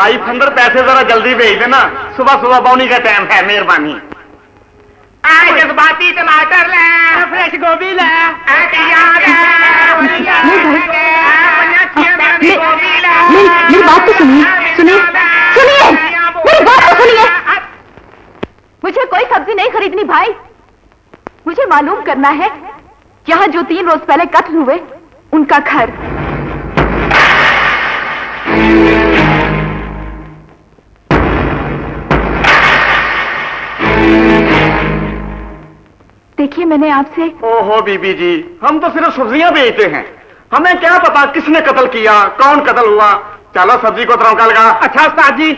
भाई फंदर पैसे जरा जल्दी भेज देना, सुबह सुबह बौनी का टाइम है, मेहरबानी। जज्बाती टमाटर ले, फ्रेश गोभी ले, मेरी बात तो सुनिए, सुनिए सुनिए, मेरी बात तो सुनिए। मुझे कोई सब्जी नहीं खरीदनी भाई। मुझे मालूम करना है यहाँ जो 3 रोज पहले कत्ल हुए उनका घर। देखिए मैंने आपसे। ओहो बीबी जी, हम तो सिर्फ सब्जियां बेचते हैं, हमें क्या पता किसने कत्ल किया, कौन कत्ल हुआ। चलो सब्जी को तड़का लगा। अच्छा उस्ताद जी।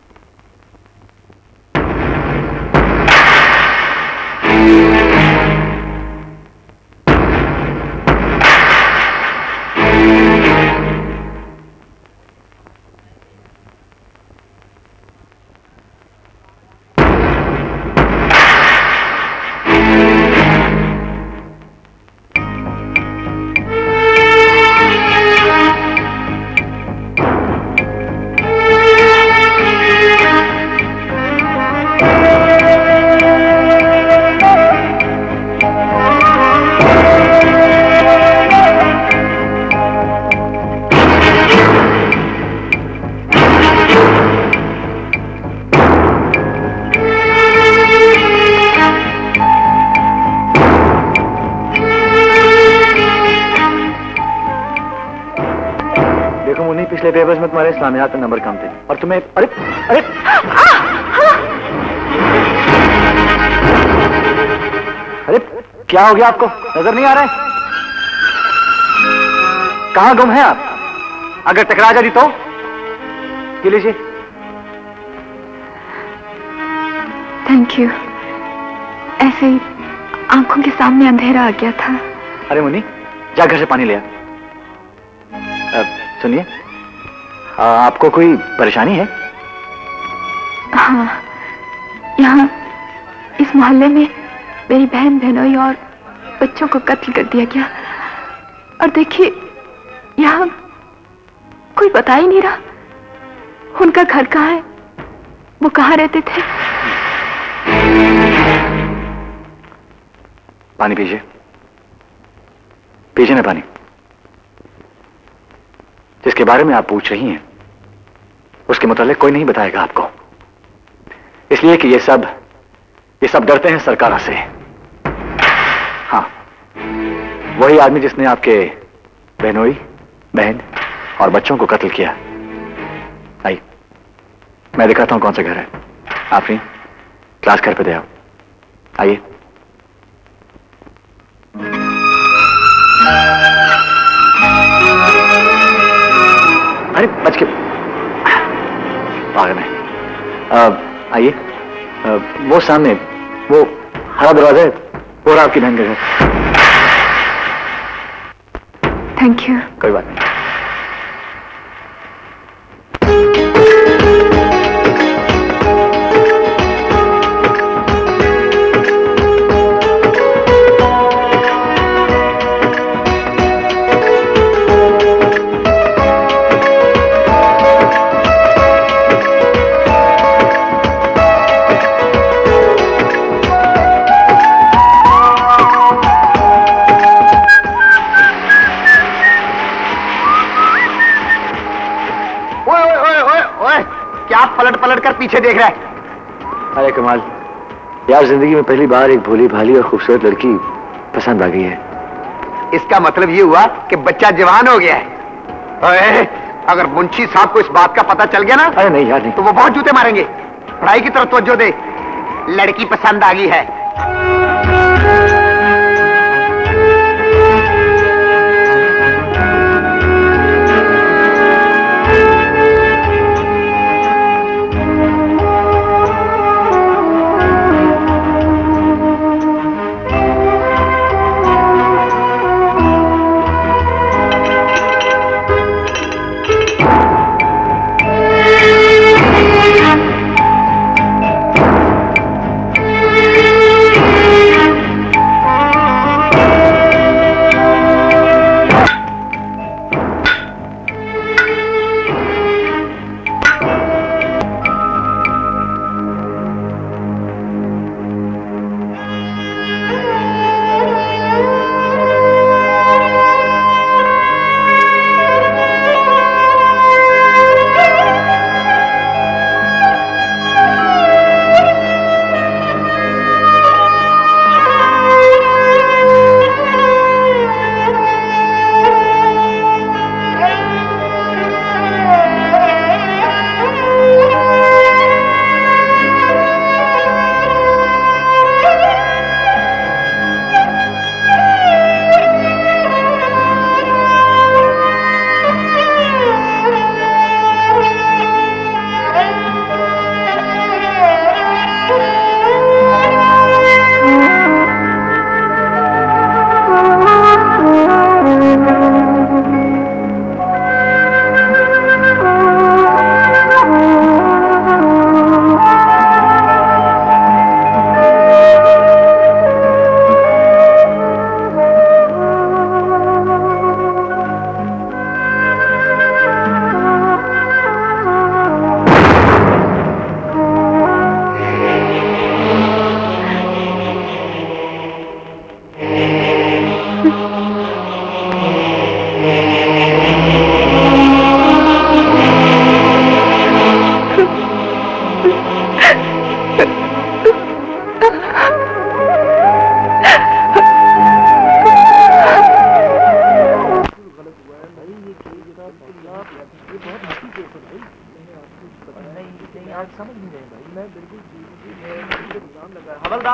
पिछले पेपर्स में तुम्हारे इस्लामियात में नंबर कम थे और तुम्हें अरे अरे अरे क्या हो गया आपको, नजर नहीं आ रहा है? कहां गुम हैं आप? अगर टकरा जाती तो ये लीजिए। Thank you. ऐसे ही आंखों के सामने अंधेरा आ गया था। अरे मुन्नी जा घर से पानी ले आ। सुनिए, आपको कोई परेशानी है? हाँ, यहाँ इस मोहल्ले में मेरी बहन बहनोई और बच्चों को कत्ल कर दिया गया और देखिए यहाँ कोई बता ही नहीं रहा उनका घर कहाँ है, वो कहाँ रहते थे। पानी पीजिए, पीजिए ना पानी। जिसके बारे में आप पूछ रही हैं उसके मुतालिक कोई नहीं बताएगा आपको, इसलिए कि ये सब डरते हैं सरकार से। हाँ, वही आदमी जिसने आपके बहनोई, बहन और बच्चों को कत्ल किया। आइए मैं दिखाता हूं कौन सा घर है। आप ही क्लास घर पे दे आओ। आइए। अरे बच के पागल है। आइए, वो सामने वो हरा दरवाजा है, वो रहा आपकी बहन का घर। Thank you. कोई बात नहीं। पलट कर पीछे देख रहा है। अरे कमाल यार, जिंदगी में पहली बार एक भोली भाली और खूबसूरत लड़की पसंद आ गई है। इसका मतलब ये हुआ कि बच्चा जवान हो गया है। अगर मुंशी साहब को इस बात का पता चल गया ना, अरे नहीं यार नहीं, तो वो बहुत जूते मारेंगे। पढ़ाई की तरफ तवज्जो दे, लड़की पसंद आ गई है।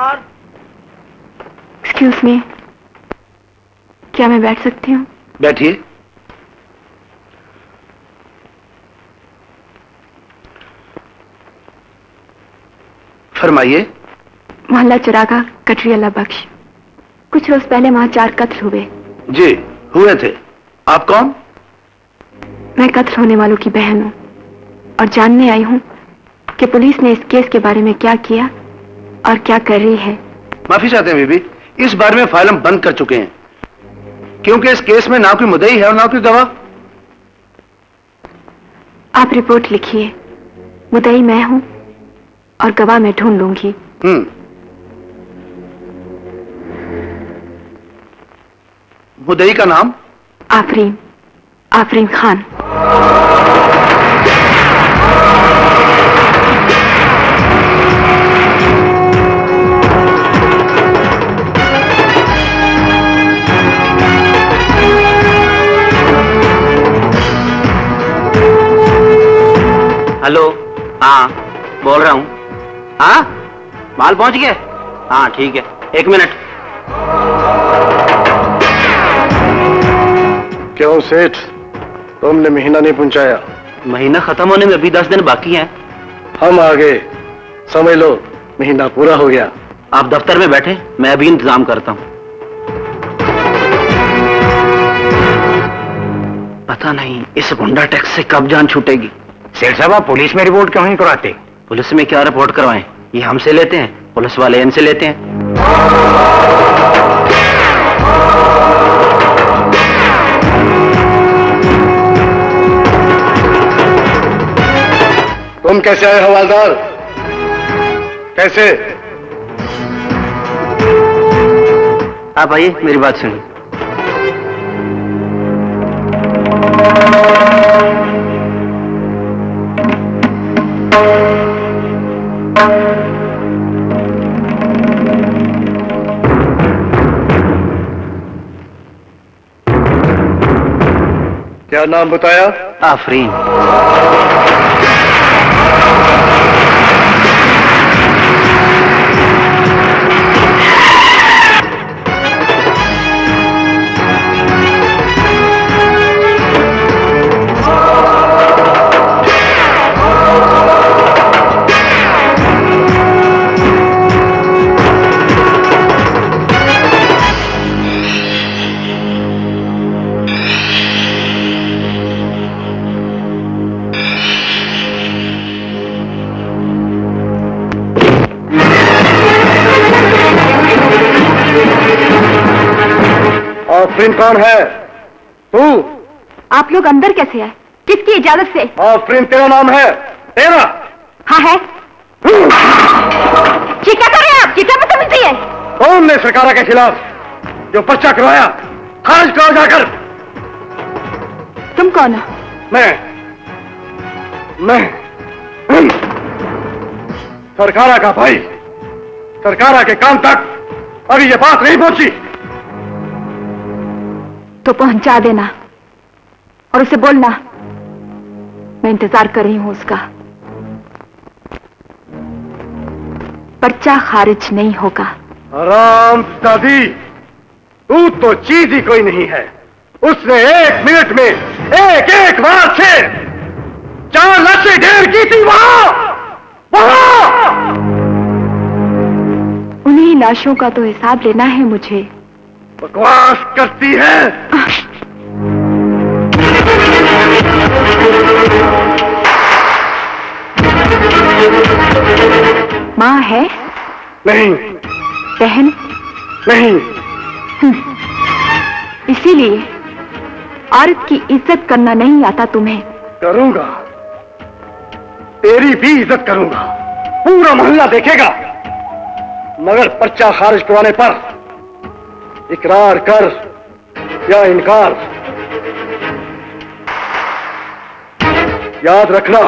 हवलदार। एक्सक्यूज मी, क्या मैं बैठ सकती हूँ? बैठिए। फरमाइए। मोहल्ला चिरागा, कटरियाला बख्श। कुछ रोज पहले वहां 4 कत्ल हुए। जी हुए थे। आप कौन? मैं कत्ल होने वालों की बहन हूँ और जानने आई हूँ कि पुलिस ने इस केस के बारे में क्या किया और क्या कर रही है। माफी चाहते हैं बीबी, इस बारे में फाइल हम बंद कर चुके हैं क्योंकि इस केस में ना कोई मुद्दई है और ना कोई गवाह। आप रिपोर्ट लिखिए, मुद्दई मैं हूँ और गवाह मैं ढूंढ लूंगी। मुद्दई का नाम? आफरीन, आफरीन खान। हेलो, हाँ बोल रहा हूँ। हाँ माल पहुंच गया? हाँ ठीक है, 1 मिनट। क्यों सेठ, तुमने महीना नहीं पहुंचाया? महीना खत्म होने में अभी 10 दिन बाकी हैं। हम आ गए, समझ लो महीना पूरा हो गया। आप दफ्तर में बैठे, मैं अभी इंतजाम करता हूँ। पता नहीं इस गुंडा टैक्स से कब जान छूटेगी। सेठ साहब, आप पुलिस में रिपोर्ट क्यों नहीं कराते? पुलिस में क्या रिपोर्ट करवाएं? ये हमसे लेते हैं, पुलिस वाले इनसे लेते हैं। तुम कैसे आए हवलदार? कैसे? आप आइए, मेरी बात सुनिए। क्या नाम बताया? आफरीन। आफरीन कौन है? तू? आप लोग अंदर कैसे आए? किसकी इजाजत से? आफरीन तेरा नाम है? तेरा? हाँ है। ये क्या कर रहे हैं आप? ये क्या बदतमीजी है? तुमने सरकारा के खिलाफ जो पर्चा करवाया, खारिज कराओ जाकर। तुम कौन हो? मैं सरकारा का भाई। सरकारा के कान तक अभी ये बात नहीं पहुंची तो पहुंचा देना और उसे बोलना मैं इंतजार कर रही हूं उसका। पर्चा खारिज नहीं होगा। आराम दादी, तू तो चीज ही कोई नहीं है। उसने 1 मिनट में एक बार से 4 लाशें ढेर की थी वहां। उन्हीं लाशों का तो हिसाब लेना है मुझे। बकवास करती है। माँ है? नहीं। बहन? नहीं। इसीलिए औरत की इज्जत करना नहीं आता तुम्हें। करूंगा, तेरी भी इज्जत करूंगा, पूरा मोहल्ला देखेगा। मगर पर्चा खारिज करवाने पर इकरार कर या इनकार, याद रखना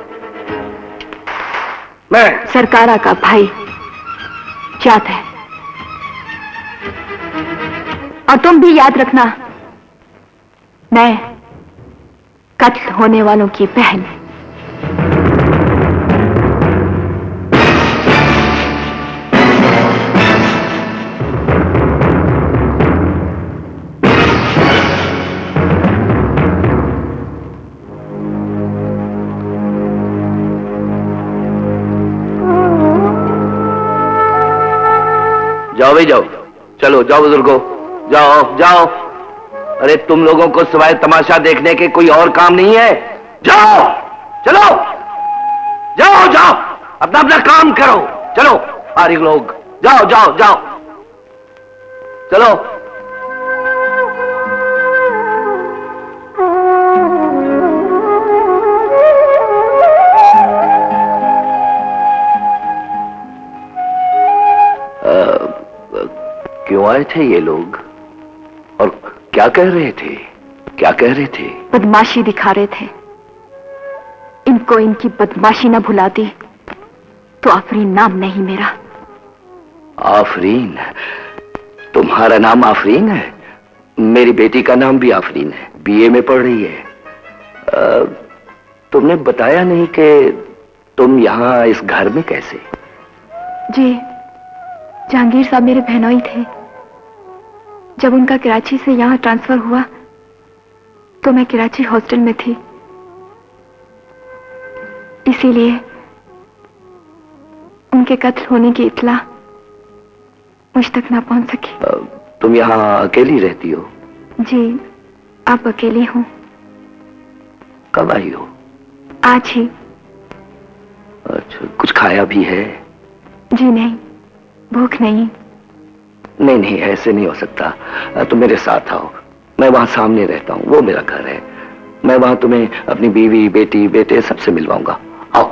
मैं सरकारा का भाई। याद है। और तुम भी याद रखना, मैं कत्ल होने वालों की बहन। जाओ भाई जाओ, चलो जाओ बुजुर्गो, जाओ जाओ। अरे तुम लोगों को सिवाय तमाशा देखने के कोई और काम नहीं है? जाओ चलो, जाओ जाओ, अपना अपना काम करो। चलो फारिग लोग, जाओ जाओ जाओ, चलो। क्यों आए थे ये लोग और क्या कह रहे थे? क्या कह रहे थे? बदमाशी दिखा रहे थे। इनको इनकी बदमाशी ना भुला दी तो आफरीन नाम नहीं मेरा। आफरीन? तुम्हारा नाम आफरीन है? मेरी बेटी का नाम भी आफरीन है, बीए में पढ़ रही है। तुमने बताया नहीं कि तुम यहां इस घर में कैसे? जी, जहांगीर साहब मेरे बहनोई थे। जब उनका कराची से यहां ट्रांसफर हुआ तो मैं कराची हॉस्टल में थी, इसीलिए उनके कत्ल होने की इत्ला मुझ तक ना पहुंच सकी। तुम यहां अकेली रहती हो? जी, आप अकेली हूं। कब आई हो? आज ही। अच्छा, कुछ खाया भी है? जी नहीं, भूख नहीं। नहीं नहीं, ऐसे नहीं हो सकता। तुम मेरे साथ आओ, मैं वहां सामने रहता हूं, वो मेरा घर है। मैं वहां तुम्हें अपनी बीवी, बेटी, बेटे सबसे मिलवाऊंगा। आओ।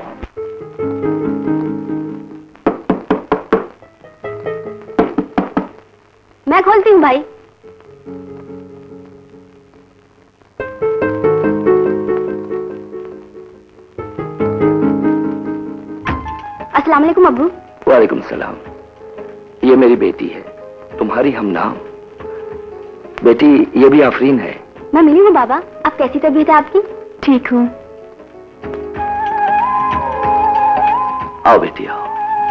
मैं खोलती हूँ भाई। अस्सलाम वालेकुम अब्बू। वालेकुम सलाम। ये मेरी बेटी है, तुम्हारी हम नाम। बेटी, ये भी आफरीन है। मैं मिली हूँ बाबा, अब कैसी तबीयत है आपकी? ठीक हूँ। आओ बेटी आओ।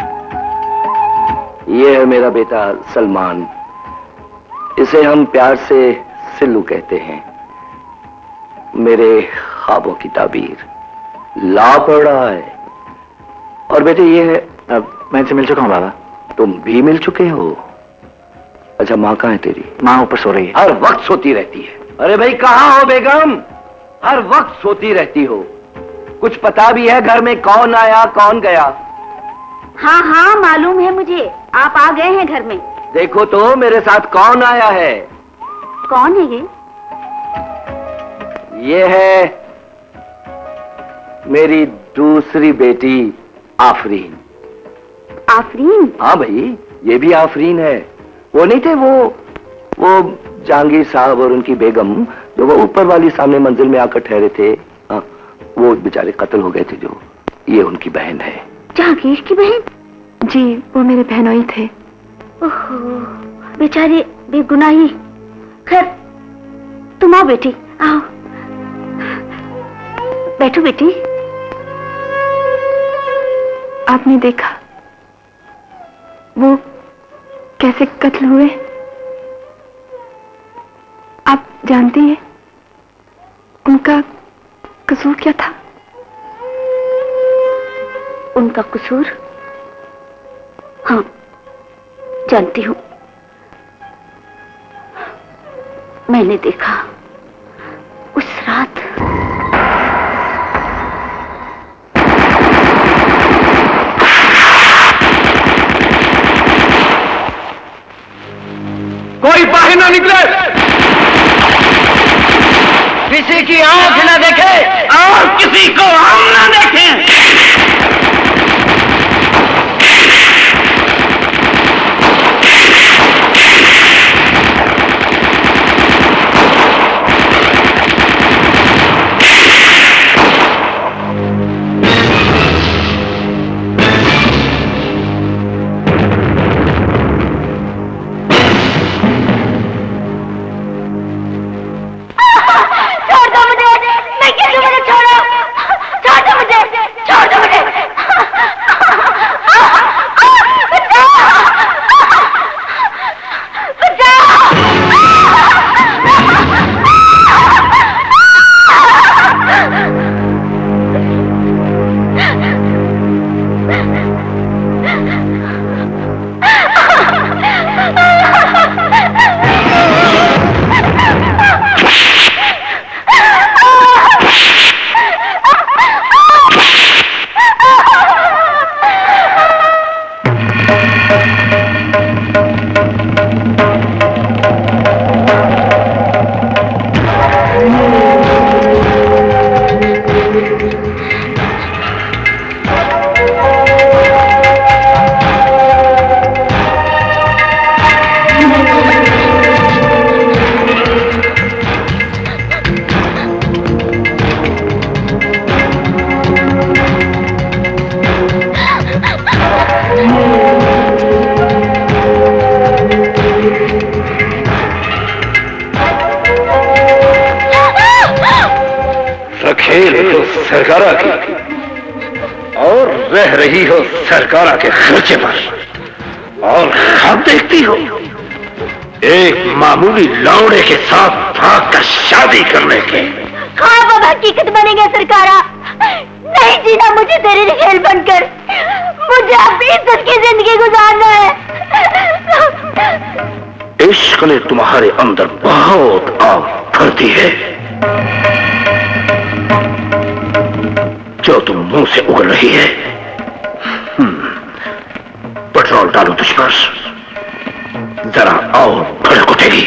ये है मेरा बेटा सलमान, इसे हम प्यार से सिल्लू कहते हैं। मेरे ख्वाबों की ताबीर ला पड़ा है। और बेटे ये है, मैं इनसे मिल चुका हूँ बाबा। तुम भी मिल चुके हो? अच्छा, माँ कहाँ है तेरी? माँ ऊपर सो रही है। हर वक्त सोती रहती है। अरे भाई कहाँ हो बेगम? हर वक्त सोती रहती हो। कुछ पता भी है घर में कौन आया कौन गया? हाँ हाँ मालूम है मुझे, आप आ गए हैं घर में। देखो तो मेरे साथ कौन आया है। कौन है ये? ये है मेरी दूसरी बेटी आफरीन। आफरीन? हाँ भाई, ये भी आफरीन है। वो नहीं थे वो जहांगीर साहब और उनकी बेगम, जो वो ऊपर वाली सामने मंजिल में आकर ठहरे थे। हाँ, वो बेचारे कत्ल हो गए थे। जो ये उनकी बहन है। जहांगीर की बहन? जी, वो मेरे बहनोई थे। ओहो, बेचारे बेगुनाही। खैर, तुम आओ बेटी, आओ। बैठो बेटी। आपने देखा वो कैसे कत्ल हुए? आप जानती हैं उनका कसूर क्या था? उनका कसूर? हाँ, जानती हूं। मैंने देखा उस रात कोई बाहर ना निकले, किसी की आंख न देखे और किसी को हम न देखें। छोड़ दो मुझे, मैं किसी मुझे छोड़ो, छोड़ दो मुझे, छोड़ दो मुझे। सरकारा की और रह रही हो सरकारा के खर्चे पर, और खाब देखती हो एक मामूली लौड़े के साथ भाग कर शादी करने के। हाँ वो हकीकत बनेगा सरकारा। नहीं जीना मुझे तेरे खेल बनकर, मुझे अपनी इज्जत की जिंदगी गुजारना है। इश्क ने तुम्हारे अंदर बहुत आग भरती है जो तुम मुंह से उगल रही है। पेट्रोल डालो तुझ पर, जरा और भड़क उठेगी।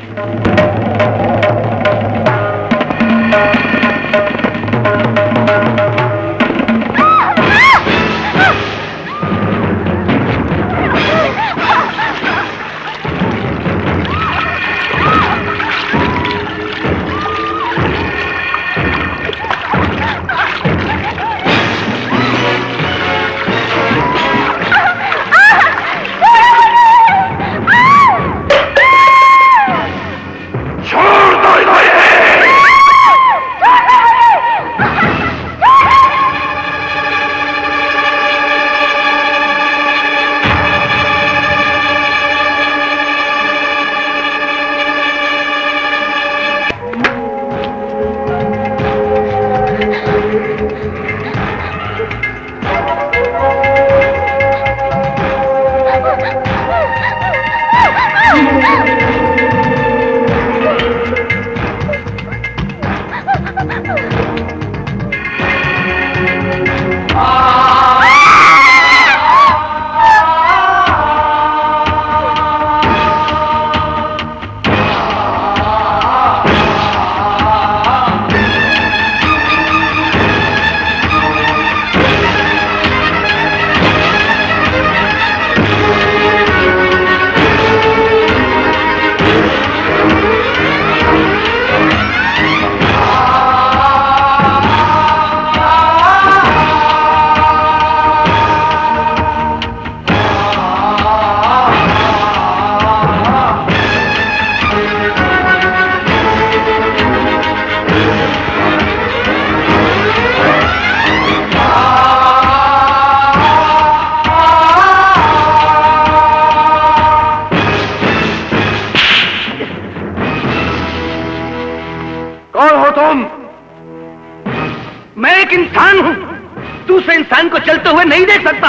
चलते हुए नहीं देख सकता।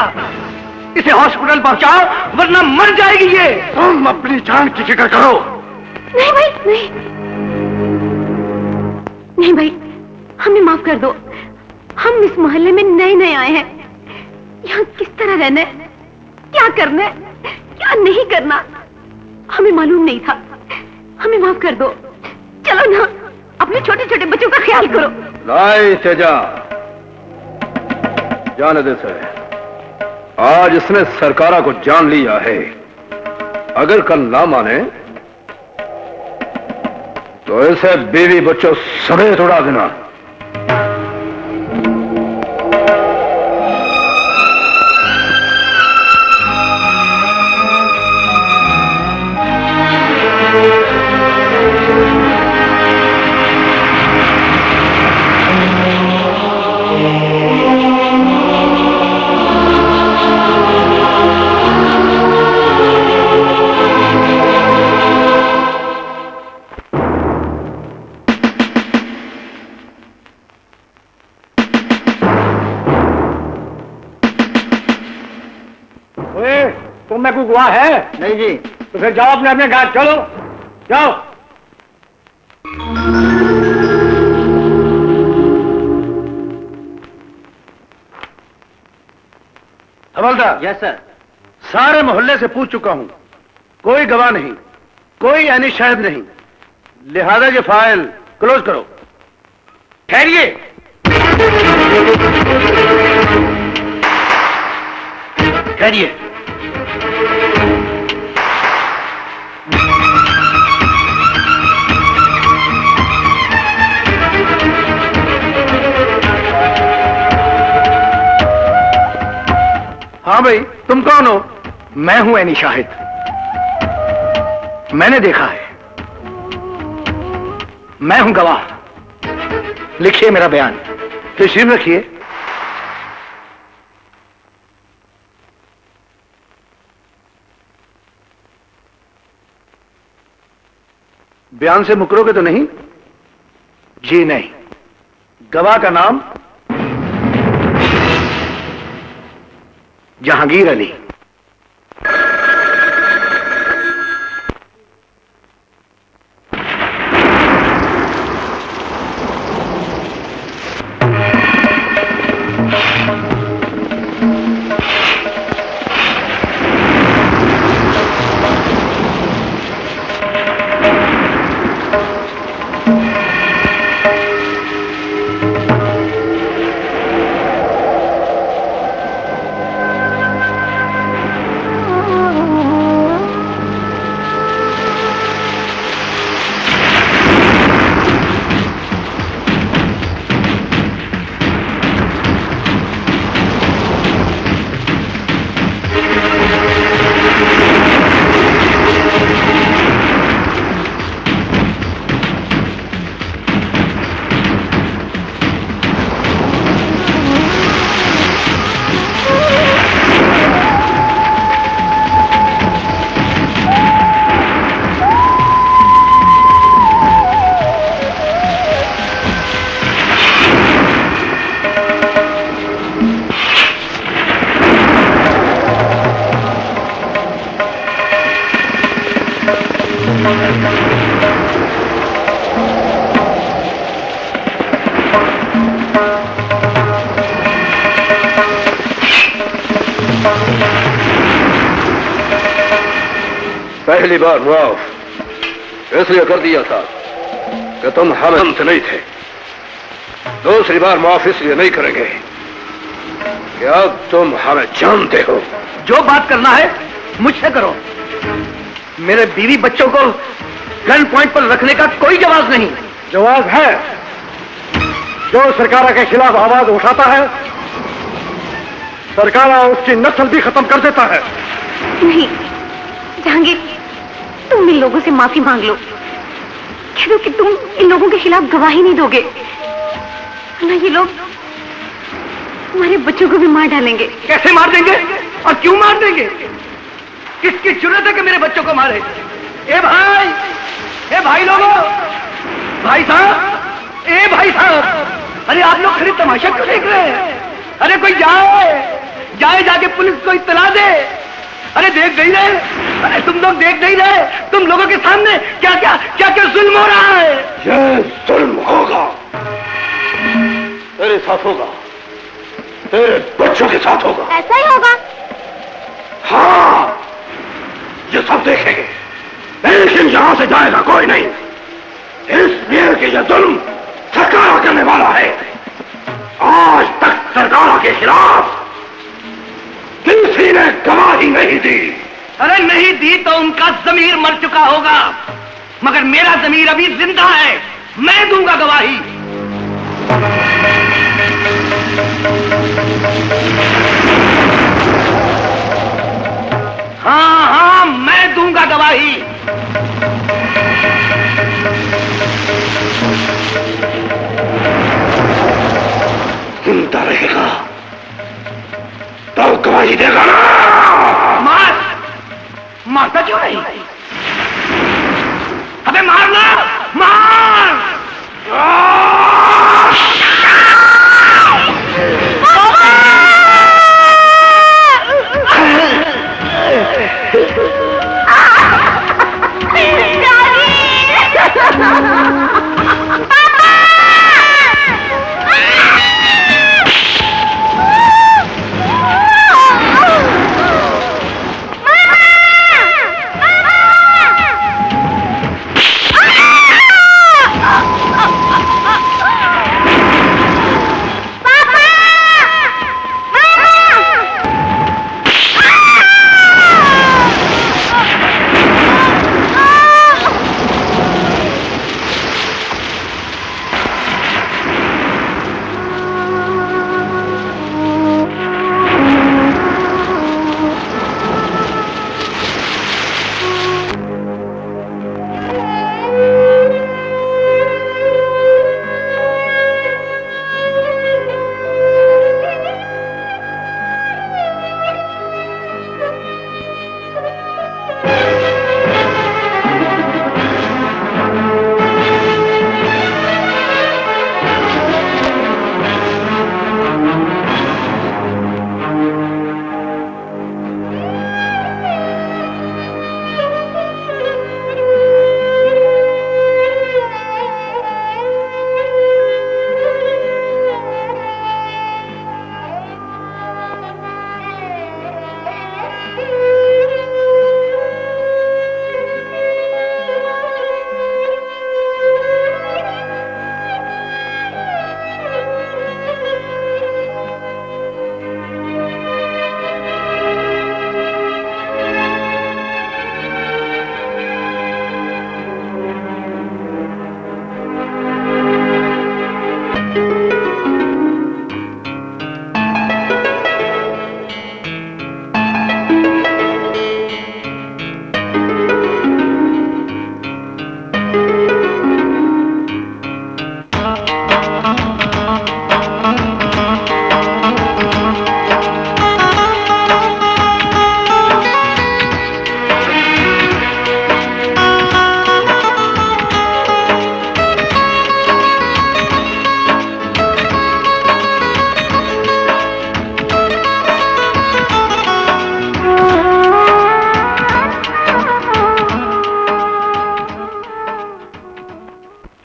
इसे हॉस्पिटल पहुंचाओ वरना मर जाएगी ये। तुम अपनी जान की फिक्र करो। नहीं भाई, नहीं नहीं भाई, हमें माफ कर दो। हम इस मोहल्ले में नए नए आए हैं। यहाँ किस तरह रहना है, क्या करना है, क्या नहीं करना हमें मालूम नहीं था। हमें माफ कर दो। चलो ना, अपने छोटे छोटे बच्चों का ख्याल करो। नहीं तेजा, जाने दे सर। आज इसने सरकारा को जान लिया है, अगर कल ना माने तो इसे बीवी बच्चों समेत उड़ा देना। में कोई गवाह है? नहीं जी। तो फिर जाओ अपने अपने घर, चलो जाओ। हवलदार। Yes sir. सारे मोहल्ले से पूछ चुका हूं, कोई गवाह नहीं, कोई यानी शायद नहीं, लिहाजा ये फाइल क्लोज करो। ठहरिए। ठहरिए। हाँ भाई, तुम कौन हो? मैं हूं एनी शाहिद। मैंने देखा है, मैं हूं गवाह। लिखिए मेरा बयान। तशरीफ रखिए। बयान से मुकरोगे तो नहीं? जी नहीं। गवाह का नाम? जहांगीर अली। पहली बार माफ इसलिए कर दिया था कि तुम हमसे नहीं थे। दूसरी बार माफ इसलिए नहीं करेंगे कि अब तुम हमें जानते हो। जो बात करना है मुझसे करो। मेरे बीवी बच्चों को गन पॉइंट पर रखने का कोई जवाब नहीं। जवाब है। जो सरकार के खिलाफ आवाज उठाता है सरकार उसकी नस्ल भी खत्म कर देता है। नहीं जहांगीर, तुम इन लोगों से माफी मांग लो। कह दो कि तुम इन लोगों के खिलाफ गवाही नहीं दोगे, वरना ये लोग हमारे बच्चों को भी मार डालेंगे। कैसे मार देंगे और क्यों मार देंगे? किसकी जरूरत है कि मेरे बच्चों को मारे? ए भाई लोगों, भाई साहब, ए भाई साहब, अरे आप लोग खरीद तमाशा क्यों देख रहे हैं? अरे कोई जाए जाके पुलिस को इत्तला दे। अरे देख नहीं रहे? अरे तुम लोग देख नहीं रहे? तुम लोगों के सामने क्या क्या जुल्म हो रहा है? ये जुल्म होगा, तेरे साथ होगा, तेरे बच्चों के साथ होगा। ऐसा ही होगा? हाँ, ये सब देखेंगे, लेकिन यहां से जाएगा कोई नहीं, इसलिए कि यह जुल्म सरकार करने वाला है। आज तक सरकार के खिलाफ किसी ने गवाही नहीं दी। अरे नहीं दी तो उनका जमीर मर चुका होगा, मगर मेरा जमीर अभी जिंदा है, मैं दूंगा गवाही। हाँ, मैं दूंगा गवाही। जिंदा रहेगा तो गवाही देगा ना। मारता क्यों नहीं? अबे मारना, मार!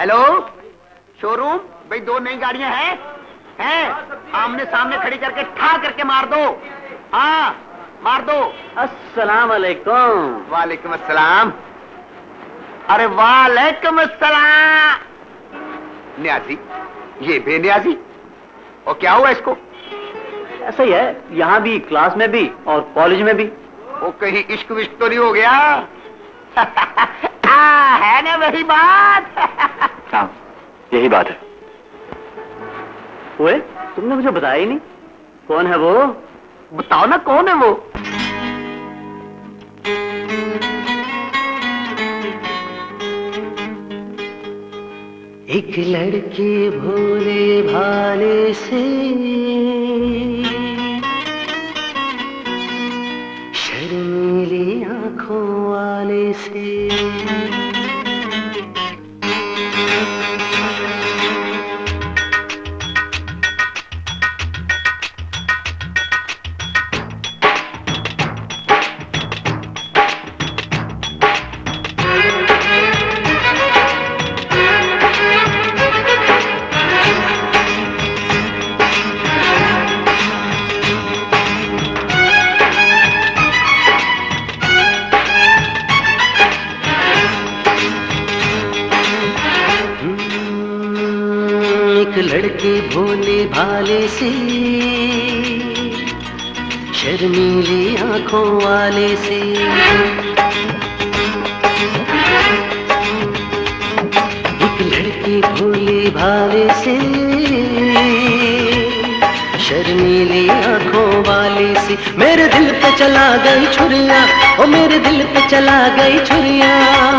हेलो शोरूम भाई, 2 नई गाड़ियां हैं आमने सामने खड़ी करके ठा करके मार दो। हाँ मार दो। अस्सलाम वालेकुम। वालेकुम अस्सलाम। अरे वालेकुम अस्सलाम। न्याजी, ये बेन्याजी, और क्या हुआ इसको? ऐसा ही है, यहाँ भी, क्लास में भी और कॉलेज में भी। वो कहीं इश्क विश्क तो नहीं हो गया? है ना वही बात? हाँ यही बात है। ओए, तुमने मुझे बताया ही नहीं, कौन है वो? बताओ ना कौन है वो? एक लड़के भोले भाले से शर्मीली आंखों वाले से लड़के भोले भाले से शर्मीली आंखों वाले से एक लड़के भोले भाले से शर्मीली आंखों वाले से मेरे दिल पे चला गई छुरिया, ओ मेरे दिल पे चला गई छुरिया।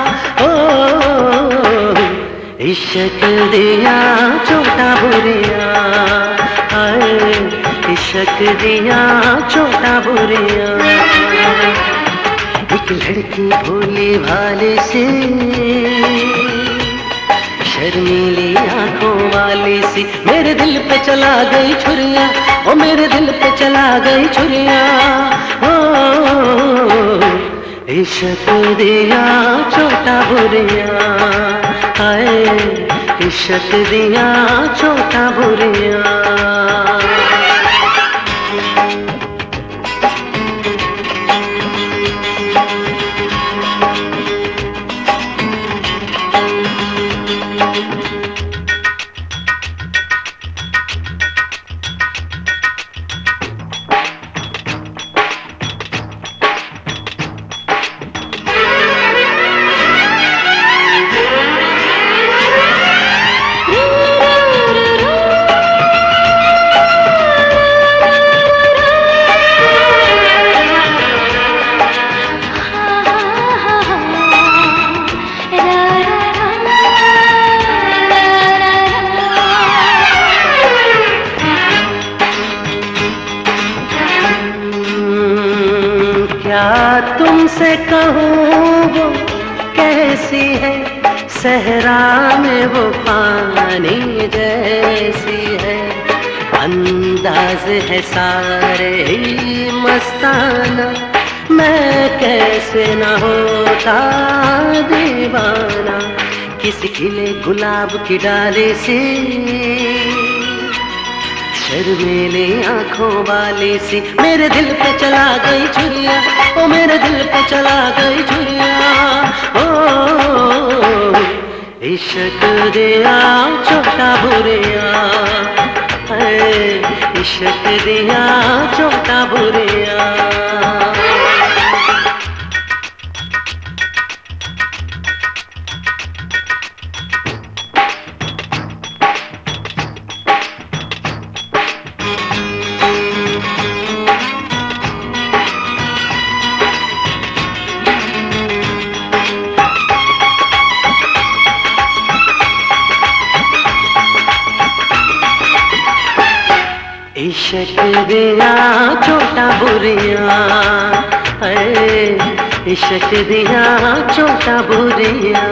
ओ इश्क दिया छोटा बुरिया, आए इश्क दिया छोटा बुरिया। एक लड़की भोले भाले से शर्मीली आंखों वाले से मेरे दिल पे चला गई छुरिया, ओ मेरे दिल पे चला गई छुरिया। ओ इश्क दिया छोटा बुरिया, हाय इश्क दिया छोटा बुरिया। तुमसे कहूँ वो कैसी है, सहरा में वो पानी जैसी है। अंदाज है सारे ही मस्ताना, मैं कैसे न होता दीवाना। किसी खिले गुलाब की डाली सी शर्मीली आंखों वाली सी मेरे दिल पे चला गई छुरिया, ओ मेरे दिल पे चला गई छुरिया। ओ इश्क दिया छोटा बुरिया, इश्क दिया छोटा बुरिया। इश्क दिया छोटा बुरिया, इश्क दिया छोटा बुरिया।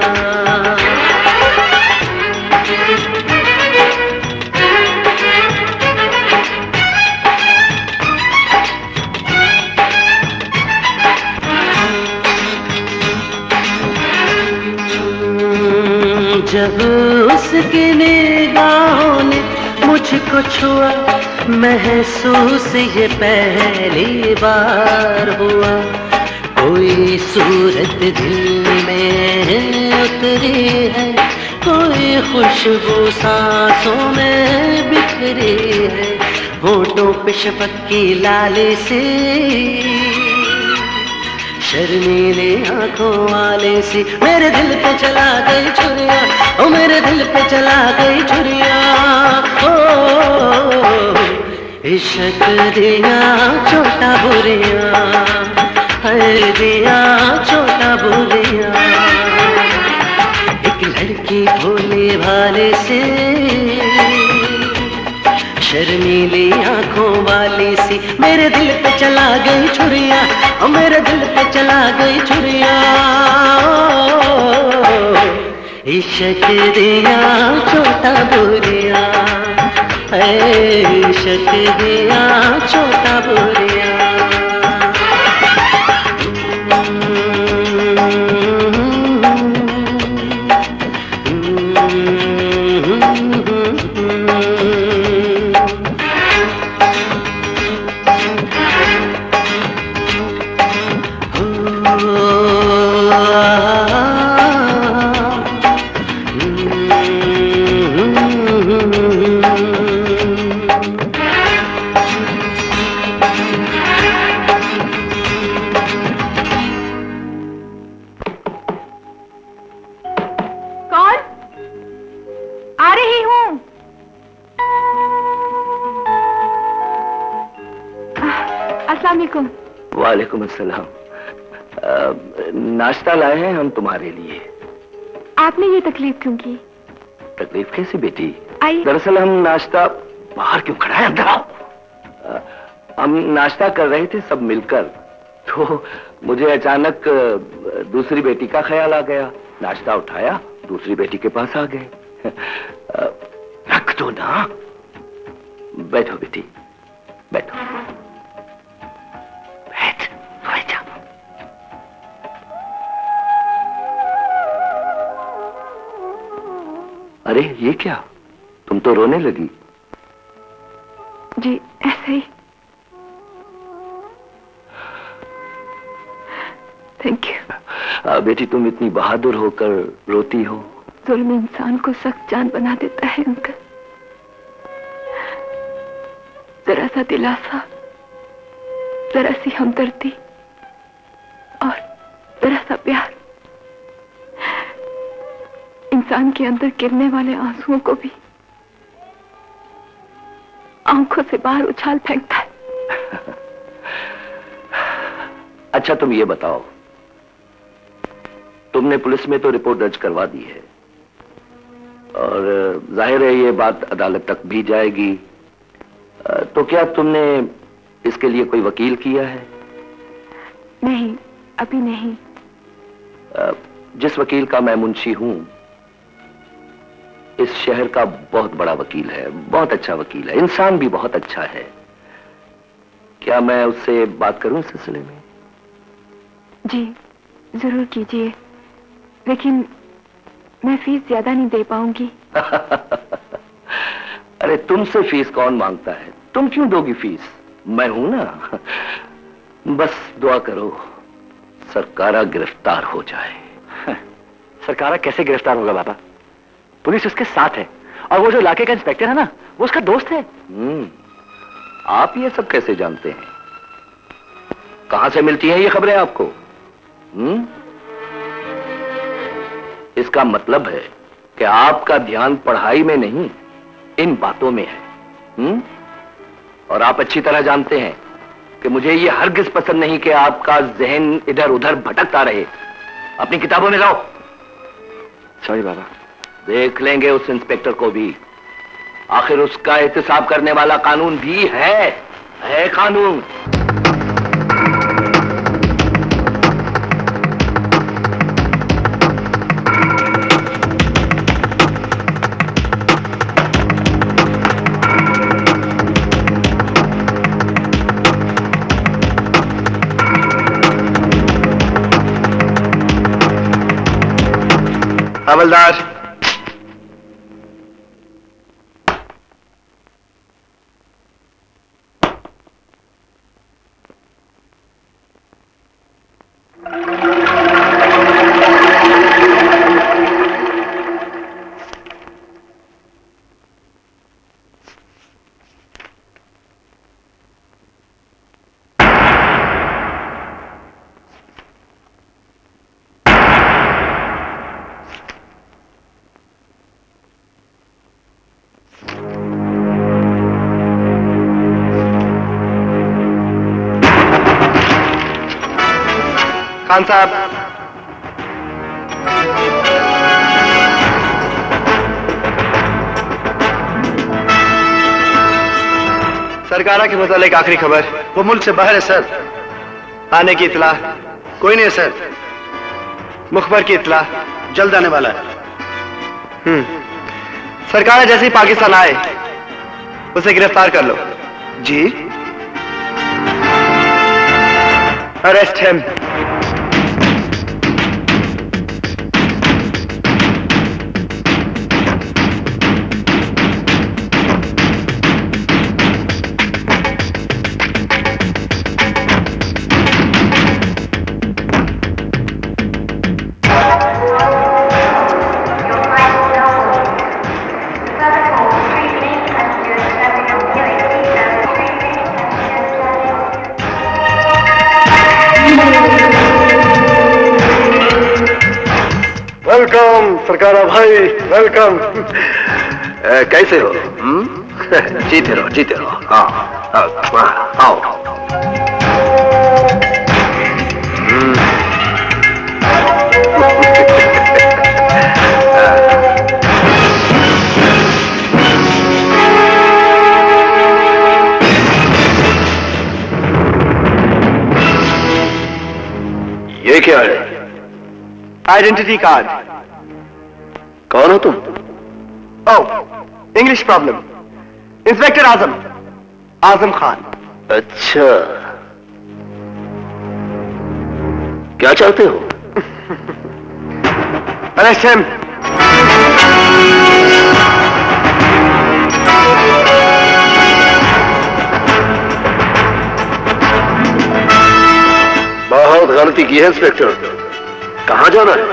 जब उसकी निगाहों ने मुझको छुआ, महसूस ये पहली बार हुआ। कोई सूरत दिल में उतरी है, कोई खुशबू सांसों में बिखरी है, होठों पे शफक की लाली सी, शर्मीली आंखों वाले सी। मेरे दिल पे चला गई छुरिया, ओ मेरे दिल पे चला गई छुरिया। ओ इश्क दिया छोटा बुरिया, है दिया छोटा बुरिया। एक लड़की भोले भाले से, शर्मीली आंखों वाली सी, मेरे दिल पे चला गई छुरिया, और मेरे दिल पे चला गई छुरिया। इश्क दिया छोटा बुरिया, इश्क दिया छोटा बुरिया। वालेकुम अस्सलाम। नाश्ता लाए हैं हम तुम्हारे लिए। आपने ये तकलीफ क्यों की? तकलीफ कैसी बेटी? आई। दरअसल हम नाश्ता बाहर क्यों खड़ा है, अंदर आओ। हम नाश्ता कर रहे थे सब मिलकर, तो मुझे अचानक दूसरी बेटी का ख्याल आ गया। नाश्ता उठाया, दूसरी बेटी के पास आ गए। रख दो ना। बैठो बेटी, बैठो। अरे ये क्या, तुम तो रोने लगी। जी ऐसे ही। Thank you. बेटी तुम इतनी बहादुर होकर रोती हो। जुल्म इंसान को सख्त जान बना देता है अंकल। जरा सा दिलासा, जरा सी हमदर्दी और जरा सा प्यार इंसान के अंदर गिरने वाले आंसुओं को भी आंखों से बाहर उछाल फेंकता है। अच्छा तुम ये बताओ, तुमने पुलिस में तो रिपोर्ट दर्ज करवा दी है और जाहिर है ये बात अदालत तक भी जाएगी, तो क्या तुमने इसके लिए कोई वकील किया है? नहीं, अभी नहीं। जिस वकील का मैं मुंशी हूं, इस शहर का बहुत बड़ा वकील है, बहुत अच्छा वकील है, इंसान भी बहुत अच्छा है। क्या मैं उससे बात करूं इस सिलसिले में? जी जरूर कीजिए, लेकिन मैं फीस ज्यादा नहीं दे पाऊंगी। अरे तुमसे फीस कौन मांगता है, तुम क्यों दोगी फीस? मैं हूं ना। बस दुआ करो सरकारा गिरफ्तार हो जाए। सरकारा कैसे गिरफ्तार होगा बाबा? पुलिस उसके साथ है और वो जो इलाके का इंस्पेक्टर है ना, वो उसका दोस्त है। आप ये सब कैसे जानते हैं? कहां से मिलती हैं ये खबरें आपको? इसका मतलब है कि आपका ध्यान पढ़ाई में नहीं, इन बातों में है। और आप अच्छी तरह जानते हैं कि मुझे ये हरगिज पसंद नहीं कि आपका जहन इधर उधर भटकता रहे। अपनी किताबों में जाओ। सॉरी बाबा। देख लेंगे उस इंस्पेक्टर को भी, आखिर उसका एहतसाब करने वाला कानून भी है कानून। हवलदार, खान साहब, सरकारा के मुतालिक आखिरी खबर। वो मुल्क से बाहर है सर। आने की इतला कोई नहीं है सर। मुखबर की इतला जल्द आने वाला है। सरकारा जैसे ही पाकिस्तान आए उसे गिरफ्तार कर लो। जी, अरेस्ट हिम। वेलकम सरकारा भाई, वेलकम। कैसे हो? जीते रहो, जीते रहो। हाँ, आओ। ये क्या है? Identity card. कौन हो तुम? Oh, English problem. Inspector Azam, Azam Khan. अच्छा, क्या चाहते हो? Arrest him. बहुत गलती की है इंस्पेक्टर। कहां जाना है?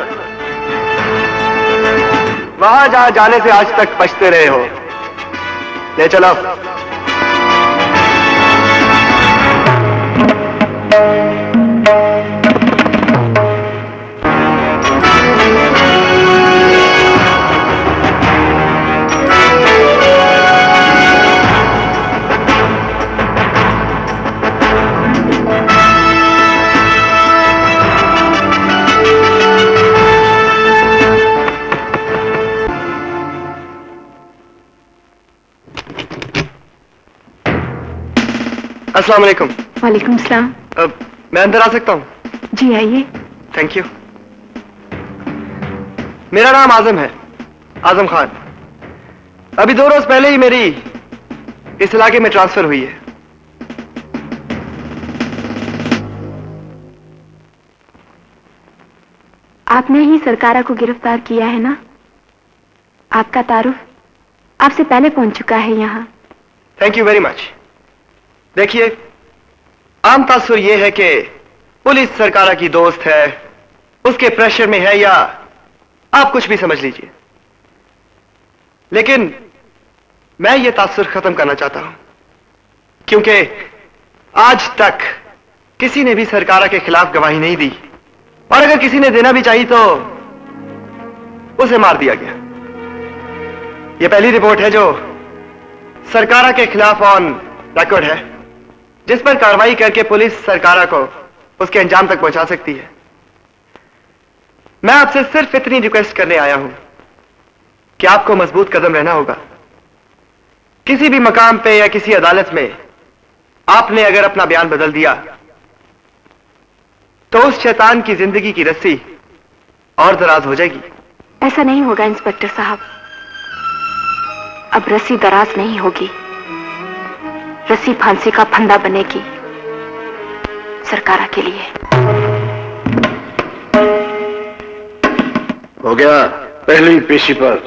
वहां जहां जाने से आज तक बचते रहे हो। ले चलो। अस्सलाम वालेकुम। वालेकुम सलाम। मैं अंदर आ सकता हूँ? जी आइए। Thank you. मेरा नाम आजम है, आजम खान। अभी 2 रोज पहले ही मेरी इस इलाके में ट्रांसफर हुई है। आपने ही सरकारा को गिरफ्तार किया है ना? आपका तारुफ आपसे पहले पहुंच चुका है यहाँ। Thank you very much. देखिए, आम तासुर यह है कि पुलिस सरकारा की दोस्त है, उसके प्रेशर में है, या आप कुछ भी समझ लीजिए। लेकिन मैं ये तासुर खत्म करना चाहता हूं, क्योंकि आज तक किसी ने भी सरकारा के खिलाफ गवाही नहीं दी, और अगर किसी ने देना भी चाहिए तो उसे मार दिया गया। यह पहली रिपोर्ट है जो सरकारा के खिलाफ ऑन रिकॉर्ड है, जिस पर कार्रवाई करके पुलिस सरकारा को उसके अंजाम तक पहुंचा सकती है। मैं आपसे सिर्फ इतनी रिक्वेस्ट करने आया हूं कि आपको मजबूत कदम रहना होगा। किसी भी मकाम पे या किसी अदालत में आपने अगर अपना बयान बदल दिया तो उस शैतान की जिंदगी की रस्सी और दराज हो जाएगी। ऐसा नहीं होगा इंस्पेक्टर साहब, अब रस्सी दराज नहीं होगी, रस्सी फांसी का फंदा बनेगी सरकारा के लिए। हो गया, पहली पेशी पर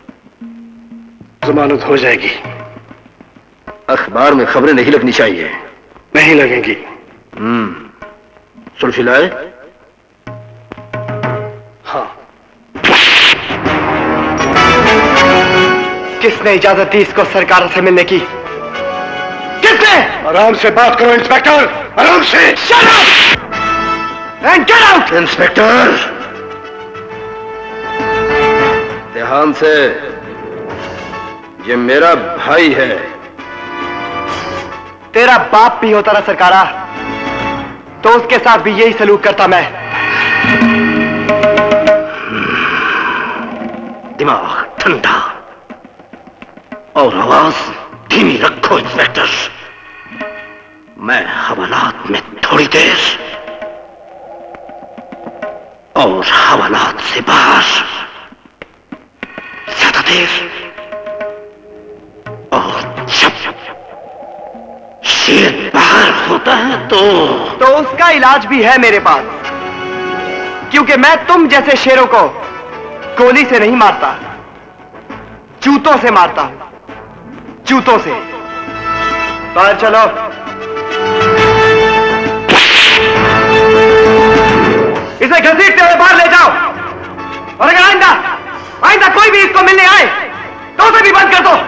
जमानत हो जाएगी। अखबार में खबरें नहीं लगनी चाहिए। नहीं लगेंगी। सुर्खी लाए? हाँ। किसने इजाजत दी इसको सरकार से मिलने की? किसने? आराम से बात करो इंस्पेक्टर, आराम से। Shut up! And get out! Inspector, ध्यान से, ये मेरा भाई है। तेरा बाप भी होता ना सरकारा तो उसके साथ भी यही सलूक करता मैं। दिमाग ठंडा और आवाज धीमी रखो इंस्पेक्टर। मैं हवालात में थोड़ी देर और हवालात से बाहर ज्यादा देर, और जब शेर बाहर होता है तो उसका इलाज भी है मेरे पास, क्योंकि मैं तुम जैसे शेरों को गोली से नहीं मारता, जूतों से मारता, जूतों से। बाहर चलो। इसे घसीटते हुए बाहर ले जाओ, और अगर आइंदा कोई भी इसको मिलने आए तो उसे भी बंद कर दो।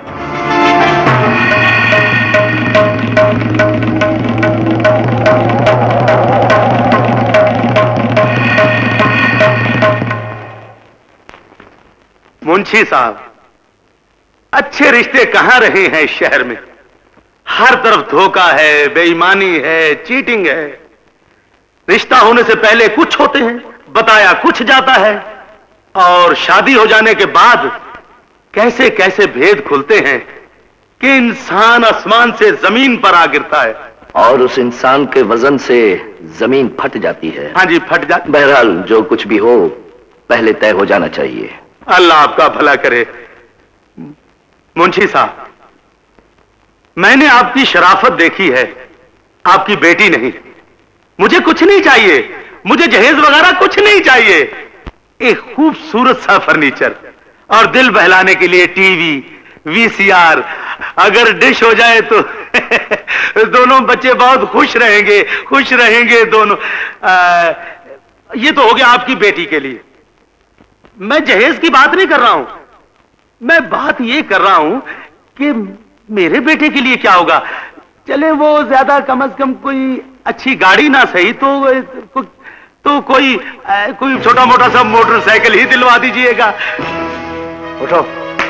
मुंशी साहब, अच्छे रिश्ते कहां रहे हैं इस शहर में? हर तरफ धोखा है, बेईमानी है, चीटिंग है। रिश्ता होने से पहले कुछ होते हैं, बताया कुछ जाता है, और शादी हो जाने के बाद कैसे कैसे भेद खुलते हैं कि इंसान आसमान से जमीन पर आ गिरता है, और उस इंसान के वजन से जमीन फट जाती है। हाँ जी, फट जाती। बहरहाल जो कुछ भी हो पहले तय हो जाना चाहिए। अल्लाह आपका भला करे। मुंशी साहब, मैंने आपकी शराफत देखी है, आपकी बेटी नहीं। मुझे कुछ नहीं चाहिए, मुझे जहेज वगैरह कुछ नहीं चाहिए। एक खूबसूरत सा फर्नीचर और दिल बहलाने के लिए टीवी, वीसीआर, अगर डिश हो जाए तो दोनों बच्चे बहुत खुश रहेंगे दोनों। ये तो हो गया आपकी बेटी के लिए। मैं जहेज की बात नहीं कर रहा हूं, मैं बात ये कर रहा हूं कि मेरे बेटे के लिए क्या होगा। चले वो ज्यादा कम से कम कोई अच्छी गाड़ी ना सही तो कोई छोटा मोटा सा मोटरसाइकिल ही दिलवा दीजिएगा। उठो।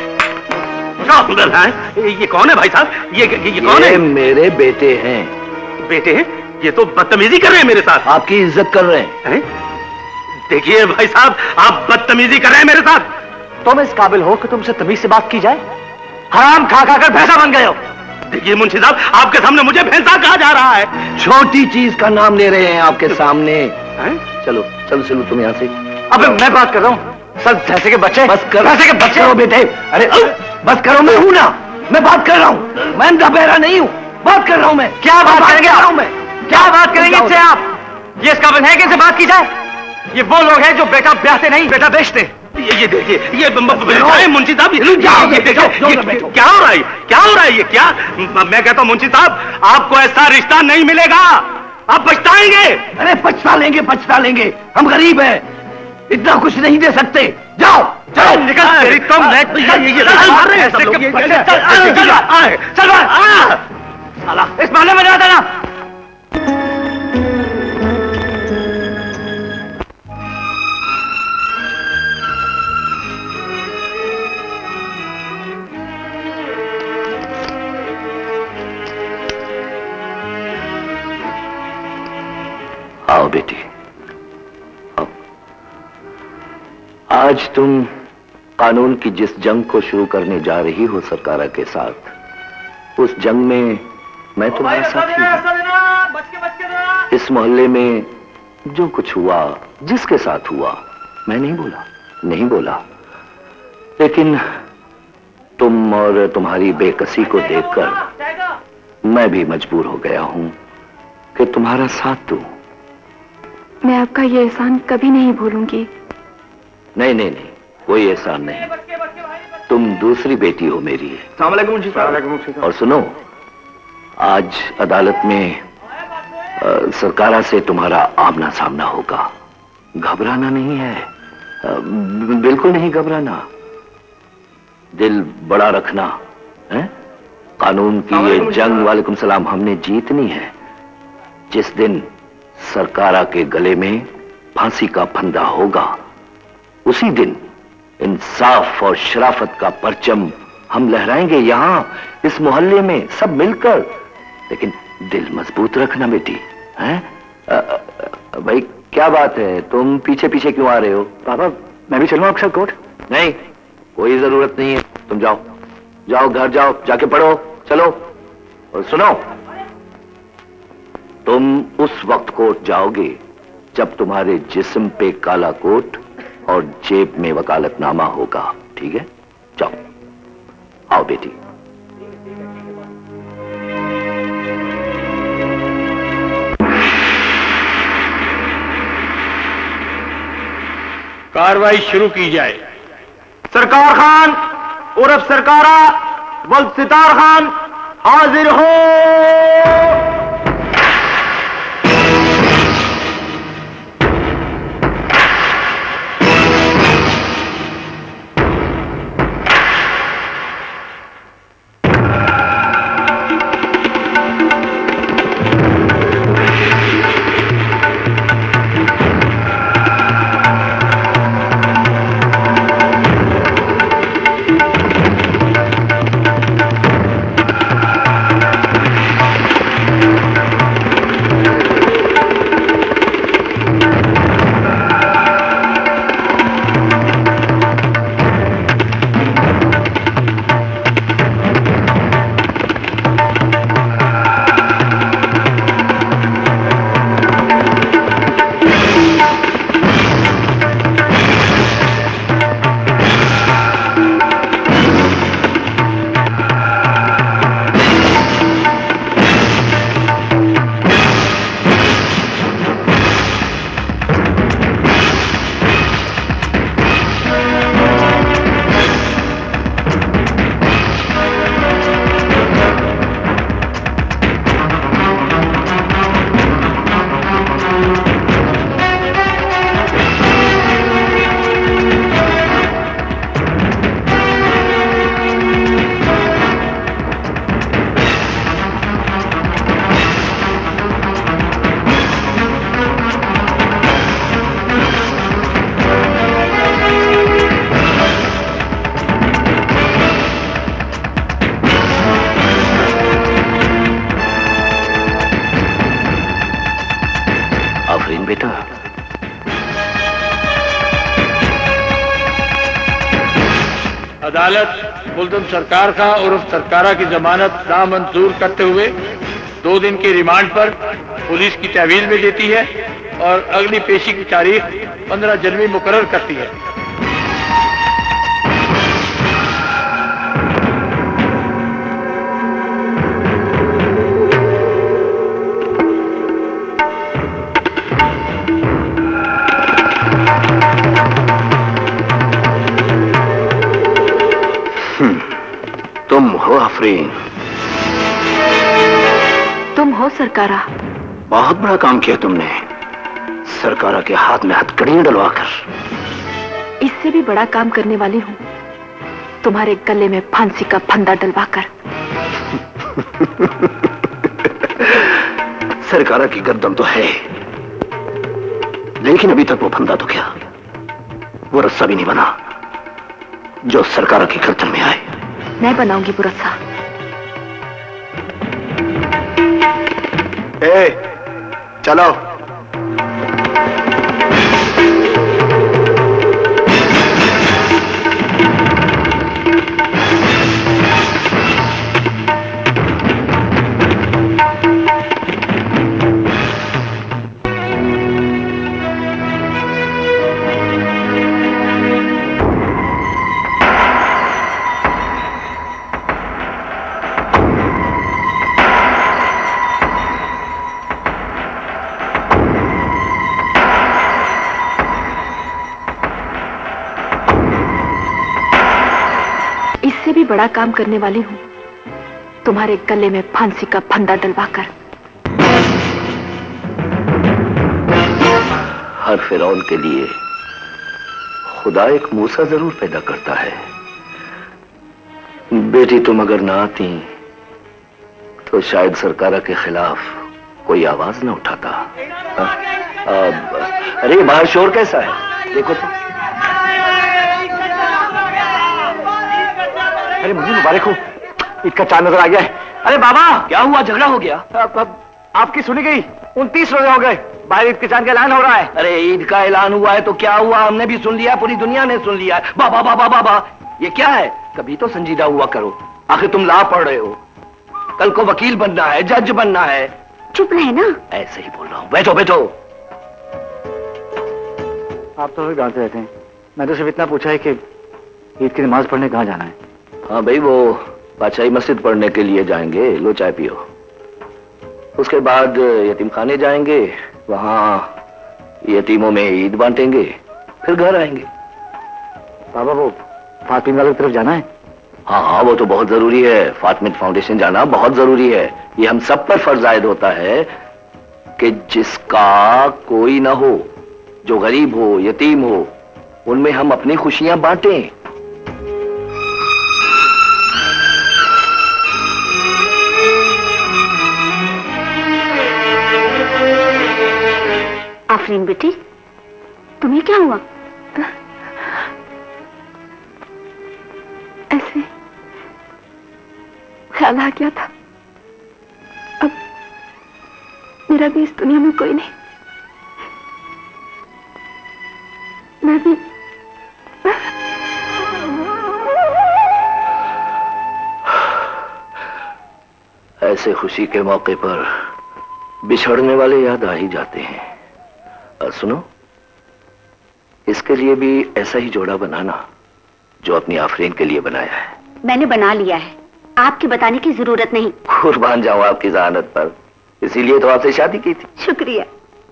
ये कौन है भाई साहब? ये कौन है? मेरे बेटे हैं। बेटे हैं? ये तो बदतमीजी कर रहे हैं मेरे साथ। आपकी इज्जत कर रहे हैं। देखिए भाई साहब, आप बदतमीजी कर रहे हैं मेरे साथ। तुम इस काबिल हो कि तुमसे तमीज से बात की जाए? हराम खा खा कर भैंसा बन गए हो। देखिए मुंशी साहब, आपके सामने मुझे भैंसा कहा जा रहा है। छोटी चीज का नाम ले रहे हैं आपके सामने। चलो चलो चलो तुम यहाँ से। अबे मैं बात कर रहा हूँ। सर भैंसे के बच्चे, बस करो। भैंसे के बच्चे हो बेटे। अरे बस करो, मैं हूं ना, मैं बात कर रहा हूँ। मैं अंधा बहरा नहीं हूँ, बात कर रहा हूँ मैं। क्या बात करेंगे आप? मैं क्या बात करेंगे इससे आप? ये इस काबिल है कि इनसे बात की जाए? ये वो लोग हैं जो बेटा ब्याहते नहीं, बेटा बेचते। ये देखिए, ये मुंशी साहब, ये देखो क्या हो रहा है, क्या हो रहा है ये? क्या मैं कहता हूँ मुंशी साहब, आपको ऐसा रिश्ता नहीं मिलेगा, आप पछताएंगे। अरे पछता लेंगे, हम गरीब हैं, इतना कुछ नहीं दे सकते। जाओ चलो निकल तेरी तुम। इस मामले में जाता ना। आओ बेटी, आओ। आज तुम कानून की जिस जंग को शुरू करने जा रही हो सरकारा के साथ, उस जंग में मैं तुम्हारा साथी हूं। इस मोहल्ले में जो कुछ हुआ, जिसके साथ हुआ, मैं नहीं बोला, लेकिन तुम और तुम्हारी बेकसी को देखकर मैं भी मजबूर हो गया हूं कि तुम्हारा साथ दूं। मैं आपका ये एहसान कभी नहीं भूलूंगी। नहीं, कोई एहसान नहीं। तुम दूसरी बेटी हो मेरी। और सुनो, आज अदालत में सरकारा से तुम्हारा आमना सामना होगा। घबराना नहीं है, बिल्कुल नहीं घबराना। दिल बड़ा रखना है। कानून की ये जंग, वालेकुम सलाम, हमने जीतनी है। जिस दिन सरकारा के गले में फांसी का फंदा होगा, उसी दिन इंसाफ और शराफत का परचम हम लहराएंगे यहां इस मोहल्ले में सब मिलकर। लेकिन दिल मजबूत रखना बेटी। हैं? भाई क्या बात है, तुम पीछे पीछे क्यों आ रहे हो? पापा मैं भी चलूं अक्षर कोर्ट? नहीं, कोई जरूरत नहीं है, तुम जाओ जाओ, घर जाओ, जाके पढ़ो, चलो। और सुनो, तुम उस वक्त कोर्ट जाओगे जब तुम्हारे जिस्म पे काला कोट और जेब में वकालतनामा होगा, ठीक है? जाओ, आओ बेटी। कार्रवाई शुरू की जाए। सरकार खान उर्फ सरकारा वल्द सितार खान हाजिर हो। अदालत मुल्ज़िम सरकार खां उर्फ सरकारा की जमानत नामंजूर करते हुए 2 दिन के रिमांड पर पुलिस की तहवील में देती है और अगली पेशी की तारीख 15 जनवरी मुकर्रर करती है। तुम हो आफरीन? तुम हो सरकारा? बहुत बड़ा काम किया तुमने, सरकारा के हाथ में हथकड़ियां डलवाकर। इससे भी बड़ा काम करने वाली हूँ, तुम्हारे गले में फांसी का फंदा डलवाकर। सरकारा की गर्दन तो है, लेकिन अभी तक वो फंदा तो क्या, वो रस्सा भी नहीं बना जो सरकारा की गर्दन में आए। मैं बनाऊंगी वो रस्सा। चलो। बड़ा काम करने वाली हूँ, तुम्हारे गले में फांसी का फंदा डलवाकर। हर फिरौन के लिए खुदा एक मूसा जरूर पैदा करता है। बेटी, तुम अगर ना आती तो शायद सरकारा के खिलाफ कोई आवाज ना उठाता। अरे बाहर शोर कैसा है, देखो तो। अरे मुझे मुबारक हो, ईद का चांद नजर आ गया है। अरे बाबा, क्या हुआ? झगड़ा हो गया? आपकी सुनी गई, 29 रोजे हो गए, बाहर ईद के चांद का ऐलान हो रहा है। अरे ईद का ऐलान हुआ है तो क्या हुआ, हमने भी सुन लिया, पूरी दुनिया ने सुन लिया है। बाबा बाबा बाबा, ये क्या है? कभी तो संजीदा हुआ करो। आखिर तुम ला पढ़ रहे हो, कल को वकील बनना है, जज बनना है। चुप रहे ना। ऐसे ही बोल रहा हूं। बैठो बैठो। आप तो गाँव से रहते हैं, मैं तो सिर्फ इतना पूछा है कि ईद की नमाज पढ़ने कहाँ जाना है? हाँ भाई, वो बादशाही मस्जिद पढ़ने के लिए जाएंगे। लो चाय पियो। उसके बाद यतीम खाने जाएंगे, वहां यतीमों में ईद बांटेंगे, फिर घर आएंगे। बाबा वो फातिमा वालों की तरफ जाना है? हाँ हाँ, वो तो बहुत जरूरी है। फातिमा फाउंडेशन जाना बहुत जरूरी है। ये हम सब पर फर्ज आयद होता है कि जिसका कोई ना हो, जो गरीब हो, यतीम हो, उनमें हम अपनी खुशियां बांटें। आफरीन बेटी, तुम्हें क्या हुआ? ऐसे ख्याल आ गया था, अब मेरा भी इस दुनिया में कोई नहीं। मैं भी ऐसे खुशी के मौके पर बिछड़ने वाले याद आ ही जाते हैं। और सुनो, इसके लिए भी ऐसा ही जोड़ा बनाना जो अपनी आफरीन के लिए बनाया है। मैंने बना लिया है, आपके बताने की जरूरत नहीं। कुर्बान जाऊं आपकी ज़हानत पर, इसीलिए तो आपसे शादी की थी। शुक्रिया।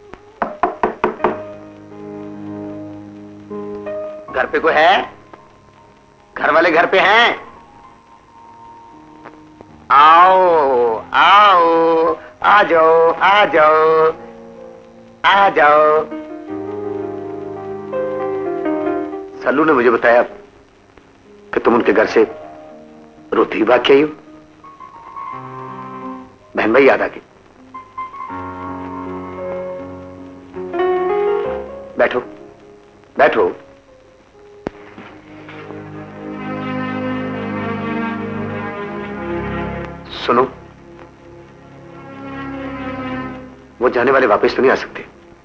घर पे कोई है? घर वाले घर पे हैं? आओ आओ, आ जाओ आ जाओ आ जाओ। सल्लू ने मुझे बताया कि तुम उनके घर से रोती भाग के आई हो। बहन भाई याद आ गई। बैठो बैठो। सुनो, वो जाने वाले वापस तो नहीं आ सकते,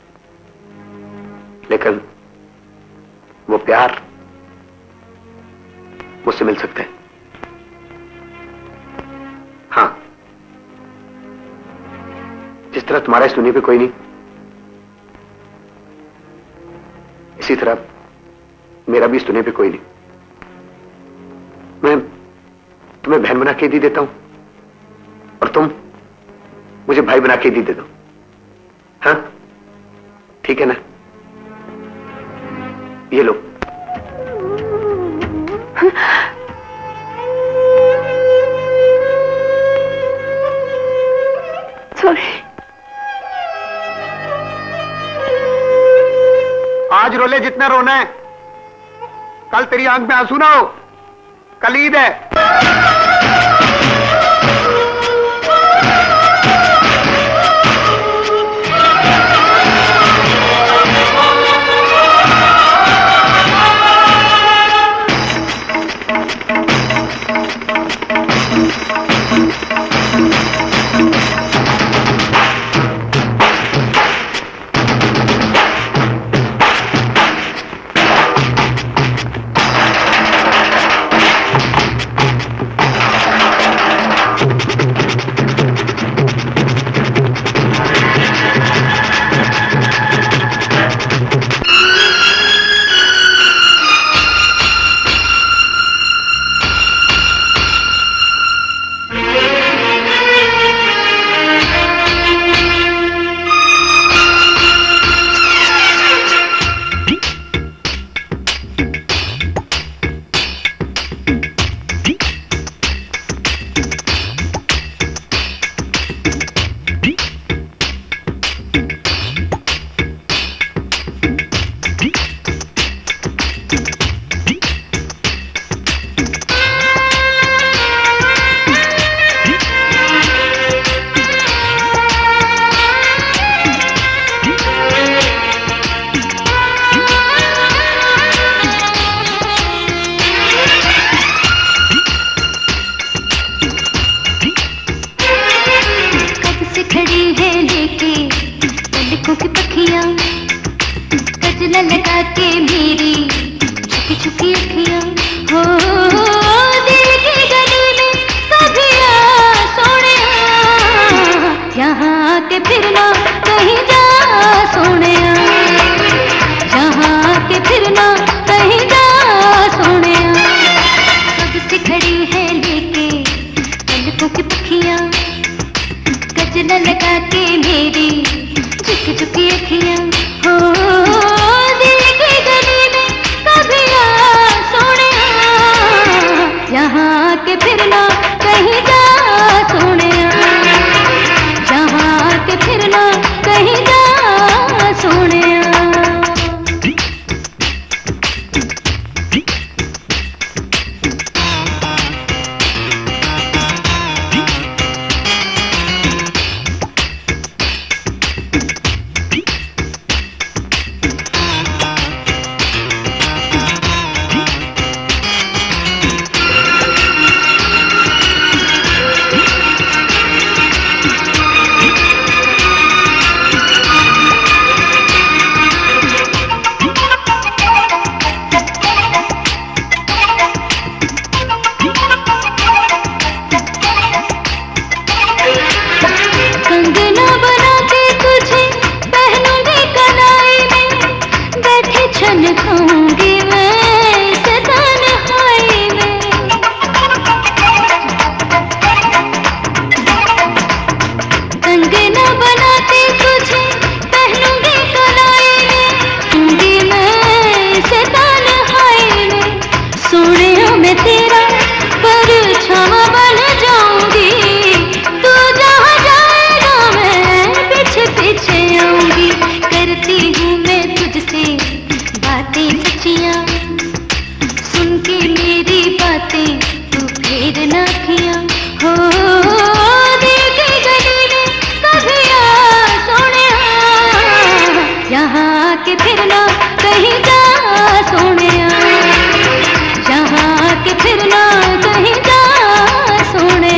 लेकिन वो प्यार मुझसे मिल सकता है। हाँ, जिस तरह तुम्हारा इस दुनिया पे कोई नहीं, इसी तरह मेरा भी इस दुनिया पे कोई नहीं। मैं तुम्हें बहन बना के दी देता हूं और तुम मुझे भाई बना के दी दे दो। हाँ, ठीक है ना? ये लो। सॉरी। आज रोले जितना रोना है, कल तेरी आंख में आंसू ना हो। कल ईद है। सच्चियां, सुन के मेरी बातें तू फेर ना किया हो। देखे गली में कभी आ सोने, यहाँ के फिरना कहीं जा सोने, यहाँ के फिरना कहीं जा सोने।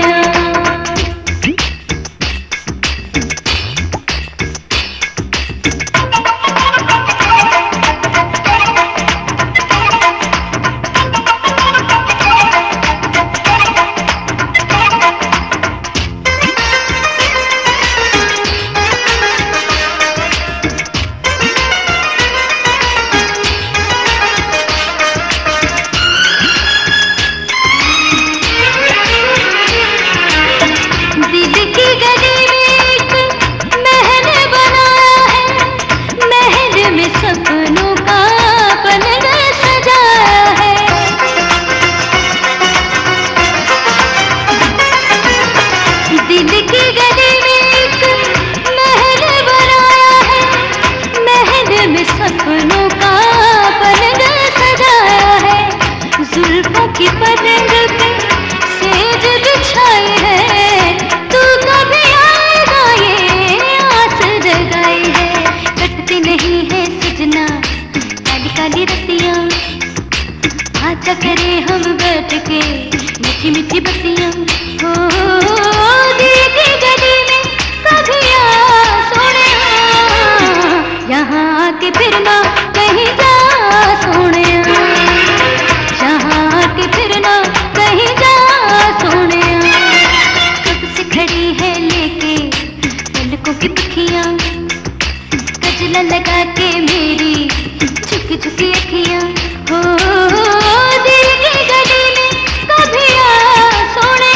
करे हम बैठ के मीठी मीठी बत्तियां हो। देखी गली में कभी आ सोने, यहाँ आके फिरना कहीं जा सोने, यहाँ आके फिरना कहीं जा सोने। कब से खड़ी है लेके पलकों की पखियां, गजला लगा के मेरी झुकी झुकी अखियां हो। दिल की गली में कभी आ सोने,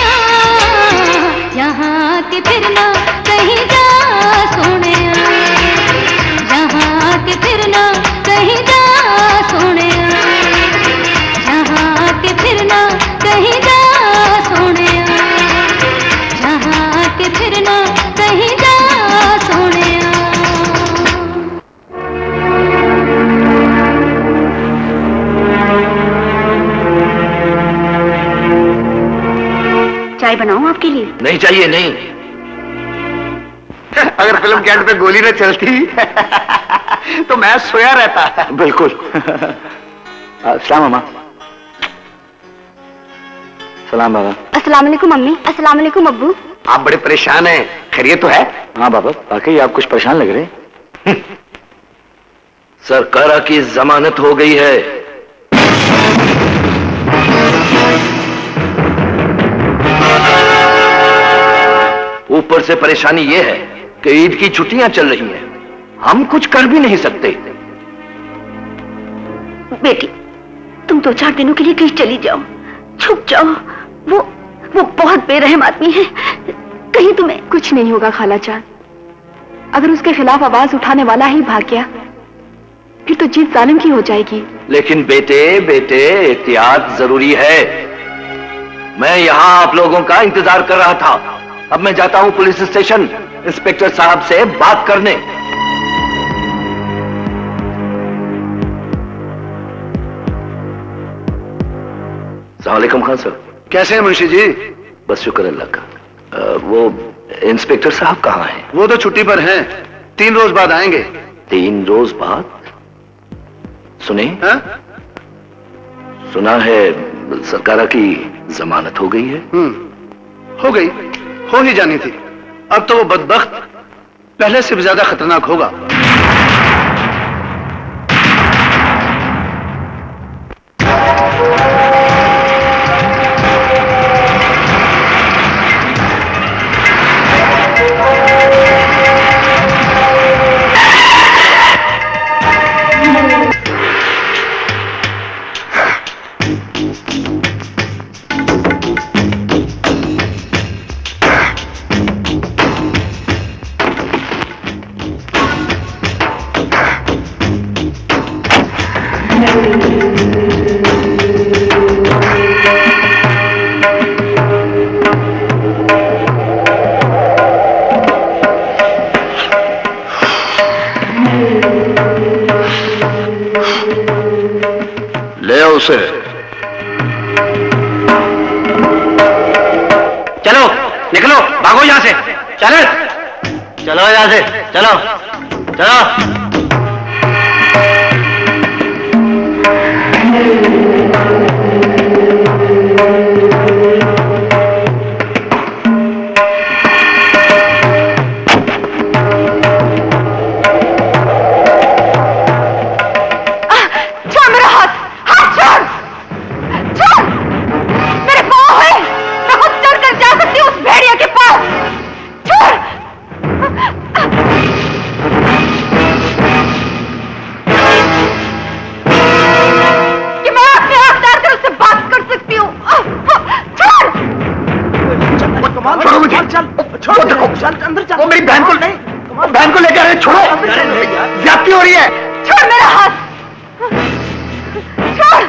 यहाँ के फिरना कहीं जा सोने, यहाँ के फिरना कहीं जा सोने, यहाँ के फिरना कहीं जा सोने, यहाँ के फिरना कहीं जा सोने। चाय बनाऊं आपके लिए? नहीं चाहिए, नहीं। अगर फिल्म के एंड पे गोली न चलती तो मैं सोया रहता। बिल्कुल। सलाम मामा। सलाम बाबा। अस्सलाम वालेकुम मम्मी। अस्सलाम वालेकुम अब्बू। आप बड़े परेशान हैं, खैरियत तो है? हाँ बाबा, वाकई आप कुछ परेशान लग रहे। सरकारा की जमानत हो गई है। ऊपर से परेशानी यह है कि ईद की छुट्टियां चल रही हैं, हम कुछ कर भी नहीं सकते। बेटी, तुम 2-4 दिनों के लिए कहीं चली जाओ, छुप जाओ। वो बहुत बेरहम आदमी है, कहीं तुम्हें कुछ नहीं होगा खाला जान। अगर उसके खिलाफ आवाज उठाने वाला ही भाग गया फिर तो जीत जालिम की हो जाएगी। लेकिन बेटे एहतियात जरूरी है। मैं यहां आप लोगों का इंतजार कर रहा था। अब मैं जाता हूं पुलिस स्टेशन इंस्पेक्टर साहब से बात करने। अस्सलाम वालेकुम खान साहब। कैसे हैं मुंशी जी? बस शुक्र अल्लाह का। वो इंस्पेक्टर साहब कहाँ हैं? वो तो छुट्टी पर हैं, 3 रोज बाद आएंगे। 3 रोज बाद? सुने? हा? सुना है सरकारा की जमानत हो गई है। हो गई, हो ही जानी थी। अब तो वो बदबख्त पहले से भी ज्यादा खतरनाक होगा। ले आओ उसे। चलो निकलो, भागो यहाँ से। चलो चलो यहाँ से, चलो चलो। वो मेरी बहन को नहीं, बहन को लेकर आए, छोड़ो, ज्यादती हो रही है। छोड़ मेरा हाथ, छोड़,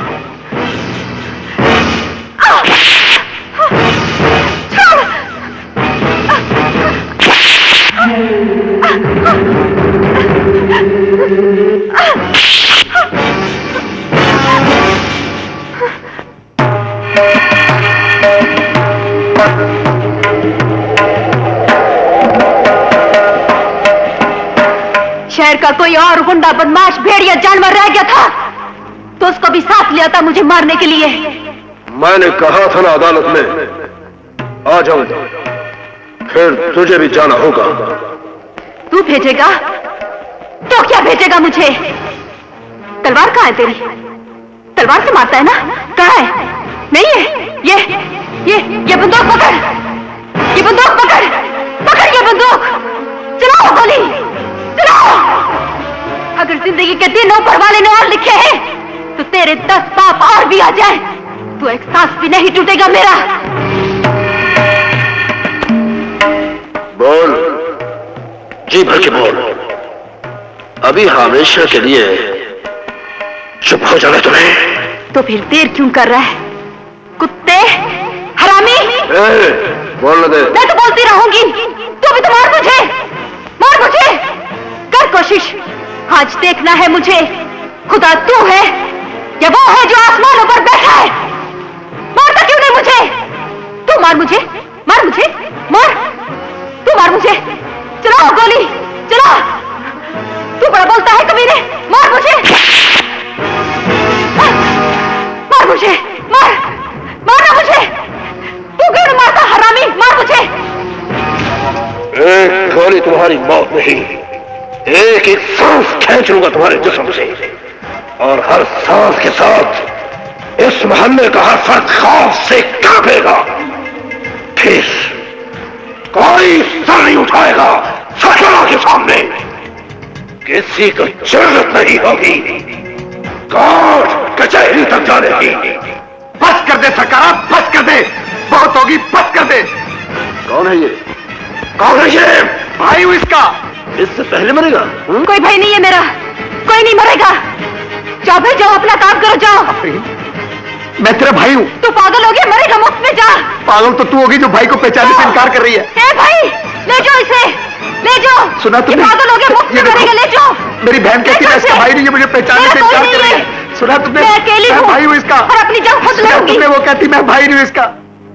शहर का कोई और गुंडा बदमाश भेड़िया जानवर रह गया था तो उसको भी साथ लिया था मुझे मारने के लिए। मैंने कहा था ना अदालत में आ जाऊंगा, फिर तुझे भी जाना होगा। तू भेजेगा तो क्या भेजेगा मुझे? तलवार कहाँ है तेरी? तलवार से मारता है ना? कहाँ है? नहीं है? ये बंदूक पकड़, ये बंदूक पकड़, पकड़ ये बंदूक, चलाओ गोली, चलाओ। अगर जिंदगी के दिन ऊपर वाले ने और लिखे हैं तो तेरे 10 पाप और भी आ जाए तो एक सांस भी नहीं टूटेगा मेरा। बोल, जी भर के बोल, अभी हमेशा के लिए चुप हो जाना तुम्हें। तो फिर देर क्यों कर रहा है कुत्ते, हरामी? बोलने दे। मैं तो बोलती रहूंगी, तू भी तो मार मुझे, मार मुझे, कर कोशिश। आज देखना है मुझे खुदा तू है या वो है जो आसमानों पर बैठा है। मारता क्यों नहीं मुझे? तू मार मुझे, मार मुझे, मार, तू मार मुझे, चलाओ गोली, चला। तू बड़ा बोलता है कमीने, मार मुझे, मार मुझे, मार, मारना मुझे। तू क्यों नहीं मारता हरामी, मार मुझे। एक गोली तुम्हारी मौत नहीं, एक एक सांस खींच लूंगा तुम्हारे जिस्म से, और हर सांस के साथ इस मोहल्ले का हर फर्द खौफ से कांपेगा। फिर कोई सर नहीं उठाएगा सरकार के सामने, किसी को जरूरत नहीं होगी कोर्ट कचहरी तक जाने की। बस कर दे सरकार, बस कर दे, बहुत होगी, बस कर दे। कौन है ये? कौन है ये? भाई हूं इसका। इससे पहले मरेगा? कोई भाई नहीं है मेरा, कोई नहीं मरेगा। जाओ भाई, जाओ अपना काम करो, जाओ। मैं तेरा भाई हूँ। तू पागल हो गया, मरेगा मुफ्त में, जा। पागल तो तू होगी जो भाई को पहचानने से इनकार कर रही है। ए भाई, ले जाओ इसे, ले जाओ। सुना तुमने? पागल हो गया, मुफ्त में मरेगा, ले जाओ। मेरी बहन कहती है इसका भाई नहीं है, मुझे पहचानने से इनकार कर रही है। सुना तुमने? मैं अकेली हूँ, भाई हूँ इसका, और अपनी जान खुद लूंगी। वो कहती मैं भाई नहीं हूँ इसका।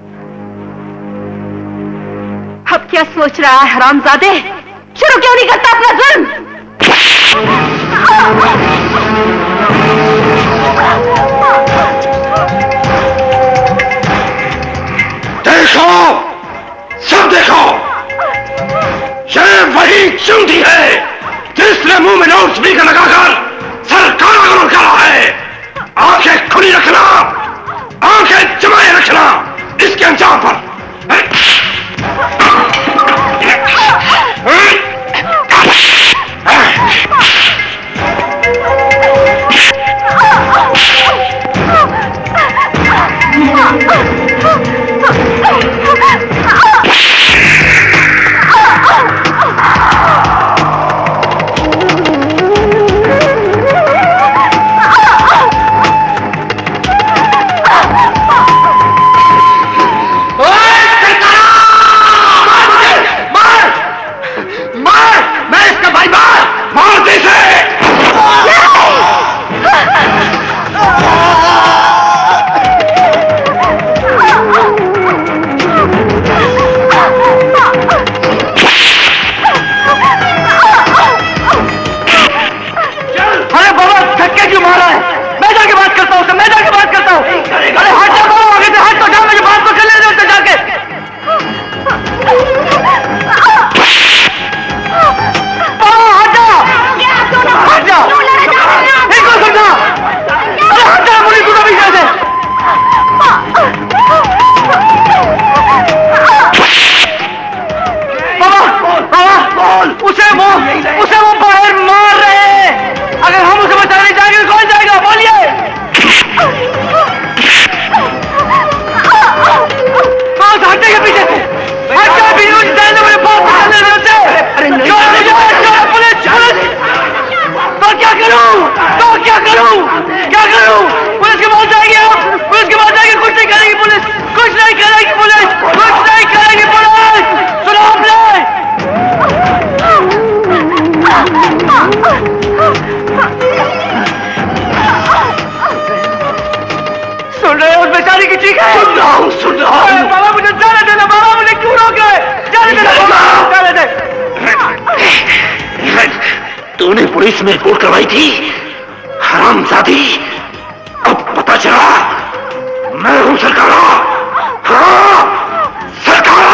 अब क्या सोच रहा है हरामजादे? शुरू क्यों नहीं करता अपना जुल्म? देखो, सब देखो, ये वही चूंटी है जिसने मुंह में लाउड स्पीकर लगाकर सरकार को कहा है। आंखें खुली रखना, आंखें जमाए रखना इसके अंजाम पर। रहा हूँ, सुन रहा हूँ। बाबा मुझे जाने देना, बाबा मुझे क्यों रोके? जाने देना बाबा, जाने दे। तूने पुलिस में रिपोर्ट करवाई थी, हरामजादी। अब पता चला मैं हूँ सरकारा। हाँ, सरकारा।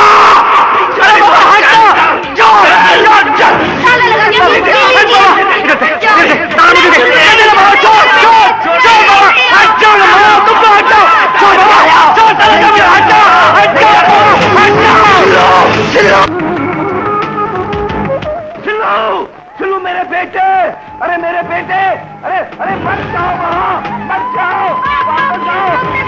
चलो मेरे बेटे, अरे मेरे बेटे, अरे अरे मत जाओ वहां, मत जाओ, वापस जाओ।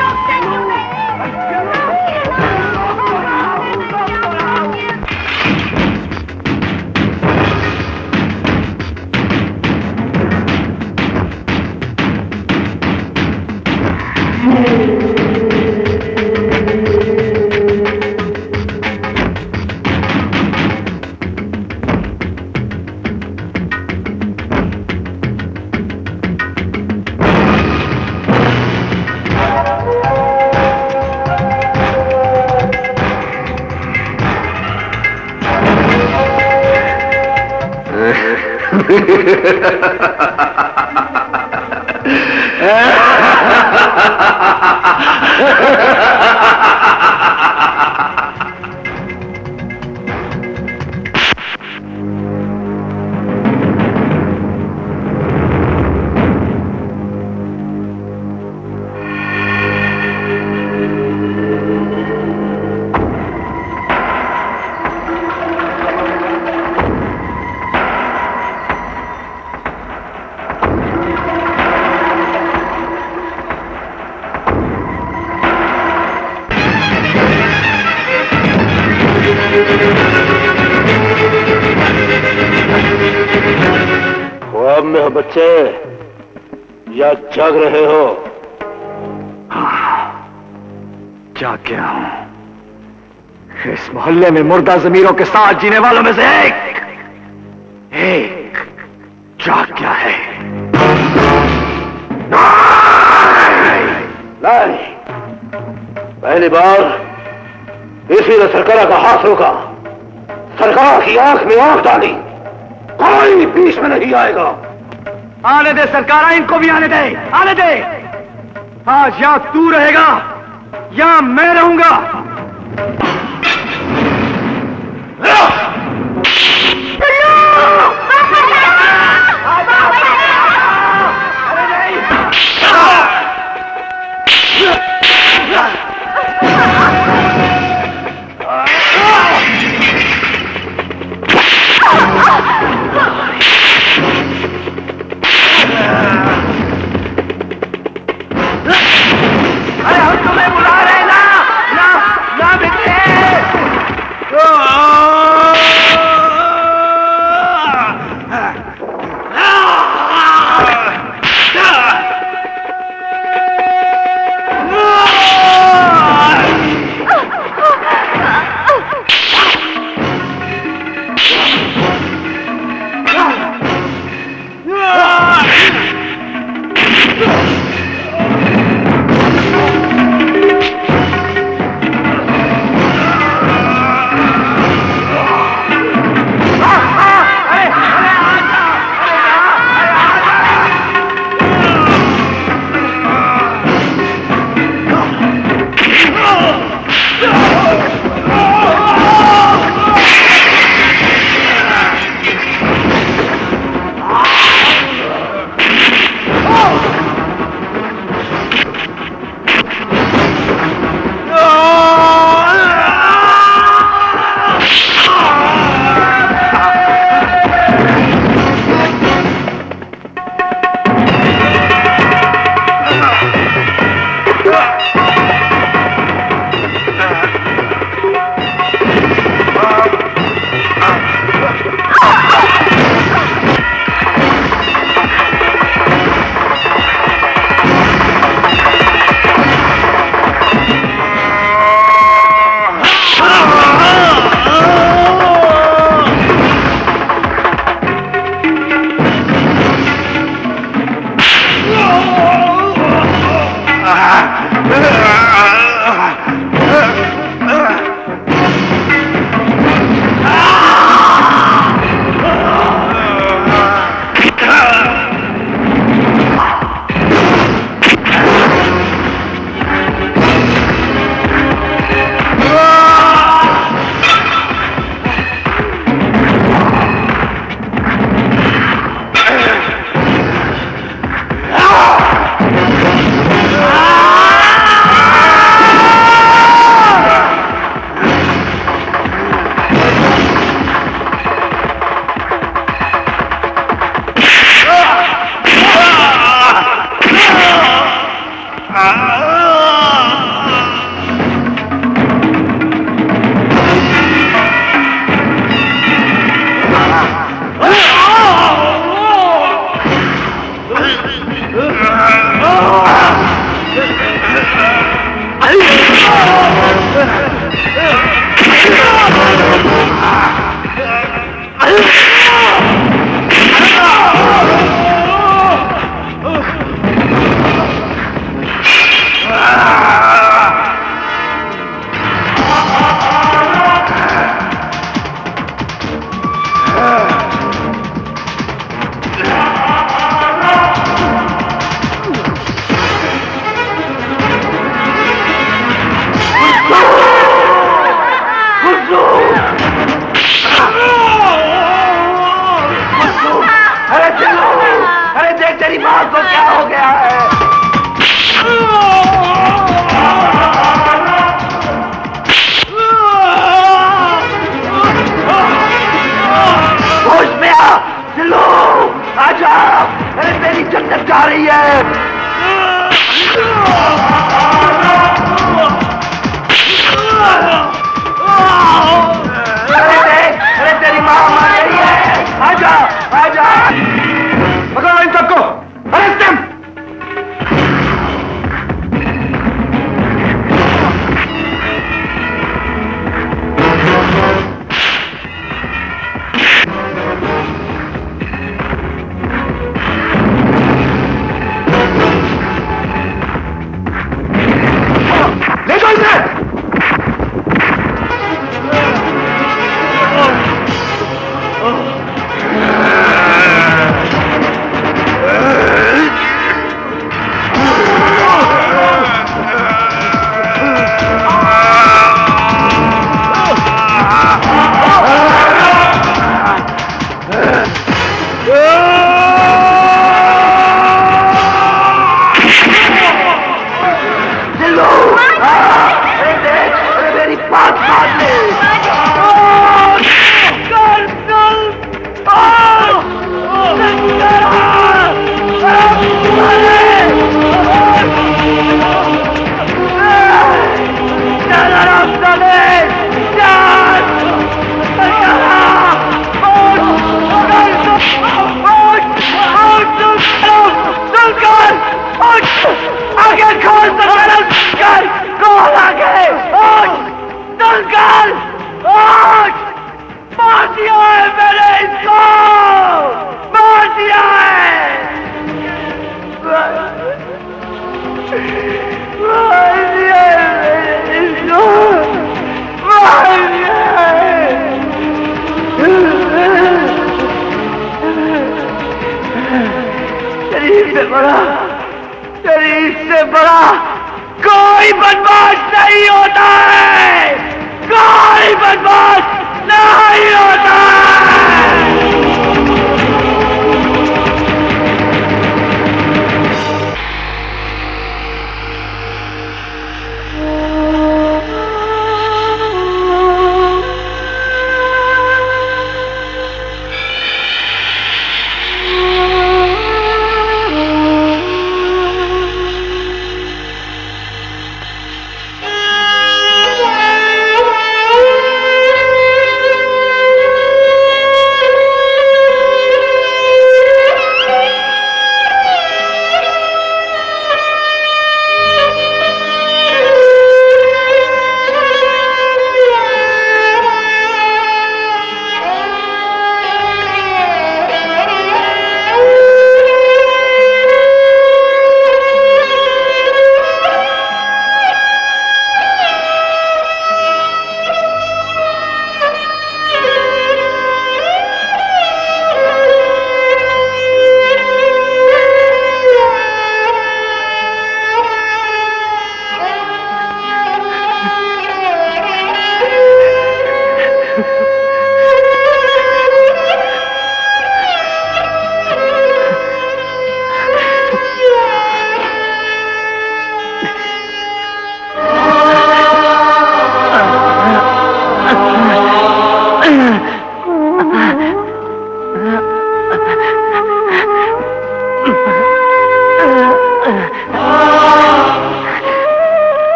ख्वाब में हो बच्चे या जाग रहे हो? जाग गया हूं। इस मोहल्ले में मुर्दा जमीरों के साथ जीने वालों में से एक जाग गया है। नहीं, पहली बार इसी ने सरकारा का हाथ रोका, सरकार की आंख में आंख डाली। कोई बीच में नहीं आएगा। आने दे सरकारा, इनको भी आने दे, आने दे। आज या तू रहेगा या मैं रहूंगा। अरे हम तुम्हें बुला रहे ना, ना, ना बेटे।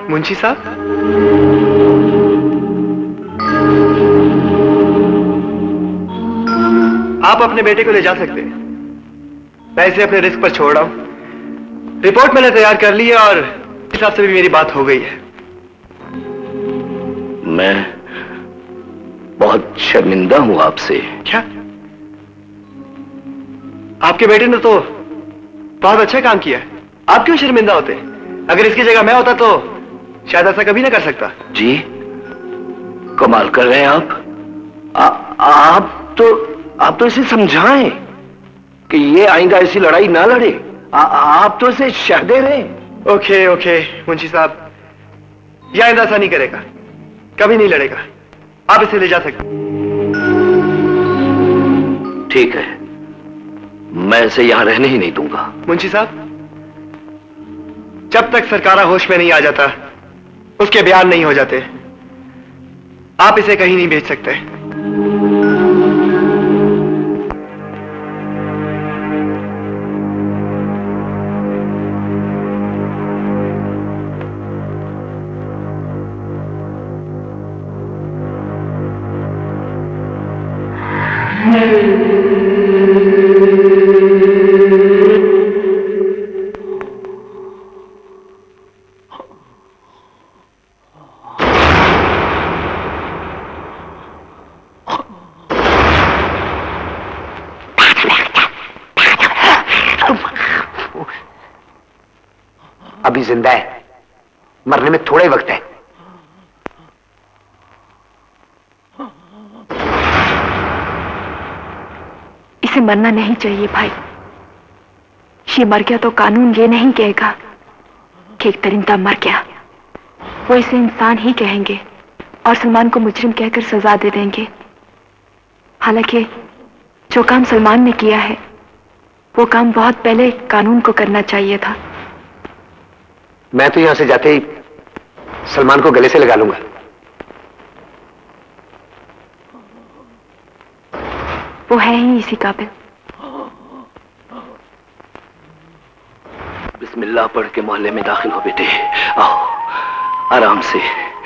मुंशी साहब, आप अपने बेटे को ले जा सकते हैं। मैं इसे अपने रिस्क पर छोड़ रहा हूं। रिपोर्ट मैंने तैयार कर ली है और इस हिसाब से भी मेरी बात हो गई है। मैं बहुत शर्मिंदा हूं आपसे। क्या? आपके बेटे ने तो बहुत अच्छा काम किया है। आप क्यों शर्मिंदा होते? अगर इसकी जगह मैं होता तो शायद ऐसा कभी ना कर सकता। जी, कमाल कर रहे हैं आप। आप तो इसे समझाएं कि ये आइंदा ऐसी लड़ाई ना लड़े। आप तो इसे शह दे रहे हैं। ओके मुंशी साहब, यह आइंदा ऐसा नहीं करेगा, कभी नहीं लड़ेगा। आप इसे ले जा सकते। ठीक है, मैं इसे यहां रहने ही नहीं दूंगा। मुंशी साहब, जब तक सरकारा होश में नहीं आ जाता, उसके बयान नहीं हो जाते, आप इसे कहीं नहीं भेज सकते। अभी जिंदा है, मरने में थोड़ा ही वक्त है। इसे मरना नहीं चाहिए भाई। ये मर गया तो कानून ये नहीं कहेगा कि एक दरिंदा मर गया। वो इसे इंसान ही कहेंगे और सलमान को मुजरिम कहकर सजा दे देंगे। हालांकि जो काम सलमान ने किया है वो काम बहुत पहले कानून को करना चाहिए था। मैं तो यहां से जाते ही सलमान को गले से लगा लूंगा। वो है ही इसी काबिल। बिस्मिल्लाह पढ़ के मोहल्ले में दाखिल हो बेटे। आओ आराम से।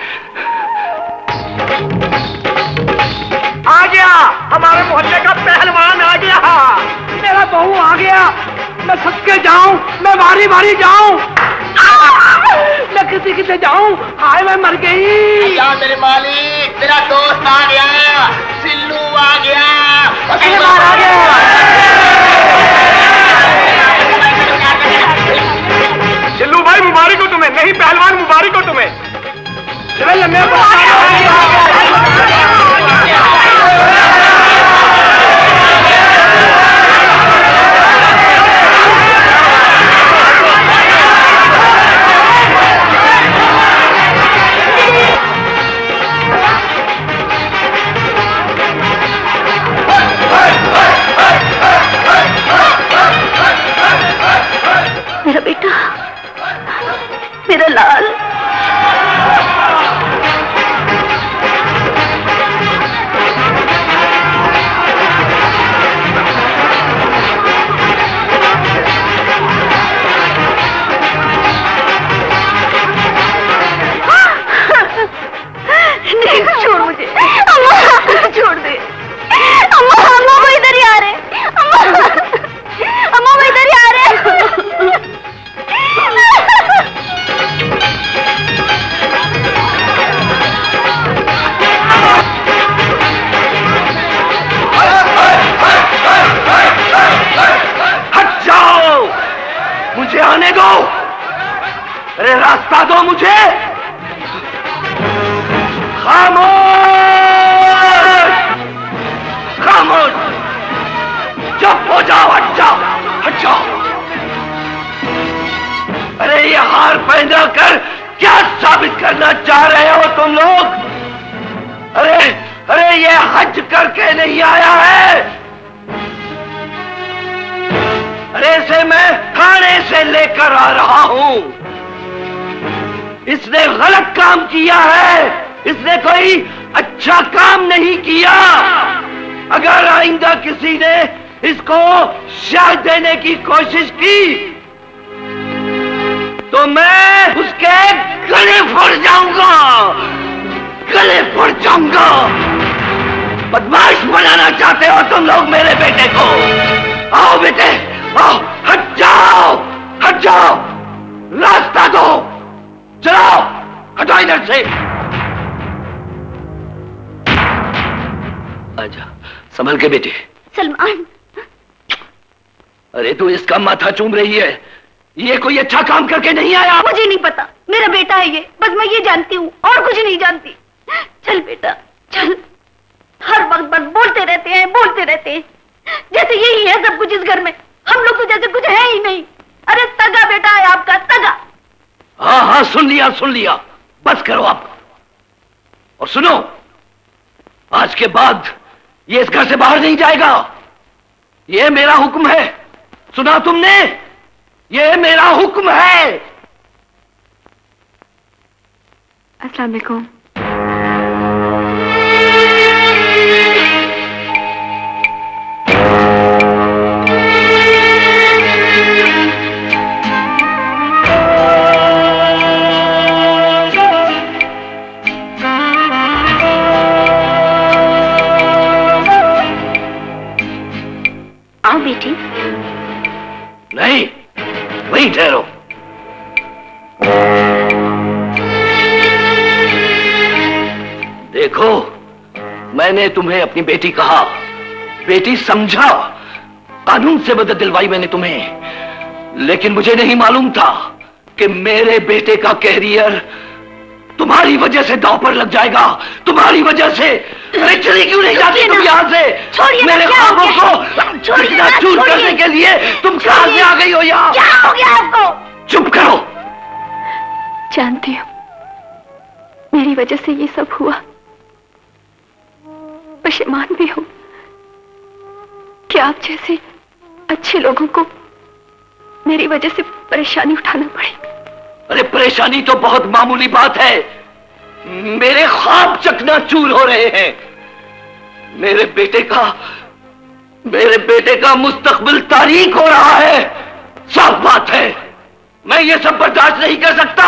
आ गया हमारे मोहल्ले का पहलवान, आ गया मेरा बहू, आ गया। मैं सबके जाऊं, मैं बारी बारी जाऊं, मैं किसी किसी जाऊं। हाय मैं मर गई। या मेरे मालिक, तेरा दोस्त आ गया, सिल्लू आ गया, आ गया। सिल्लू भाई मुबारक हो तुम्हें। नहीं पहलवान मुबारक हो तुम्हें। चल मैं मेरा बेटा, मेरा लाल। नहीं छोड़ मुझे, अम्मा छोड़ दे। अम्मा अम्मा वो इधर ही आ रहे। अम्मा अम्मा वो इधर ही आ रहे। हट जाओ, मुझे आने दो। अरे रास्ता दो मुझे। खामोश खामोश, चुप हो जाओ। हट जाओ हट जाओ। अरे ये हार पहना कर क्या साबित करना चाह रहे हो तुम लोग? अरे अरे ये हज करके नहीं आया है। अरे इसे मैं थाने से लेकर आ रहा हूं। इसने गलत काम किया है, इसने कोई अच्छा काम नहीं किया। अगर आइंदा किसी ने इसको शाह देने की कोशिश की तो तो मैं उसके गले फोड़ जाऊंगा, गले फोड़ जाऊंगा। बदमाश बनाना चाहते हो तुम लोग मेरे बेटे को? आओ बेटे, आओ, हट जाओ, हट जाओ, रास्ता दो, चलो, हटो इधर से। आजा, संभल के बेटे। सलमान, अरे तू इसका माथा चूम रही है, ये कोई अच्छा काम करके नहीं आया। मुझे नहीं पता, मेरा बेटा है ये, बस मैं ये जानती हूँ और कुछ नहीं जानती। चल बेटा चल, हर वक्त बस बोलते रहते हैं, बोलते रहते हैं, जैसे यही है सब कुछ इस घर में। हम लोग तो जैसे कुछ है ही नहीं। अरे तगा बेटा है आपका, तगा। हाँ हाँ, सुन लिया, बस करो आप। और सुनो, आज के बाद ये इस घर से बाहर नहीं जाएगा, ये मेरा हुक्म है, सुना तुमने? ये मेरा हुक्म है। अस्सलाम वालेकुम। आओ बेटी। नहीं, वहीं ठहरो। देखो, मैंने तुम्हें अपनी बेटी कहा, बेटी समझा, कानून से मदद दिलवाई मैंने तुम्हें, लेकिन मुझे नहीं मालूम था कि मेरे बेटे का कैरियर तुम्हारी वजह से दांव पर लग जाएगा, तुम्हारी वजह से। अरे चली क्यों नहीं जाती तुम यहाँ से? मेरे ख्वाबों को चूर करने के लिए तुम कहां से आ गई हो यहाँ? क्या हो गया आपको? चुप करो। जानती हूँ मेरी वजह से ये सब हुआ, पशेमान भी हूँ कि आप जैसे अच्छे लोगों को मेरी वजह से परेशानी उठाना पड़ी। अरे परेशानी तो बहुत मामूली बात है, मेरे ख्वाब चकनाचूर हो रहे हैं, मेरे बेटे का मुस्तकबिल तारीक हो रहा है, साफ बात है। मैं ये सब बर्दाश्त नहीं कर सकता।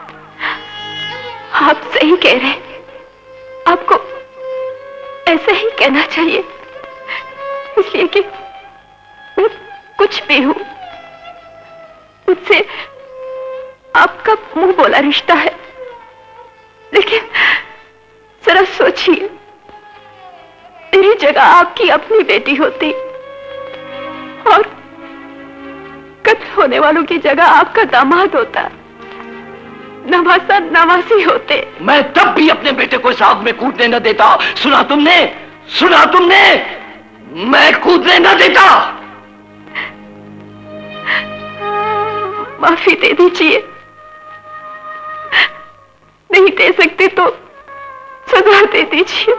आप सही कह रहे हैं, आपको ऐसे ही कहना चाहिए, इसलिए कि मैं कुछ भी हूं, मुझसे आपका मुंह बोला रिश्ता है, लेकिन जरा सोचिए, मेरी जगह आपकी अपनी बेटी होती और कत्ल होने वालों की जगह आपका दामाद होता, नवासा नवासी होते। मैं तब भी अपने बेटे को इस आग में कूदने न देता। सुना तुमने? सुना तुमने? मैं कूदने न देता। माफी दे दीजिए, नहीं दे सकते तो सजा दे दीजिए।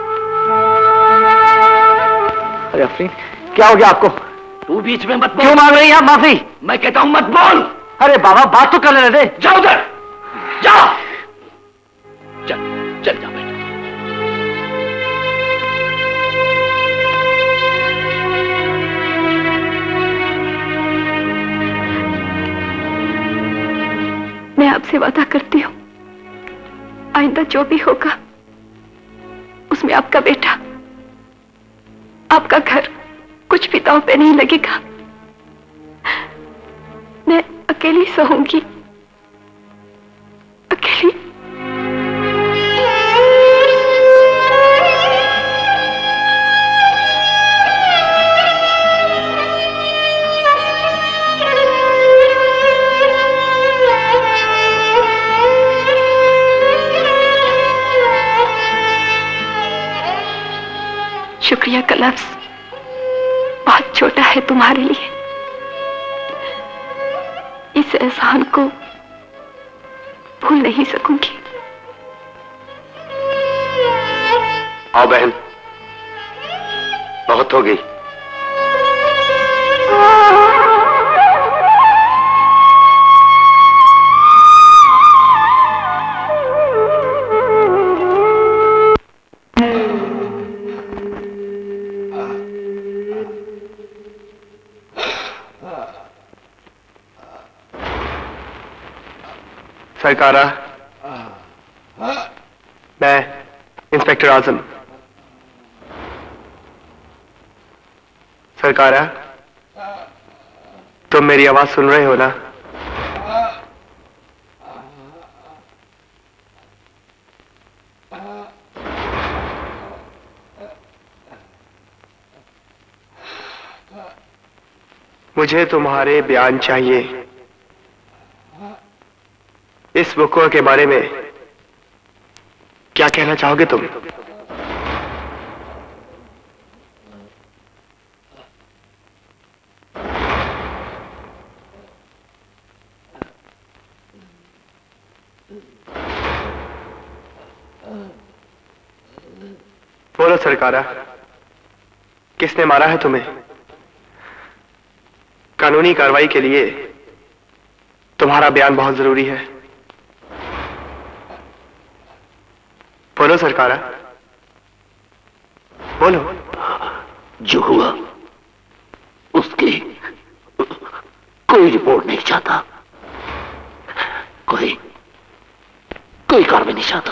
अरे अफरीन, क्या हो गया आपको? तू बीच में मत बोल। क्यों मांग रही हैं आप माफी? मैं कहता हूं मत बोल। अरे बाबा, बात तो कर लेने दे। जाओ उधर, जा, चल जा बेटा। मैं आपसे वादा करती हूं, आइंदा जो भी होगा उसमें आपका बेटा, आपका घर कुछ भी दांव पे नहीं लगेगा। मैं अकेली सहूंगी, अकेली। शुक्रिया का लफ्ज बहुत छोटा है तुम्हारे लिए, इस एहसान को भूल नहीं सकूंगी। आओ बहन, बहुत हो गई। सरकारा, मैं इंस्पेक्टर आजम। सरकारा, तुम मेरी आवाज सुन रहे हो ना? मुझे तुम्हारे बयान चाहिए। इस वक़्वा के बारे में क्या कहना चाहोगे तुम? बोलो सरकारा, किसने मारा है तुम्हें? कानूनी कार्रवाई के लिए तुम्हारा बयान बहुत जरूरी है। बोलो सरकारा, बोलो। जो हुआ उसकी कोई रिपोर्ट नहीं चाहता, कोई कार्रवाई नहीं चाहता।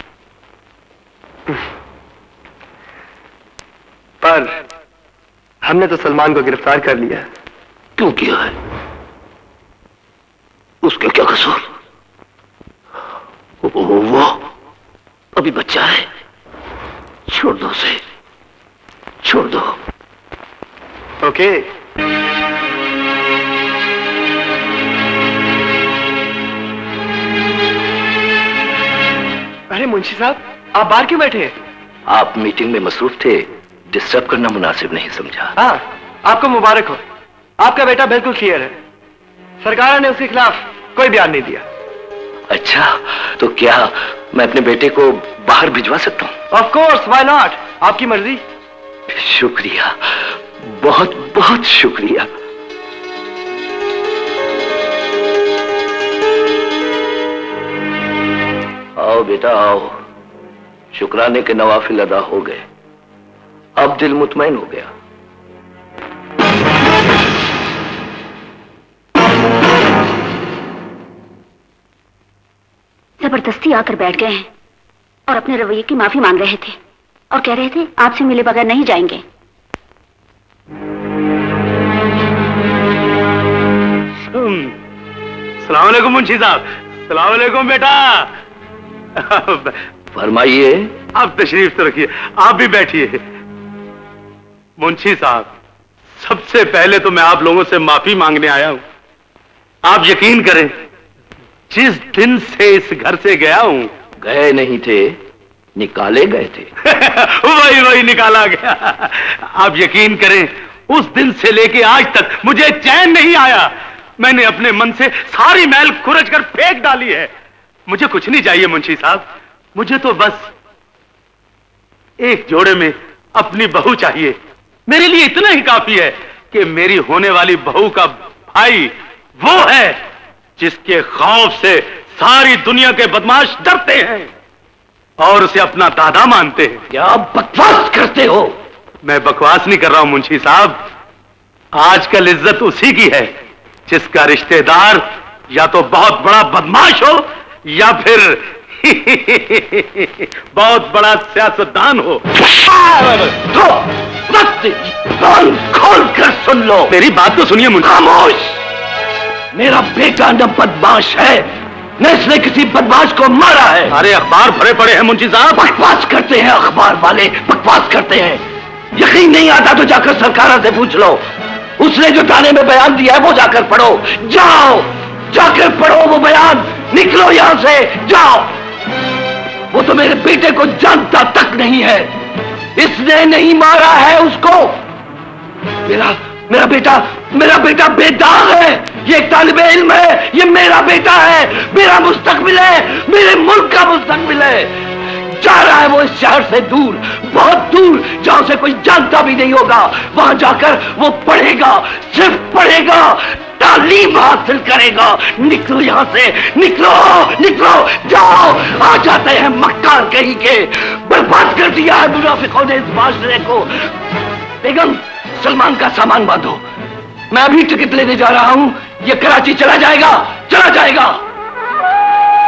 पर हमने तो सलमान को गिरफ्तार कर लिया। क्यों किया है? उसका क्या कसूर? वो अभी बच्चा है, छोड़ दो उसे, छोड़ दो। ओके। अरे मुंशी साहब, आप बाहर क्यों बैठे हैं? आप मीटिंग में मसरूफ थे, डिस्टर्ब करना मुनासिब नहीं समझा। हाँ, आपको मुबारक हो, आपका बेटा बिल्कुल क्लियर है। सरकार ने उसके खिलाफ कोई बयान नहीं दिया। अच्छा, तो क्या मैं अपने बेटे को बाहर भिजवा सकता हूँ? ऑफ कोर्स, व्हाई नॉट, आपकी मर्जी। शुक्रिया, बहुत बहुत शुक्रिया। आओ बेटा आओ, शुक्राने के नवाफिल अदा हो गए, अब दिल मुतमईन हो गया। जबरदस्ती आकर बैठ गए हैं और अपने रवैये की माफी मांग रहे थे और कह रहे थे आपसे मिले बगैर नहीं जाएंगे। सलाम अलैकुम मुंशी साहब। सलाम अलैकुम बेटा। फरमाइए। आप तशरीफ तो रखिए, आप भी बैठिए। मुंशी साहब, सबसे पहले तो मैं आप लोगों से माफी मांगने आया हूं। आप यकीन करें, जिस दिन से इस घर से गया हूं। गए नहीं थे, निकाले गए थे। वही निकाला गया। आप यकीन करें, उस दिन से लेके आज तक मुझे चैन नहीं आया। मैंने अपने मन से सारी मैल खुरच कर फेंक डाली है। मुझे कुछ नहीं चाहिए मुंशी साहब, मुझे तो बस एक जोड़े में अपनी बहू चाहिए। मेरे लिए इतना ही काफी है कि मेरी होने वाली बहू का भाई वो है जिसके खौफ से सारी दुनिया के बदमाश डरते हैं और उसे अपना दादा मानते हैं। क्या बकवास करते हो? मैं बकवास नहीं कर रहा हूं मुंशी साहब। आजकल इज्जत उसी की है जिसका रिश्तेदार या तो बहुत बड़ा बदमाश हो या फिर बहुत बड़ा सियासतदान हो। कान खोल कर सुन लो। मेरी बात तो सुनिए मुंशी। खामोश। मेरा बेटा न बदमाश है, न इसने किसी बदमाश को मारा है। अरे अखबार भरे पड़े हैं मुंशी साहब। बकवास करते हैं अखबार वाले, बकवास करते हैं। यकीन नहीं आता तो जाकर सरकारा से पूछ लो। उसने जो थाने में बयान दिया है वो जाकर पढ़ो। जाओ, जाकर पढ़ो वो बयान। निकलो यहां से, जाओ। वो तो मेरे बेटे को जानता तक नहीं है। इसने नहीं मारा है उसको। मेरा बेटा बेदाग है। ये एक तालिबे इल्म है, ये मेरा बेटा है, मेरा मुस्तकबिल है, मेरे मुल्क का मुस्तकबिल है। जा रहा है वो इस शहर से दूर, बहुत दूर, जहां से कोई जानता भी नहीं होगा। वहां जाकर वो पढ़ेगा, सिर्फ पढ़ेगा, तालीम हासिल करेगा। निकलो यहां से, निकलो, निकलो, जाओ। आ जाते हैं मक्कार कहीं के। बर्बाद कर दिया है मुनाफिकों ने इस माशरे को। बेगम, सलमान का सामान बांधो, मैं अभी टिकट लेने जा रहा हूं। ये कराची चला जाएगा, चला जाएगा।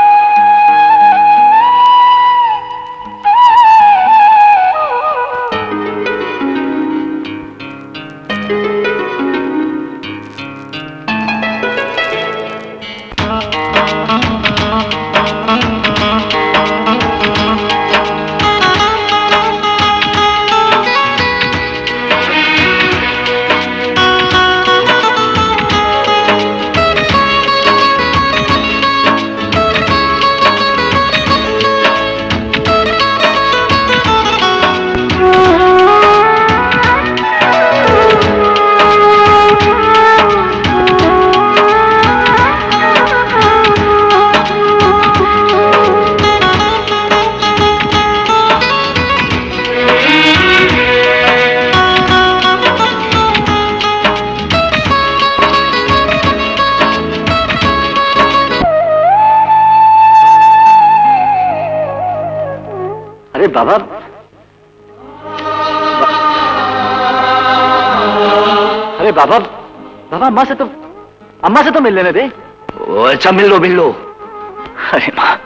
अरे बाबा, अरे बाबा, बाबा अम्मा से तो मिल लेने दे। अच्छा मिल लो। अरे माँ,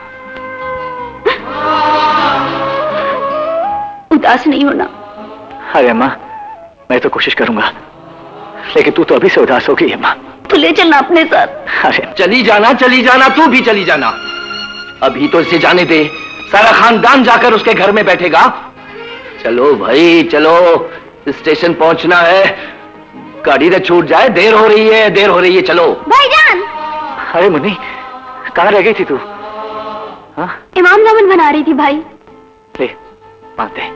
उदास नहीं होना। अरे अम्मा, मैं तो कोशिश करूंगा, लेकिन तू तो अभी से उदास हो गई है माँ। तू ले चलना अपने साथ। अरे चली जाना, तू भी चली जाना। अभी तो इसे जाने दे, सारा खानदान जाकर उसके घर में बैठेगा। चलो भाई चलो, स्टेशन पहुंचना है, गाड़ी न छूट जाए, देर हो रही है, चलो। भाईजान। अरे मुन्नी, कहाँ रह गई थी तू? हाँ? इमाम जामुन बना रही थी भाई। ले, मानते।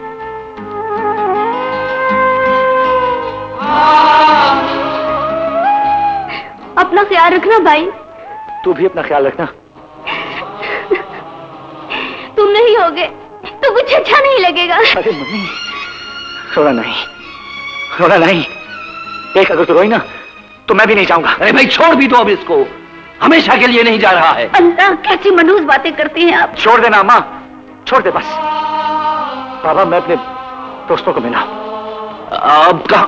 अपना ख्याल रखना भाई। तू भी अपना ख्याल रखना। तुम नहीं होगे तो कुछ अच्छा नहीं लगेगा। अरे मम्मी, रोना नहीं। देख, अगर तू रोई ना तो मैं भी नहीं चाहूंगा। अरे भाई छोड़ भी दो अब इसको, हमेशा के लिए नहीं जा रहा है। अल्लाह, कैसी मनहूस बातें करती हैं आप। छोड़ देना अम्मा, छोड़ दे बस। बाबा, मैं अपने दोस्तों को मिला। अब कहाँ?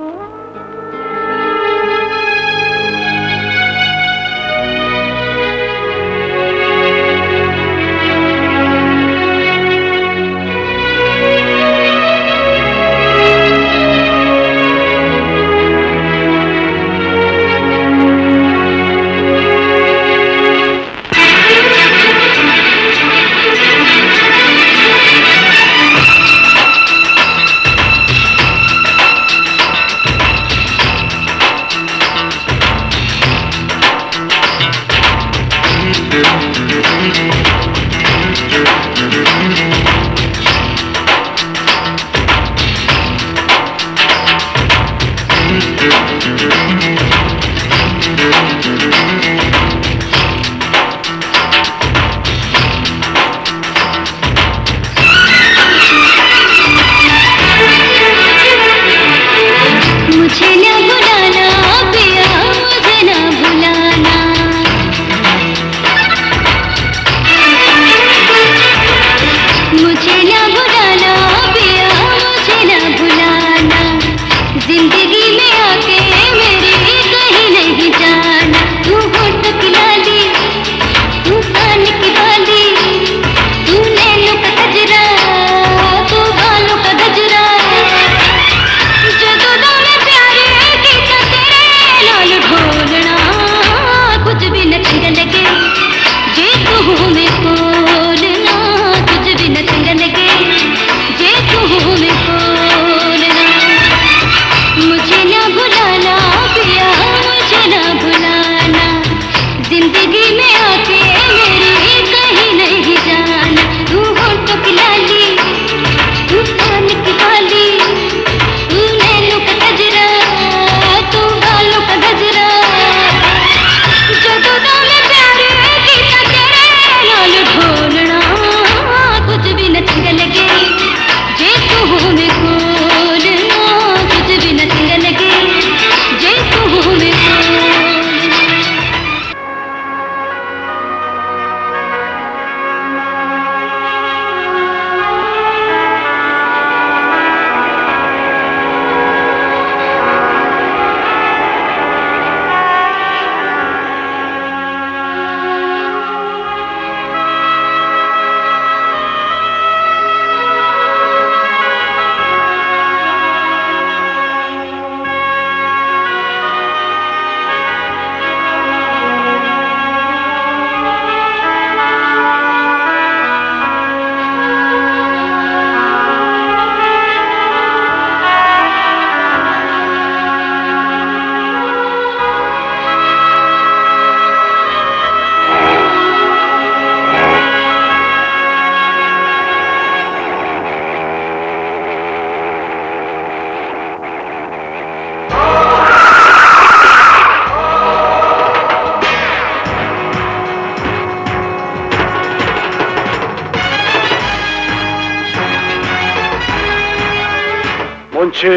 मुंशी,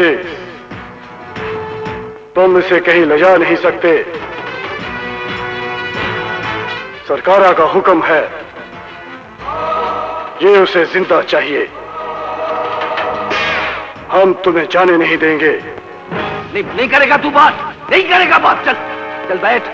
तुम इसे कहीं ले जा नहीं सकते। सरकारा का हुक्म है, ये उसे जिंदा चाहिए। हम तुम्हें जाने नहीं देंगे। नहीं करेगा तू बात, नहीं करेगा बात। चल चल बैठ।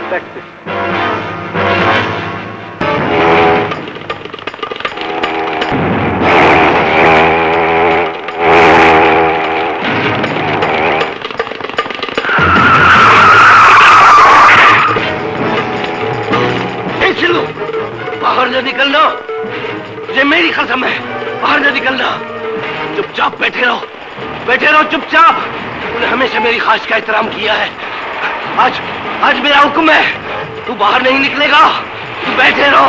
बाहर न निकलना, ये मेरी कसम है, बाहर न निकलना। चुपचाप बैठे रहो चुपचाप। तूने हमेशा मेरी ख्वाहिश का एहतराम किया है, आज मेरा हुक्म है, तू बाहर नहीं निकलेगा, तू बैठे रहो।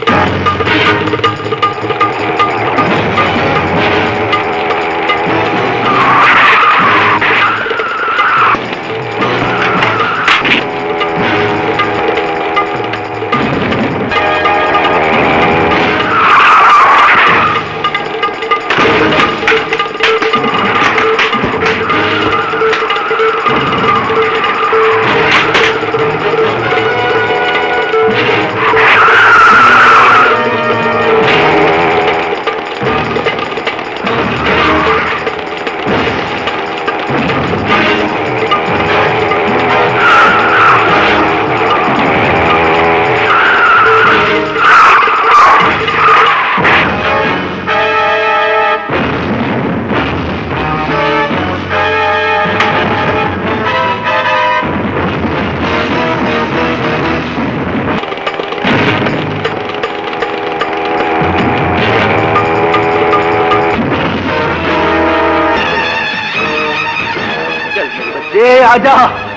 आजा।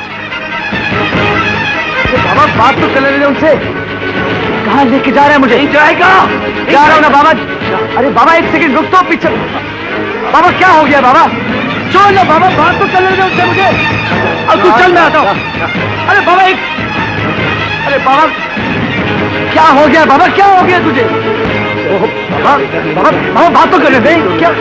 बाबा बात तो कर रहे उनसे, कहाँ लेके जा रहे हैं मुझे? नहीं जाएगा। जा रहा हूँ ना बाबा। अरे बाबा एक सेकंड रुक तो, पीछे। बाबा क्या हो गया बाबा? छोड़ ना बाबा, बात तो कर रहे उनसे मुझे। अब तू चल, मैं आता हूँ। अरे बाबा अरे बाबा क्या हो गया बाबा, क्या हो गया तुझे? बाबा बात तो कर रहे थे क्या?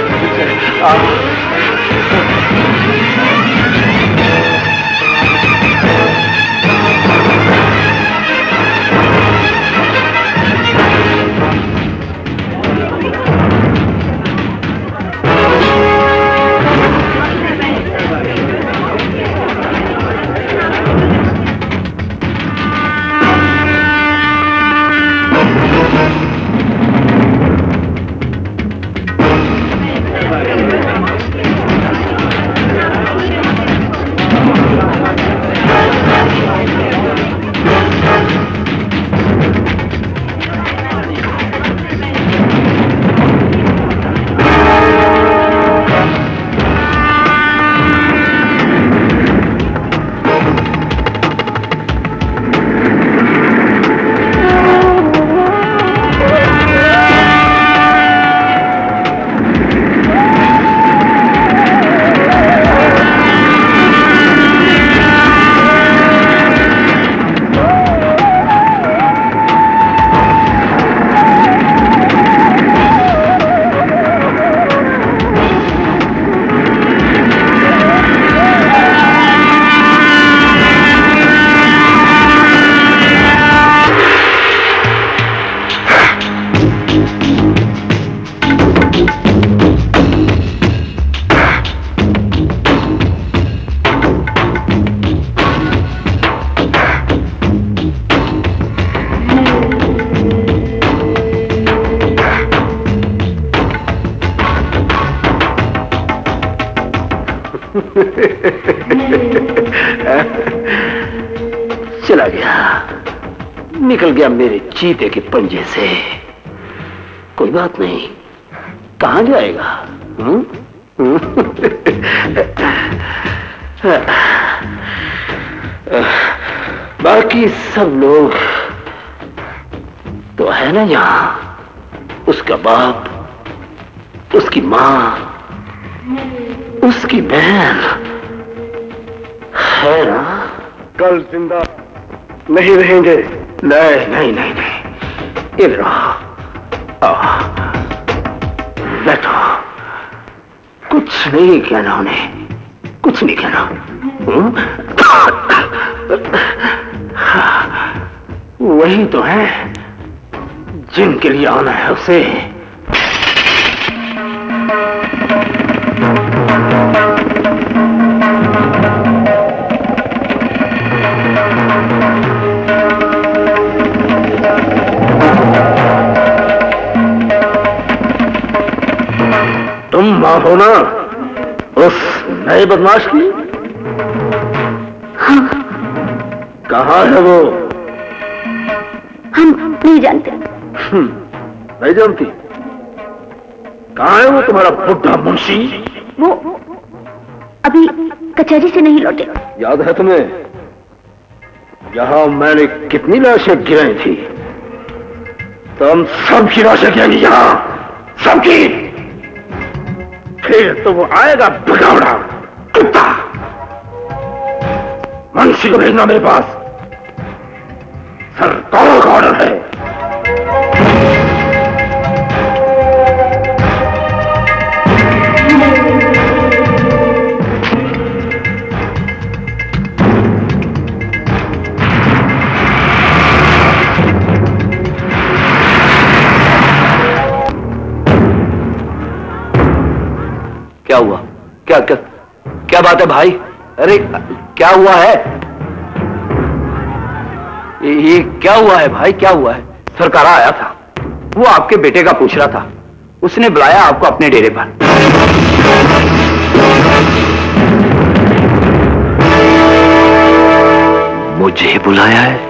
चला गया, निकल गया मेरे चीते के पंजे से। कोई बात नहीं, कहां जाएगा? बाकी सब लोग तो है ना यहां। उसका बाप, उसकी मां, उसकी बहन है ना? कल जिंदा नहीं रहेंगे। नहीं नहीं नहीं नहीं, इधर आओ, बैठो। कुछ नहीं कहना उन्हें, कुछ नहीं कहना। वही तो है जिनके लिए आना है उसे। माँ हो ना उस नए बदमाश की? हाँ। कहाँ है वो? हम नहीं जानते। नहीं जानती? कहाँ है वो तुम्हारा बुढ़ा मुंशी? वो अभी कचहरी से नहीं लौटे। याद है तुम्हें यहां मैंने कितनी लाशें गिराई थी? तुम सबकी लाशें गिराएंगी यहां, सबकी। फिर तो वो आएगा भगावड़ा कुत्ता। मुंशी को भेजना मेरे पास, सरकार का ऑर्डर है। क्या हुआ? क्या क्या क्या बात है भाई? अरे क्या हुआ है? ये क्या हुआ है भाई? क्या हुआ है? सरकारा आया था, वो आपके बेटे का पूछ रहा था, उसने बुलाया आपको अपने डेरे पर। मुझे बुलाया है?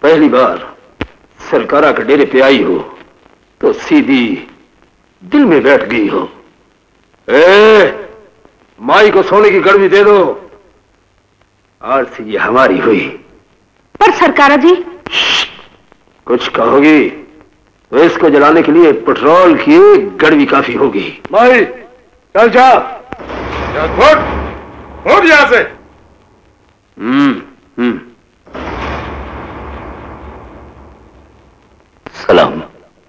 पहली बार सरकारा के डेरे पे आई हो तो सीधी दिल में बैठ गई हो। माई को सोने की गड़वी दे दो, आज से ये हमारी हुई। पर सरकारा जी, कुछ कहोगी तो इसको जलाने के लिए पेट्रोल की एक गड़वी काफी होगी। माई चल जा, उठ यहां से। सलाम।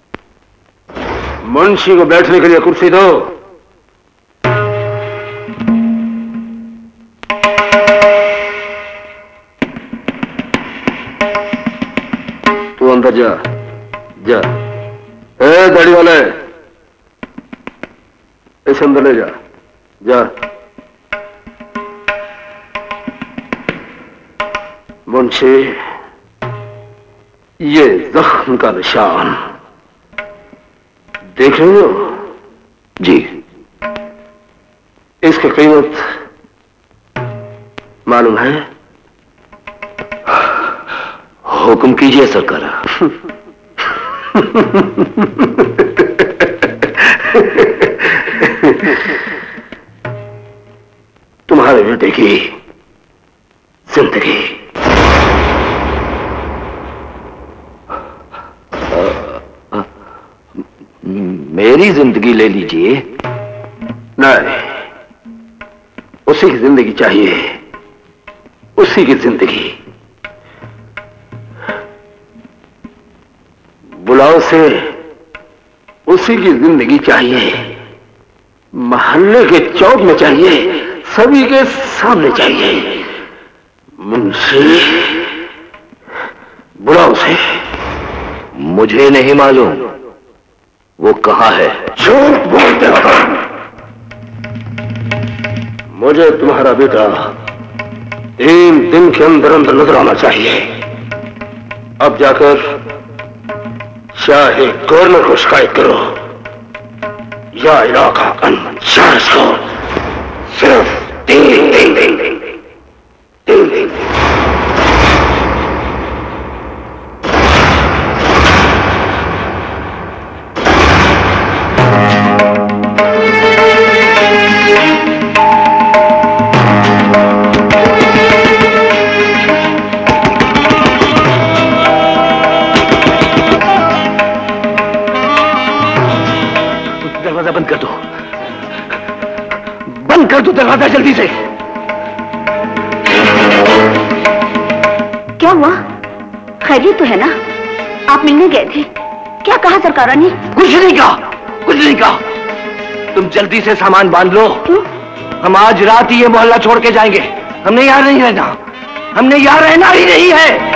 मुंशी को बैठने के लिए कुर्सी दो। तू अंदर जा, जा। दाढ़ी वाले, इसे अंदर ले जा, जा। मुंशी, ये जख्म का निशान देख रहे हो? जी। इसकी कीमत मालूम है? हुक्म कीजिए सरकार। तुम्हारे बेटे की जिंदगी। मेरी जिंदगी ले लीजिए। नहीं, उसी की जिंदगी चाहिए, उसी की जिंदगी। बुलाओ से उसी की जिंदगी चाहिए, मोहल्ले के चौक में चाहिए, सभी के सामने चाहिए। मुंशी, बुलाओ से। मुझे नहीं मालूम वो कहां है। झूठ बोलते हो। मुझे तुम्हारा बेटा 3 दिन के अंदर अंदर नजर आना चाहिए। अब जाकर चाहे गवर्नर को शिकायत करो या इलाका इंचार्ज को, सिर्फ 3 दिन। बंद कर दो, बंद कर दो दरवाजा जल्दी से। क्या हुआ? खैरियत तो है ना? आप मिलने गए थे, क्या कहा सरकारा ने? कुछ नहीं कहा, कुछ नहीं कहा। तुम जल्दी से सामान बांध लो। क्यों? हम आज रात ही ये मोहल्ला छोड़ के जाएंगे। हमने यहां नहीं रहना, हमने यहां रहना ही नहीं है।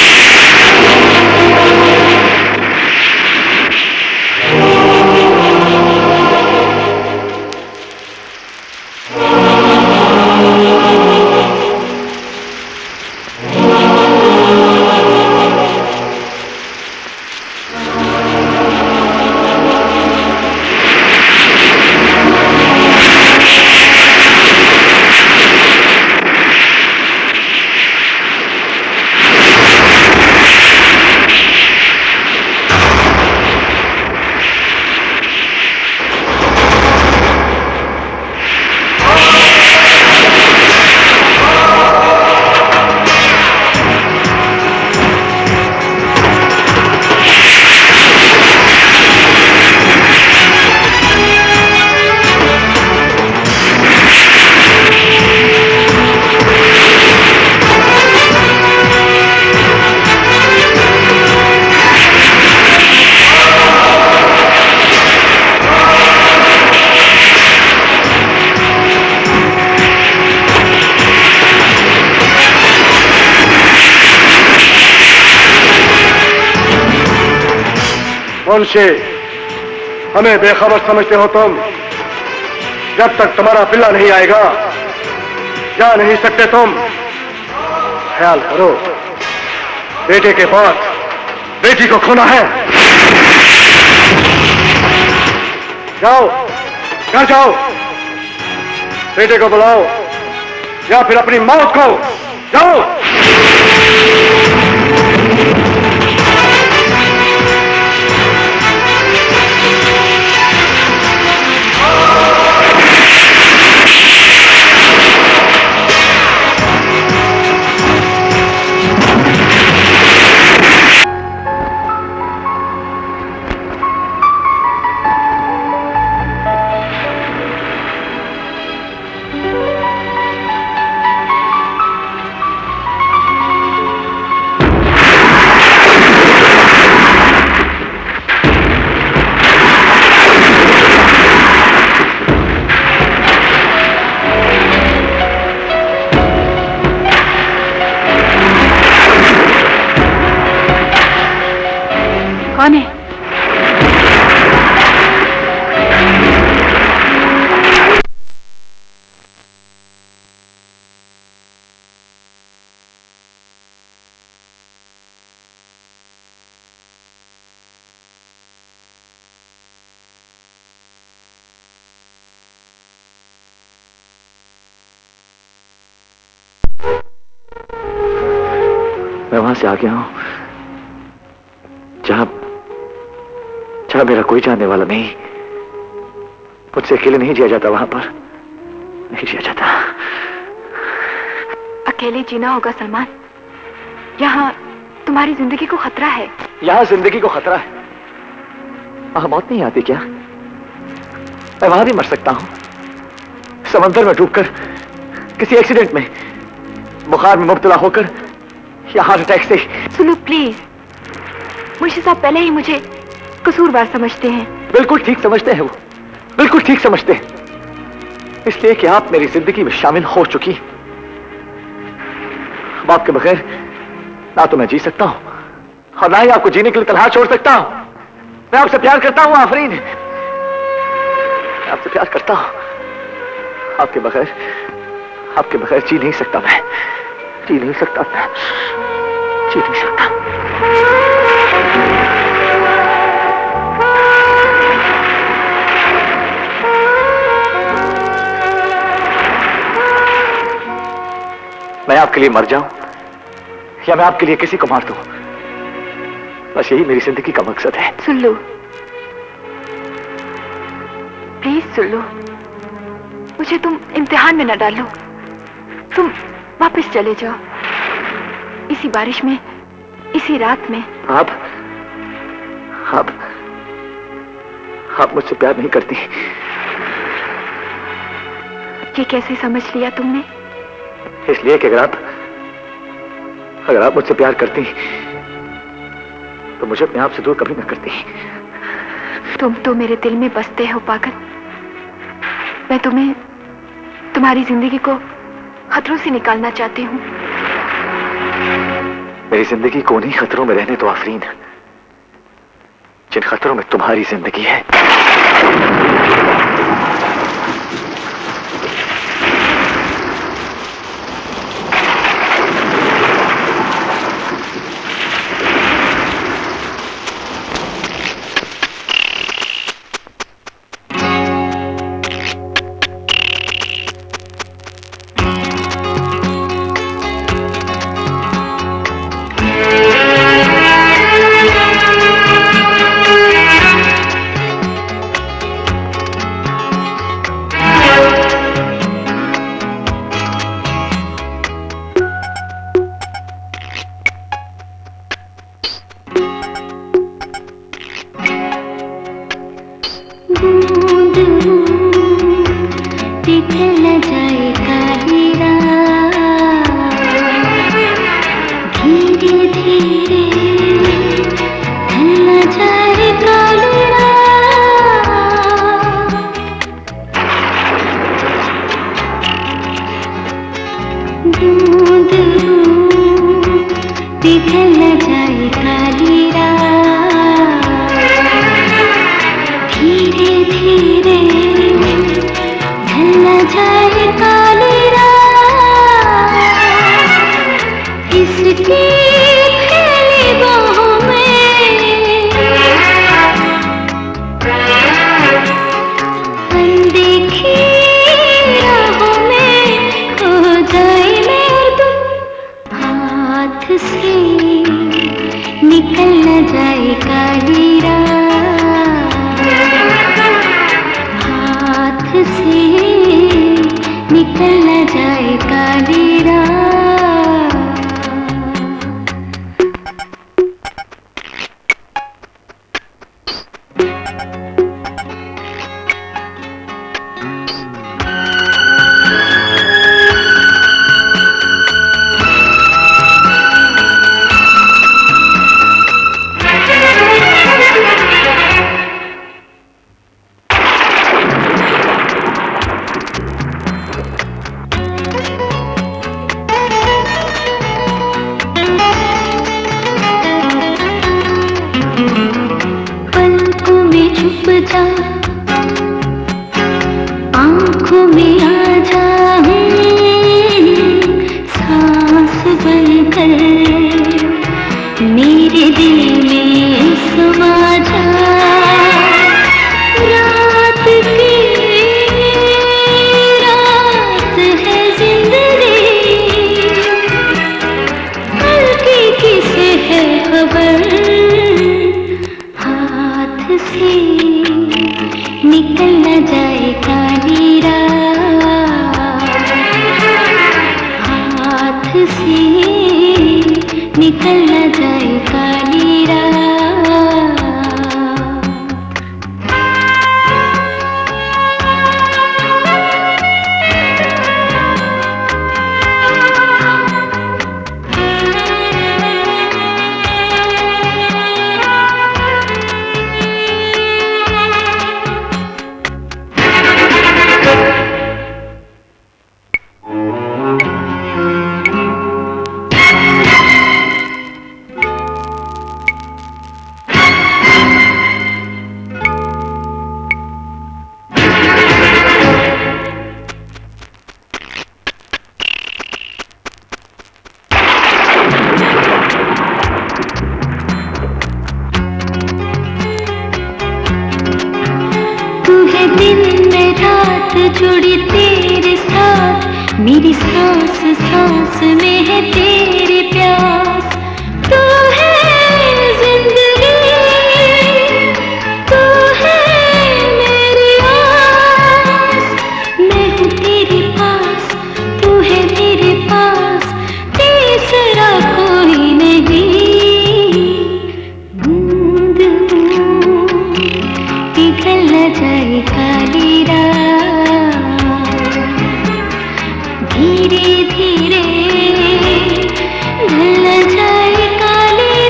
मुंशी, हमें बेखबर समझते हो तुम। जब तक तुम्हारा पिल्ला नहीं आएगा जा नहीं सकते तुम। ख्याल करो, बेटे के पास बेटी को खोना है। जाओ, घर जाओ, बेटे को बुलाओ या फिर अपनी मौत को। जाओ। कौन है? मैं वहां से आ गया हूं जहां मेरा कोई जानने वाला नहीं। मुझसे अकेले नहीं जिया जाता, वहां पर नहीं जिया जाता। अकेले जीना होगा सलमान। यहाँ तुम्हारी जिंदगी को खतरा है। यहाँ जिंदगी को खतरा है? वहां मौत नहीं आती क्या? मैं वहां भी मर सकता हूं, समंदर में डूबकर, किसी एक्सीडेंट में, बुखार में मुब्तला होकर, या हार्ट अटैक से। सुनो प्लीज, मुंशी साहब पहले ही मुझे कसूरवार समझते हैं। बिल्कुल ठीक समझते हैं वो, बिल्कुल ठीक समझते हैं, इसलिए कि आप मेरी जिंदगी में शामिल हो चुकी। अब आपके बगैर ना तो मैं जी सकता हूं और ना ही आपको जीने के लिए तनहा छोड़ सकता हूं। मैं आपसे प्यार करता हूं आफरीन, मैं आपसे प्यार करता हूं। आपके बगैर जी नहीं सकता, मैं जी नहीं सकता, मैं जी नहीं सकता। मैं आपके लिए मर जाऊं या मैं आपके लिए किसी को मार दूं, बस यही मेरी जिंदगी का मकसद है। सुन लो प्लीज, सुन लो, मुझे तुम इम्तिहान में न डालो। तुम वापस चले जाओ, इसी बारिश में, इसी रात में। आप मुझसे प्यार नहीं करती। ये कैसे समझ लिया तुमने? इसलिए कि अगर आप मुझसे प्यार करती तो मुझे अपने आप से दूर कभी न करती। तुम तो मेरे दिल में बसते हो पागल। मैं तुम्हें, तुम्हारी जिंदगी को खतरों से निकालना चाहती हूँ। मेरी जिंदगी को उन्हीं खतरों में रहने दो आफरीन, जिन खतरों में तुम्हारी जिंदगी है। छुप जा, आंखों में आ जा, सांस बनकर मेरे दिल में समा जा। रात की रात है जिंदगी, कल की किसे है खबर, हाथ से निकल न जाए काली रात, हाथ से निकल न जाए काली रात। जुड़ी तेरे साथ, मेरी सांस सांस में है तेरी प्यास। तू है जिंदगी, तू है मेरी आस, मैं हूँ तेरे पास, तू है मेरे पास, तीसरा कोई नहीं। नींद पिघल न जाए काली रात, धीरे धीरे ढल जाए काली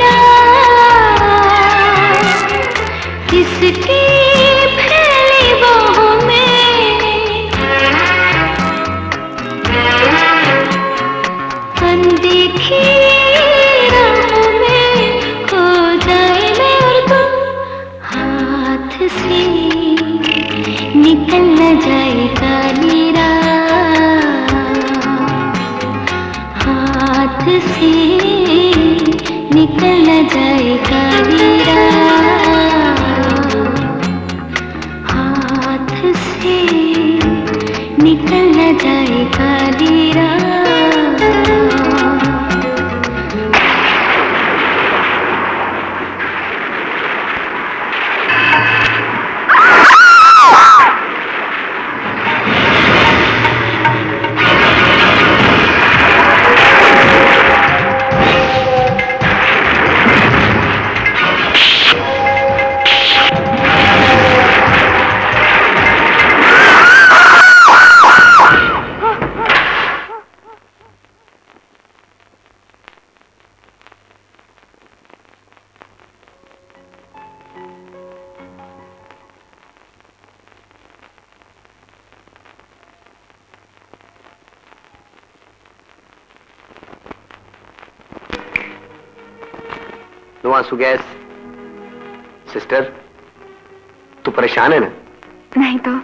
रात, किसकी फैली बाहों में अनदेखी राहों में खो जाए मैं और तुम, हाथ से निकल न जाए काली रात, हाथ से निकल न जाए काली रात, हाथ से निकल न जाए काली रात। आंसू गैस। सिस्टर, तू परेशान है ना? नहीं तो।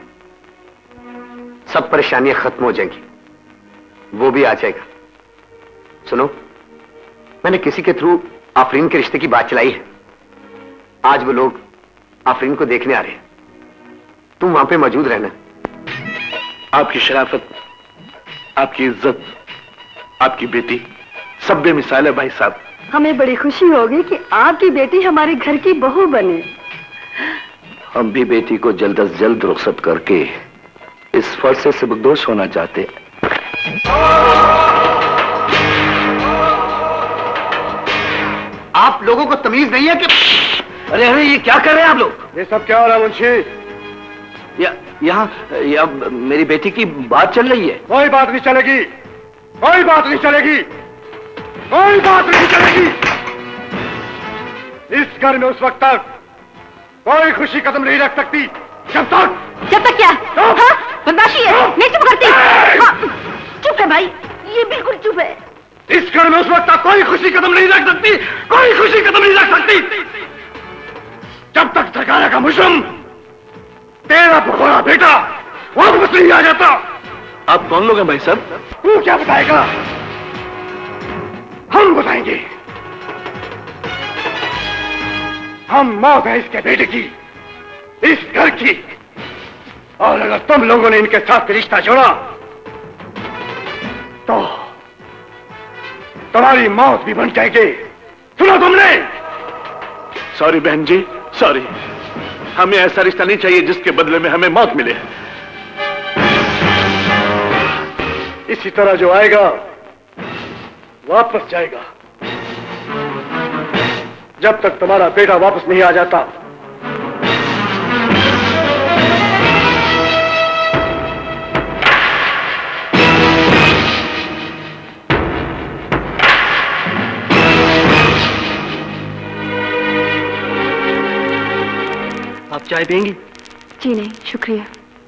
सब परेशानियां खत्म हो जाएंगी, वो भी आ जाएगा। सुनो, मैंने किसी के थ्रू आफरीन के रिश्ते की बात चलाई है। आज वो लोग आफरीन को देखने आ रहे हैं, तुम वहां पे मौजूद रहना। आपकी शराफत, आपकी इज्जत, आपकी बेटी सब बेमिसाल है भाई साहब। हमें बड़ी खुशी होगी कि आपकी बेटी हमारे घर की बहू बने। हम भी बेटी को जल्द अज जल्द रुखसत करके इस फर्ज से बदोश होना चाहते। आप लोगों को तमीज नहीं है कि... अरे अरे, ये क्या कर रहे हैं आप लोग? ये सब क्या हो रहा है मुंशी? यहाँ मेरी बेटी की बात चल रही है। कोई बात नहीं चलेगी, कोई बात नहीं चलेगी, कोई बात नहीं चलेगी। इस घर में उस वक्त तक कोई खुशी कदम नहीं रख सकती जब तक क्या? हाँ? बदमाशी है, नहीं चुप करती। हाँ, चुप है भाई, ये बिल्कुल चुप है। इस घर में उस वक्त तक कोई खुशी कदम नहीं रख सकती, कोई खुशी कदम नहीं रख सकती जब तक सरकार का मुजरिम तेरा बड़ा बेटा वापस नहीं आ जाता। आप कौन लोग हैं भाई साहब? तू क्या बताएगा? हम बताएंगे। हम मौत है इसके बेटे की, इस घर की, और अगर तुम लोगों ने इनके साथ रिश्ता जोड़ा तो तुम्हारी मौत भी बन जाएगी। सुना तुमने? सॉरी बहन जी, सॉरी। हमें ऐसा रिश्ता नहीं चाहिए जिसके बदले में हमें मौत मिले। इसी तरह जो आएगा वापस जाएगा। जब तक तुम्हारा बेटा वापस नहीं आ जाता आप चाय पिएंगी? जी नहीं, शुक्रिया।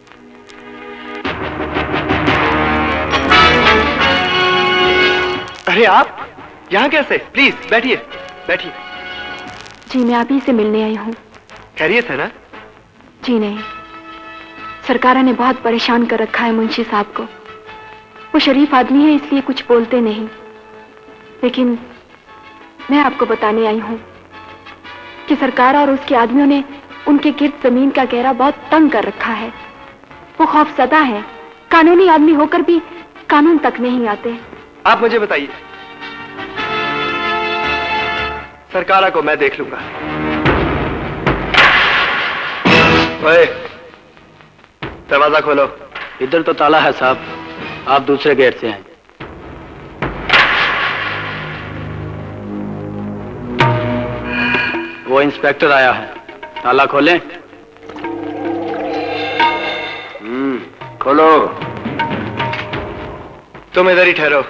अरे आप यहाँ कैसे? प्लीज बैठिए, बैठिए। जी मैं आप ही से मिलने आई हूँ। खैरियत है ना? जी नहीं, सरकारा ने बहुत परेशान कर रखा है मुंशी साहब को। वो शरीफ आदमी है इसलिए कुछ बोलते नहीं, लेकिन मैं आपको बताने आई हूँ कि सरकारा और उसके आदमियों ने उनके गिर्द जमीन का घेरा बहुत तंग कर रखा है। वो खौफजदा है, कानूनी आदमी होकर भी कानून तक नहीं आते। आप मुझे बताइए। सरकारा को मैं देख लूंगा। ओए, दरवाजा खोलो। इधर तो ताला है साहब, आप दूसरे गेट से आए। वो इंस्पेक्टर आया है, ताला खोलें। खोलो। तुम इधर ही ठहरो।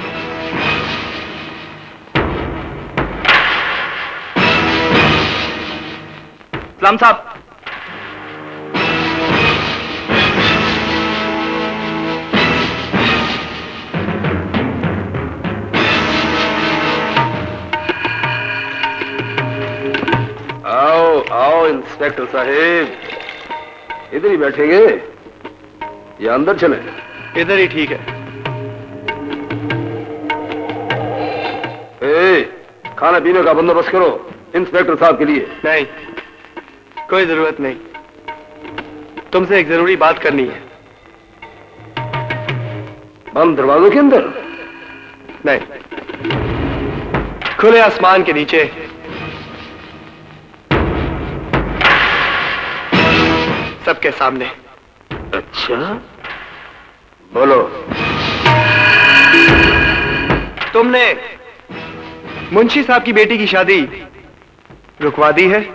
सलाम साहब। आओ आओ इंस्पेक्टर साहेब, इधर ही बैठेंगे या अंदर चले? इधर ही ठीक है। खाने पीने का बंदोबस्त करो इंस्पेक्टर साहब के लिए। नहीं, कोई जरूरत नहीं। तुमसे एक जरूरी बात करनी है। बंद दरवाजों के अंदर? नहीं, खुले आसमान के नीचे। सबके सामने। अच्छा, बोलो। तुमने मुंशी साहब की बेटी की शादी रुकवा दी है।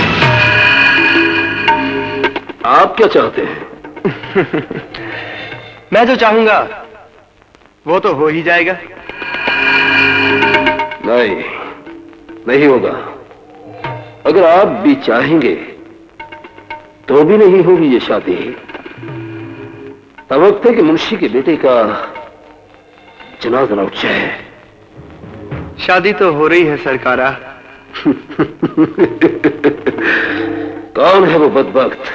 आप क्या चाहते हैं? मैं जो चाहूंगा वो तो हो ही जाएगा। नहीं, नहीं होगा। अगर आप भी चाहेंगे तो भी नहीं होगी ये शादी। तब वक्त है कि मुंशी के बेटे का जनाजा न उठ जाए। शादी तो हो रही है सरकारा। कौन है वो बदबख्त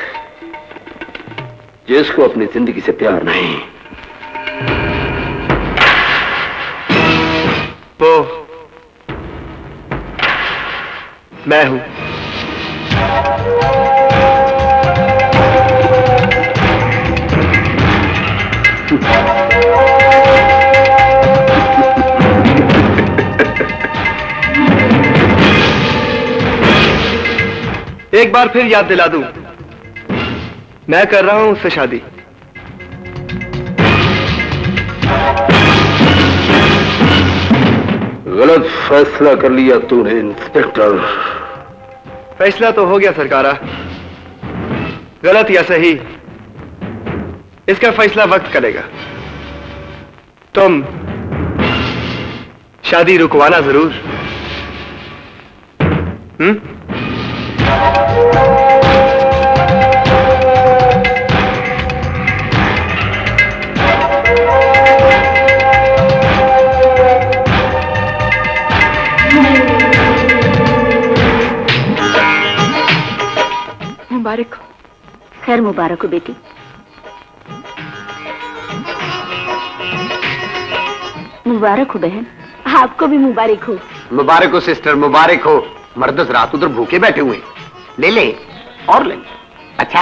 जिसको अपनी जिंदगी से प्यार नहीं? वो मैं हूं। एक बार फिर याद दिला दूं, मैं कर रहा हूं उससे शादी। गलत फैसला कर लिया तूने इंस्पेक्टर। फैसला तो हो गया सरकारा, गलत या सही इसका फैसला वक्त करेगा। तुम शादी रुकवाना जरूर। मुबारक हो। खैर मुबारक हो बेटी। मुबारक हो बहन। आपको भी मुबारक हो। मुबारक हो सिस्टर, मुबारक हो। मर्दस रात उधर भूखे बैठे हुए, ले ले और ले। अच्छा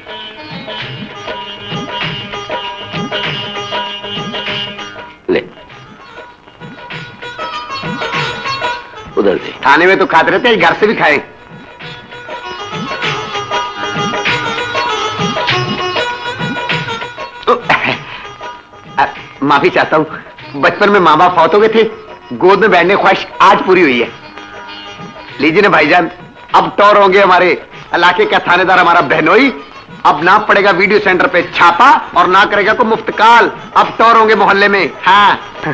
ले, उधर दे। खाने में तो खाते रहते हैं, घर से भी खाएं। माफी चाहता हूं, बचपन में माँ बाप फौत हो गए थे, गोद में बैठने की ख्वाहिश आज पूरी हुई है। लीजिए ना भाईजान, अब टौर होंगे हमारे इलाके का थानेदार हमारा बहनोई। अब ना पड़ेगा वीडियो सेंटर पे छापा और ना करेगा को मुफ्त काल। अब टौर होंगे मोहल्ले में। हाँ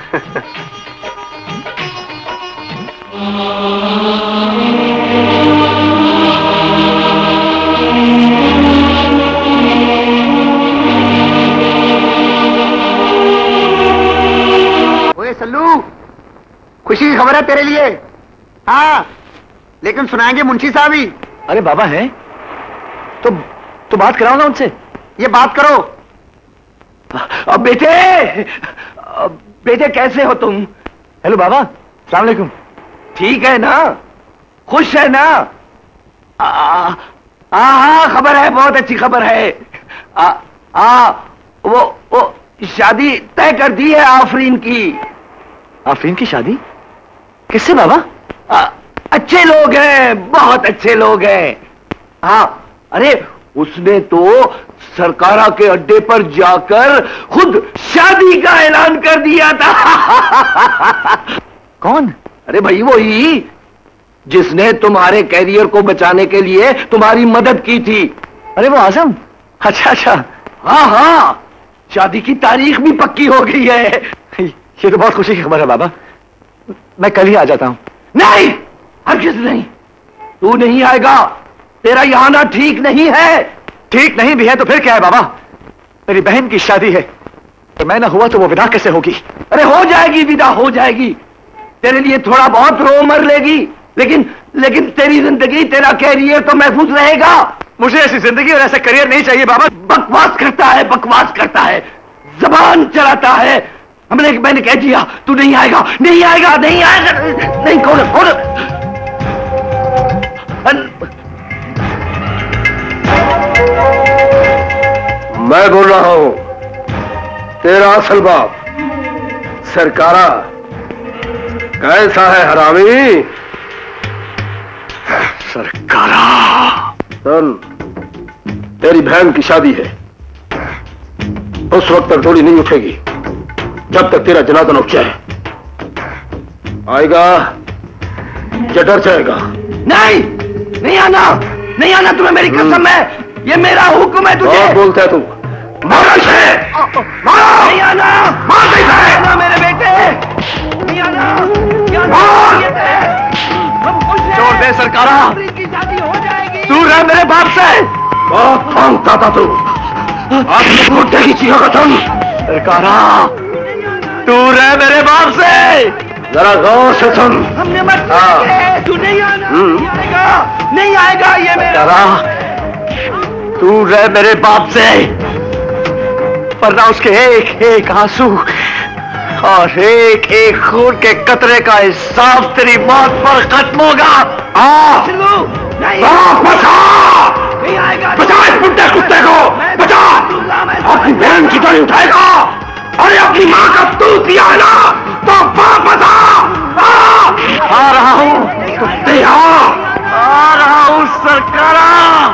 ओए सल्लू, खुशी की खबर है तेरे लिए। हाँ लेकिन सुनाएंगे मुंशी साहब ही। अरे बाबा है तो बात कराओ ना उनसे। ये बात करो। अब बेटे कैसे हो तुम? हेलो बाबा, अस्सलाम वालेकुम। ठीक है ना? खुश है ना? हाँ खबर है, बहुत अच्छी खबर है। वो शादी तय कर दी है आफरीन की। आफरीन की शादी? किससे बाबा? अच्छे लोग हैं, बहुत अच्छे लोग हैं। हाँ अरे उसने तो सरकारा के अड्डे पर जाकर खुद शादी का ऐलान कर दिया था। कौन? अरे भाई वही जिसने तुम्हारे कैरियर को बचाने के लिए तुम्हारी मदद की थी। अरे वो आजम? अच्छा। हाँ शादी की तारीख भी पक्की हो गई है। ये तो बहुत खुशी की खबर है बाबा, मैं कल ही आ जाता हूं। नहीं, हरगिज़ नहीं, तू नहीं आएगा। तेरा यहाँ आना ठीक नहीं है। ठीक नहीं भी है तो फिर क्या है बाबा? मेरी बहन की शादी है, तो मैं ना हुआ तो वो विदा कैसे होगी? अरे हो जाएगी, विदा हो जाएगी। तेरे लिए थोड़ा बहुत रो मर लेगी, लेकिन तेरी जिंदगी, तेरा कैरियर तो महफूज रहेगा। मुझे ऐसी जिंदगी और ऐसा करियर नहीं चाहिए बाबा। बकवास करता है, जबान चलाता है। मैंने कह दिया तू नहीं आएगा। नहीं कौन? मैं बोल रहा हूं, तेरा असल बाप सरकारा कैसा है हरामी? सरकारा? सुन, तेरी बहन की शादी है, उस वक्त तक डोली नहीं उठेगी जब तक तेरा जनाजा न उठ जाए। आएगा या डर जाएगा? नहीं आना तुम्हें मेरी कसम है। ये मेरा हुक्म है तुझे। बोलता है तू? नहीं आना मेरे बेटे, नहीं आना। छोड़ दे सरकारा, दूर रह मेरे बाप से। बहुत मांगता था तू, आपने मुद्दे की चीखा कसम। सरकारा दूर रह मेरे बाप से। जरा गौर से सुन। हमने मत तू नहीं आएगा ये मेरा। दूर रह मेरे बाप से, वरना उसके एक एक आंसू और एक एक खून के कतरे का हिसाब तेरी मौत पर खत्म होगा। नहीं आएगा। बचा इस बुड्ढे कुत्ते को, बचा। अपनी बहन की डोली उठाएगा। अरे अपनी माँ का तू किया है ना, तो वापस आ रहा हूं कुत्ते, आ रहा हूं सरकारा,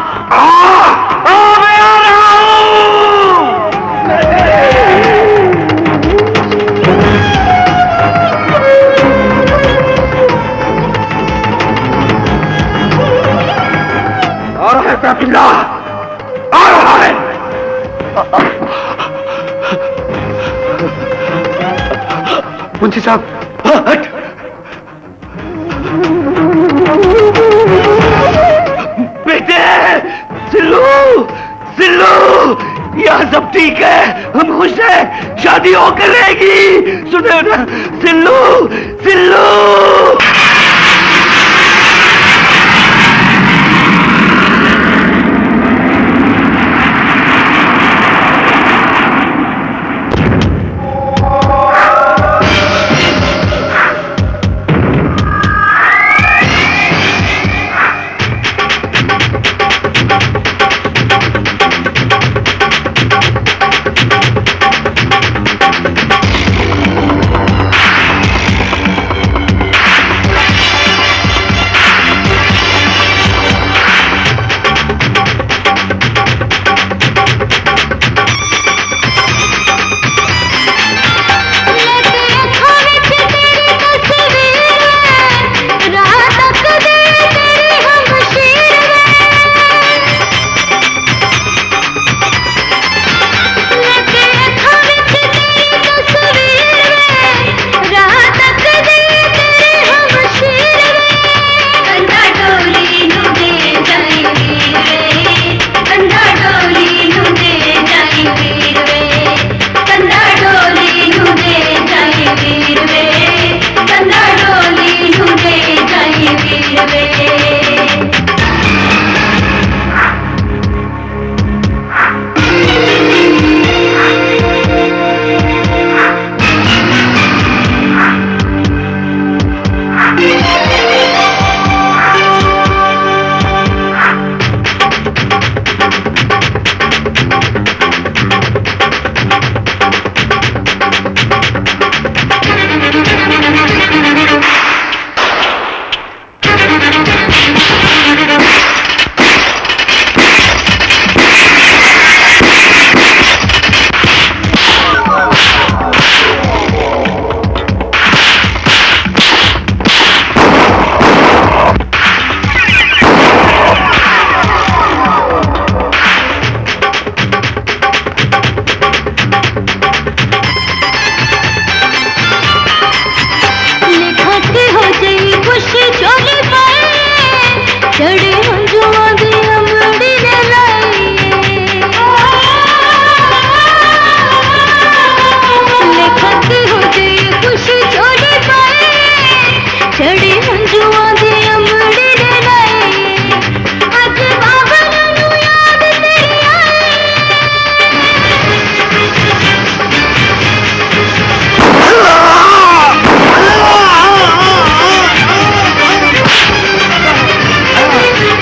मैं आ रहा हूं। आ रहा है पैपिल्ला, आ रहा है। मुंशी साहब, बेटे, सिल्लू, यह सब ठीक है, हम खुश हैं, शादी होकर रहेगी। सुनो ना सिल्लू। चढ़े हंजुआ दी अमड़ी ने लाई लिखत हो गई खुशी छोड़ी पाए चढ़े हंजुआ दी अमड़ी ने लाई आज बाबा नू याद तेरी आई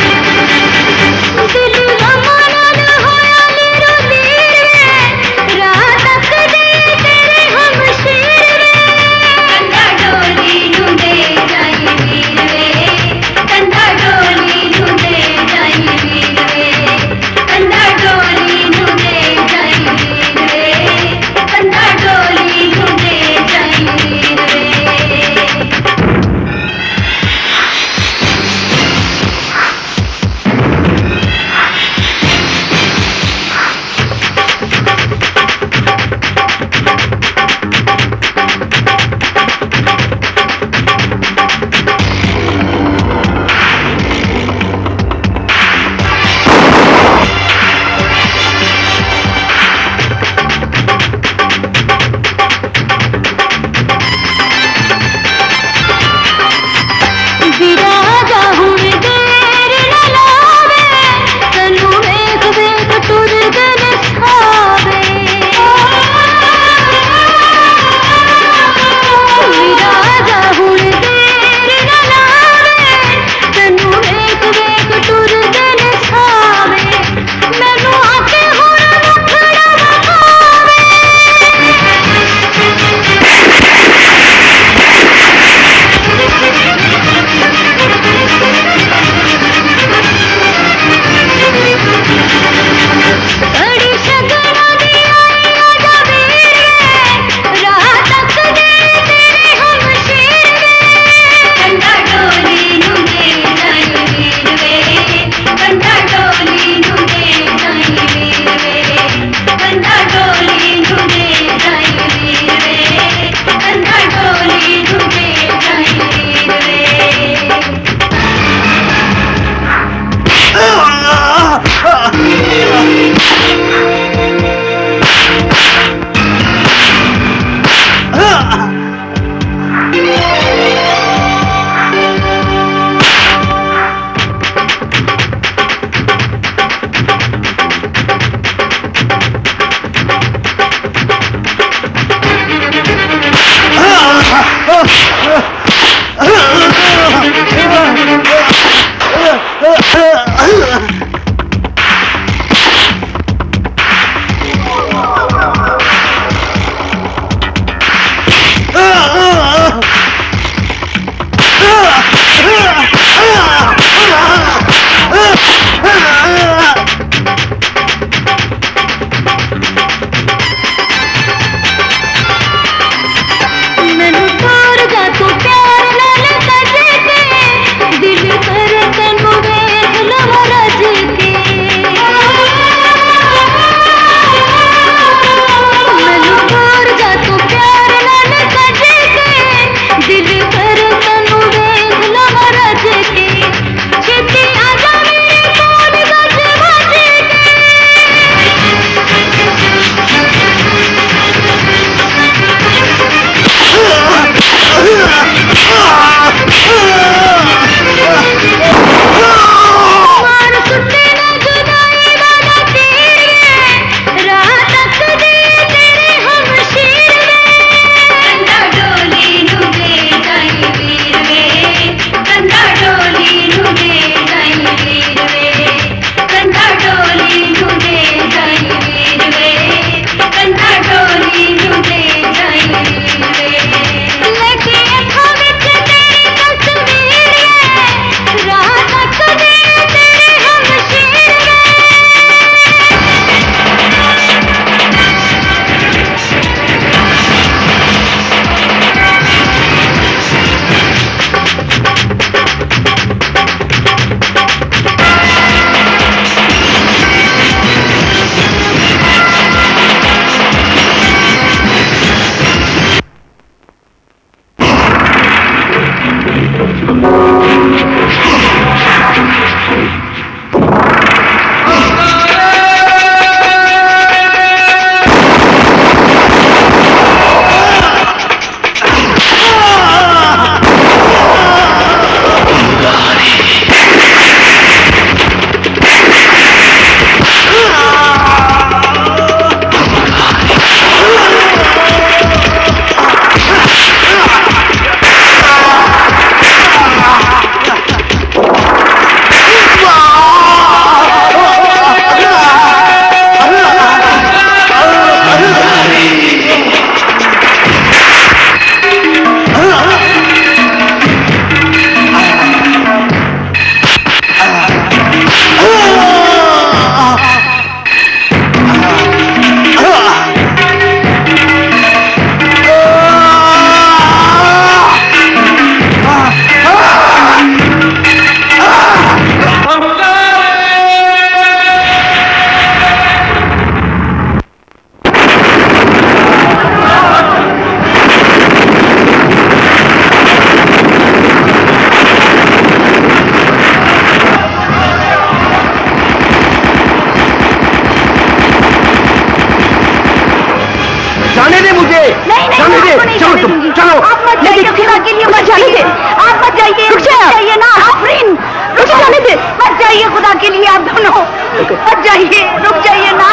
चलो तुम, चलो। आप मत जाइए, खुदा के लिए मत जाइए, आप मत जाइए, रुक जाइए ना आफरीन, रुक जाने दे, मत जाइए खुदा के लिए आप दोनों, मत जाइए, रुक जाइए ना।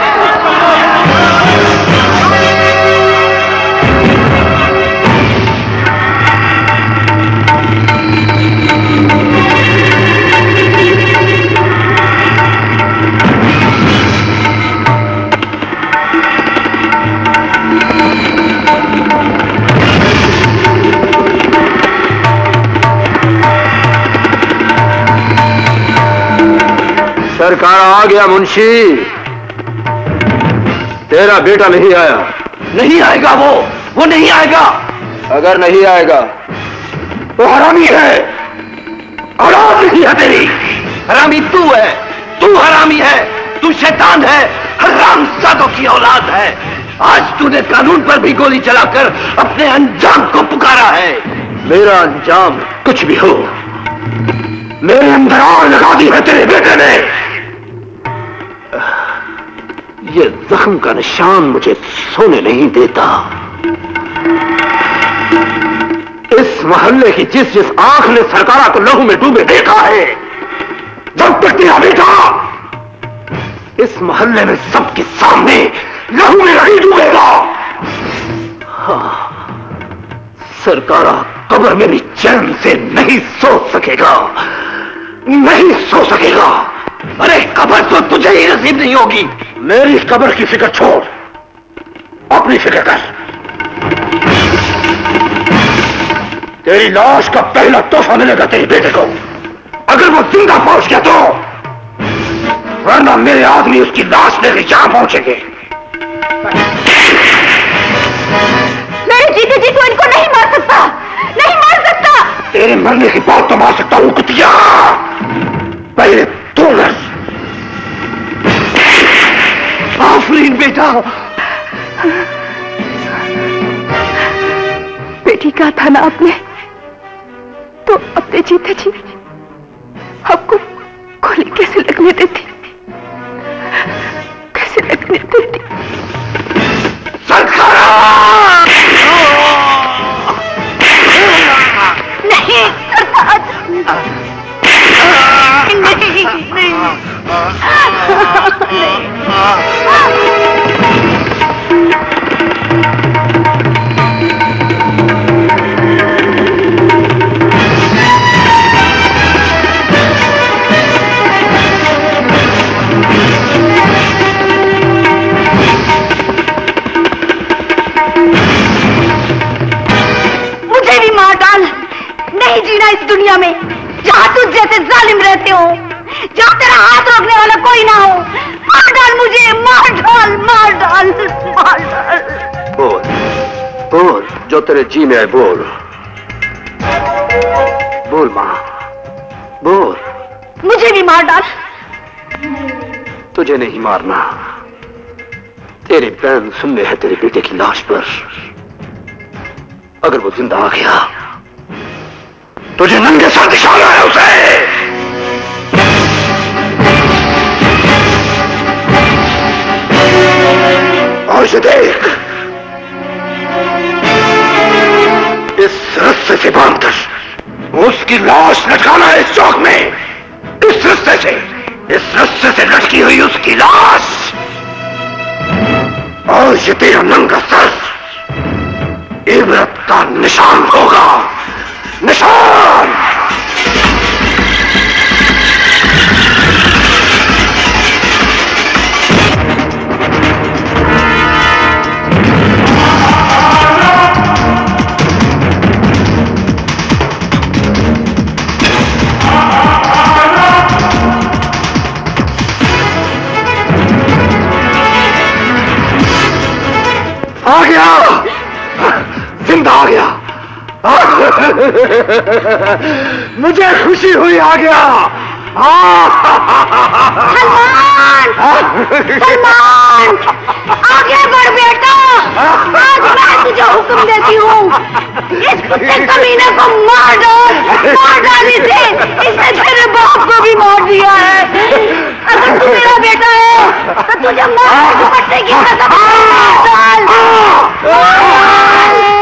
सरकार आ गया मुंशी, तेरा बेटा नहीं आया। नहीं आएगा वो नहीं आएगा। अगर नहीं आएगा तो हरामी है, औलाद नहीं है तेरी। हरामी तू है, तू हरामी है, तू शैतान है, हरामजादों की औलाद है। आज तूने कानून पर भी गोली चलाकर अपने अंजाम को पुकारा है। मेरा अंजाम कुछ भी हो, मेरे अंदर आग लगा दी है तेरे बेटे ने। ये जख्म का निशान मुझे सोने नहीं देता। इस मोहल्ले की जिस आंख ने सरकारा को लहू में डूबे देखा है, जब तक तेरा बेटा इस मोहल्ले में सबके सामने लहू में नहीं डूबेगा, सरकारा कब्र में भी चैन से नहीं सो सकेगा, नहीं सो सकेगा। अरे कब्र तो तुझे ही नसीब नहीं होगी। मेरी कब्र की फिक्र छोड़, अपनी फिक्र कर। तेरी लाश का पहला तोहफा मिलेगा तेरे बेटे को, अगर वो जिंदा पहुंच गया तो, वरना मेरे आदमी उसकी लाश लेकर जहां पहुंचेंगे। मेरे जीते जी तो इनको नहीं मार सकता, नहीं मार सकता। तेरे मरने की बात तो मार सकता हूं कुतिया, पहले तू मर। आफरीन बेटा, बेटी कहा था ना आपने, तो अपने जीते जी आपको गोली कैसे लगने देती, कैसे लगने देती। सरकारा! नहीं सरकार, नहीं, नहीं। मुझे भी मार डाल, नहीं जीना इस दुनिया में जहाँ तुझ जैसे जालिम रहते हो, जहाँ तेरा हाथ रोकने वाला कोई ना हो। मार डाल मुझे, मार डाल, मार डाल, मार डाल। बोल बोल, जो तेरे जी में है बोल, बोल मां, बोल। मुझे भी मार डाल। तुझे नहीं मारना, तेरी बहन सुनने है तेरे बेटे की लाश पर। अगर वो जिंदा आ गया, तुझे नंगे सर दिखाना है उसे। और इसे देख, इस रस्से से बांधकर उसकी लाश लटकाना है इस चौक में। इस रस्से से, इस रस्से से लटकी हुई उसकी लाश, और ये तेरा नंगा सर इबरत का निशान होगा, निशान। आ गया, जिंदा आ गया। मुझे खुशी हुई, आ गया। सलमान, सलमान, आगे बढ़ बेटा। आज मैं तुझे हुक्म देती हूँ, इस कुत्ते कमीने को मार डाल इसे। इसने तेरे बाप को भी मार दिया है। अगर तू मेरा बेटा है तो तुझे मार दुपट्टे की कसम, मार डाल।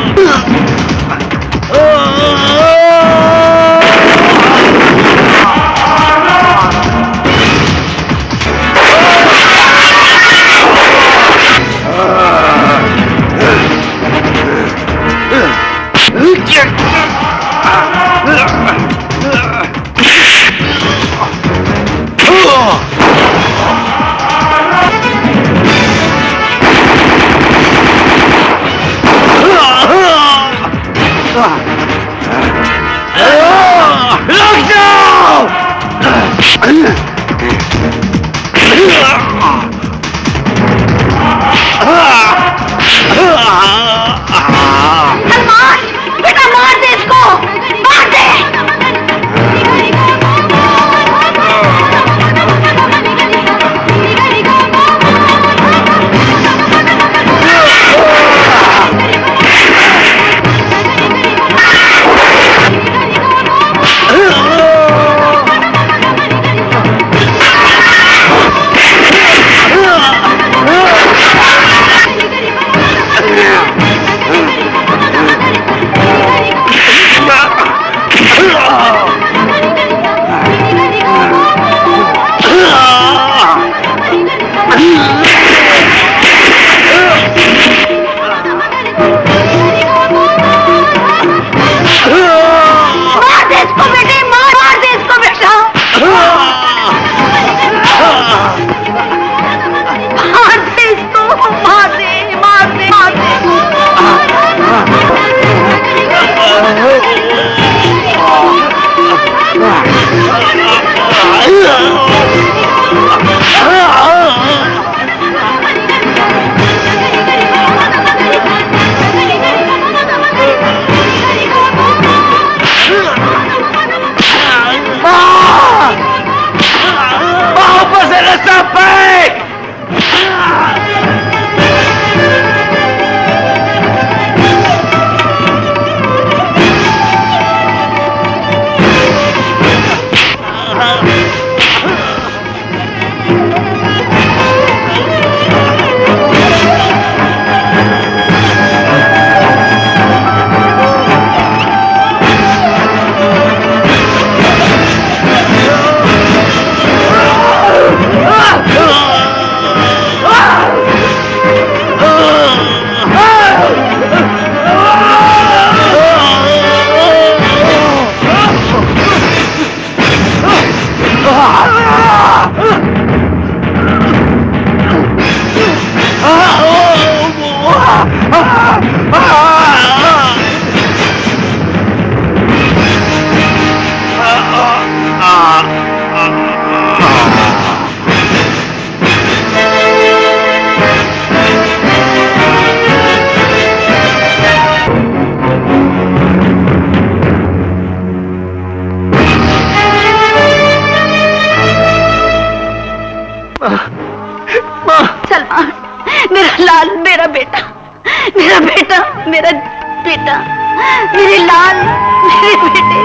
मेरे लाल, मेरे बेटे।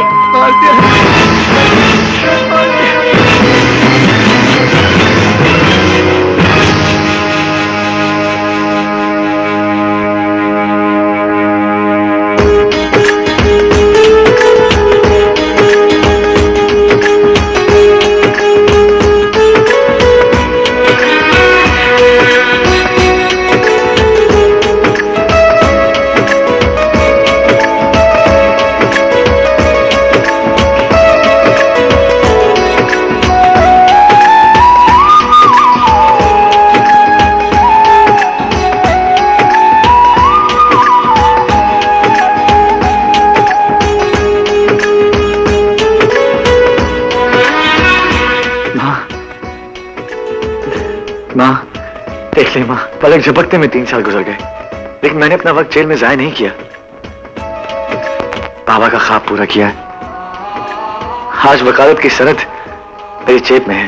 देख ले माँ, पलक झपकते में 3 साल गुजर गए, लेकिन मैंने अपना वक्त जेल में जाया नहीं किया। बाबा का ख्वाब पूरा किया है। आज वकालत की सनद मेरी जेब में है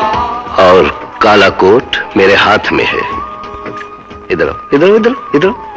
और काला कोट मेरे हाथ में है। इधर इधर इधर इधर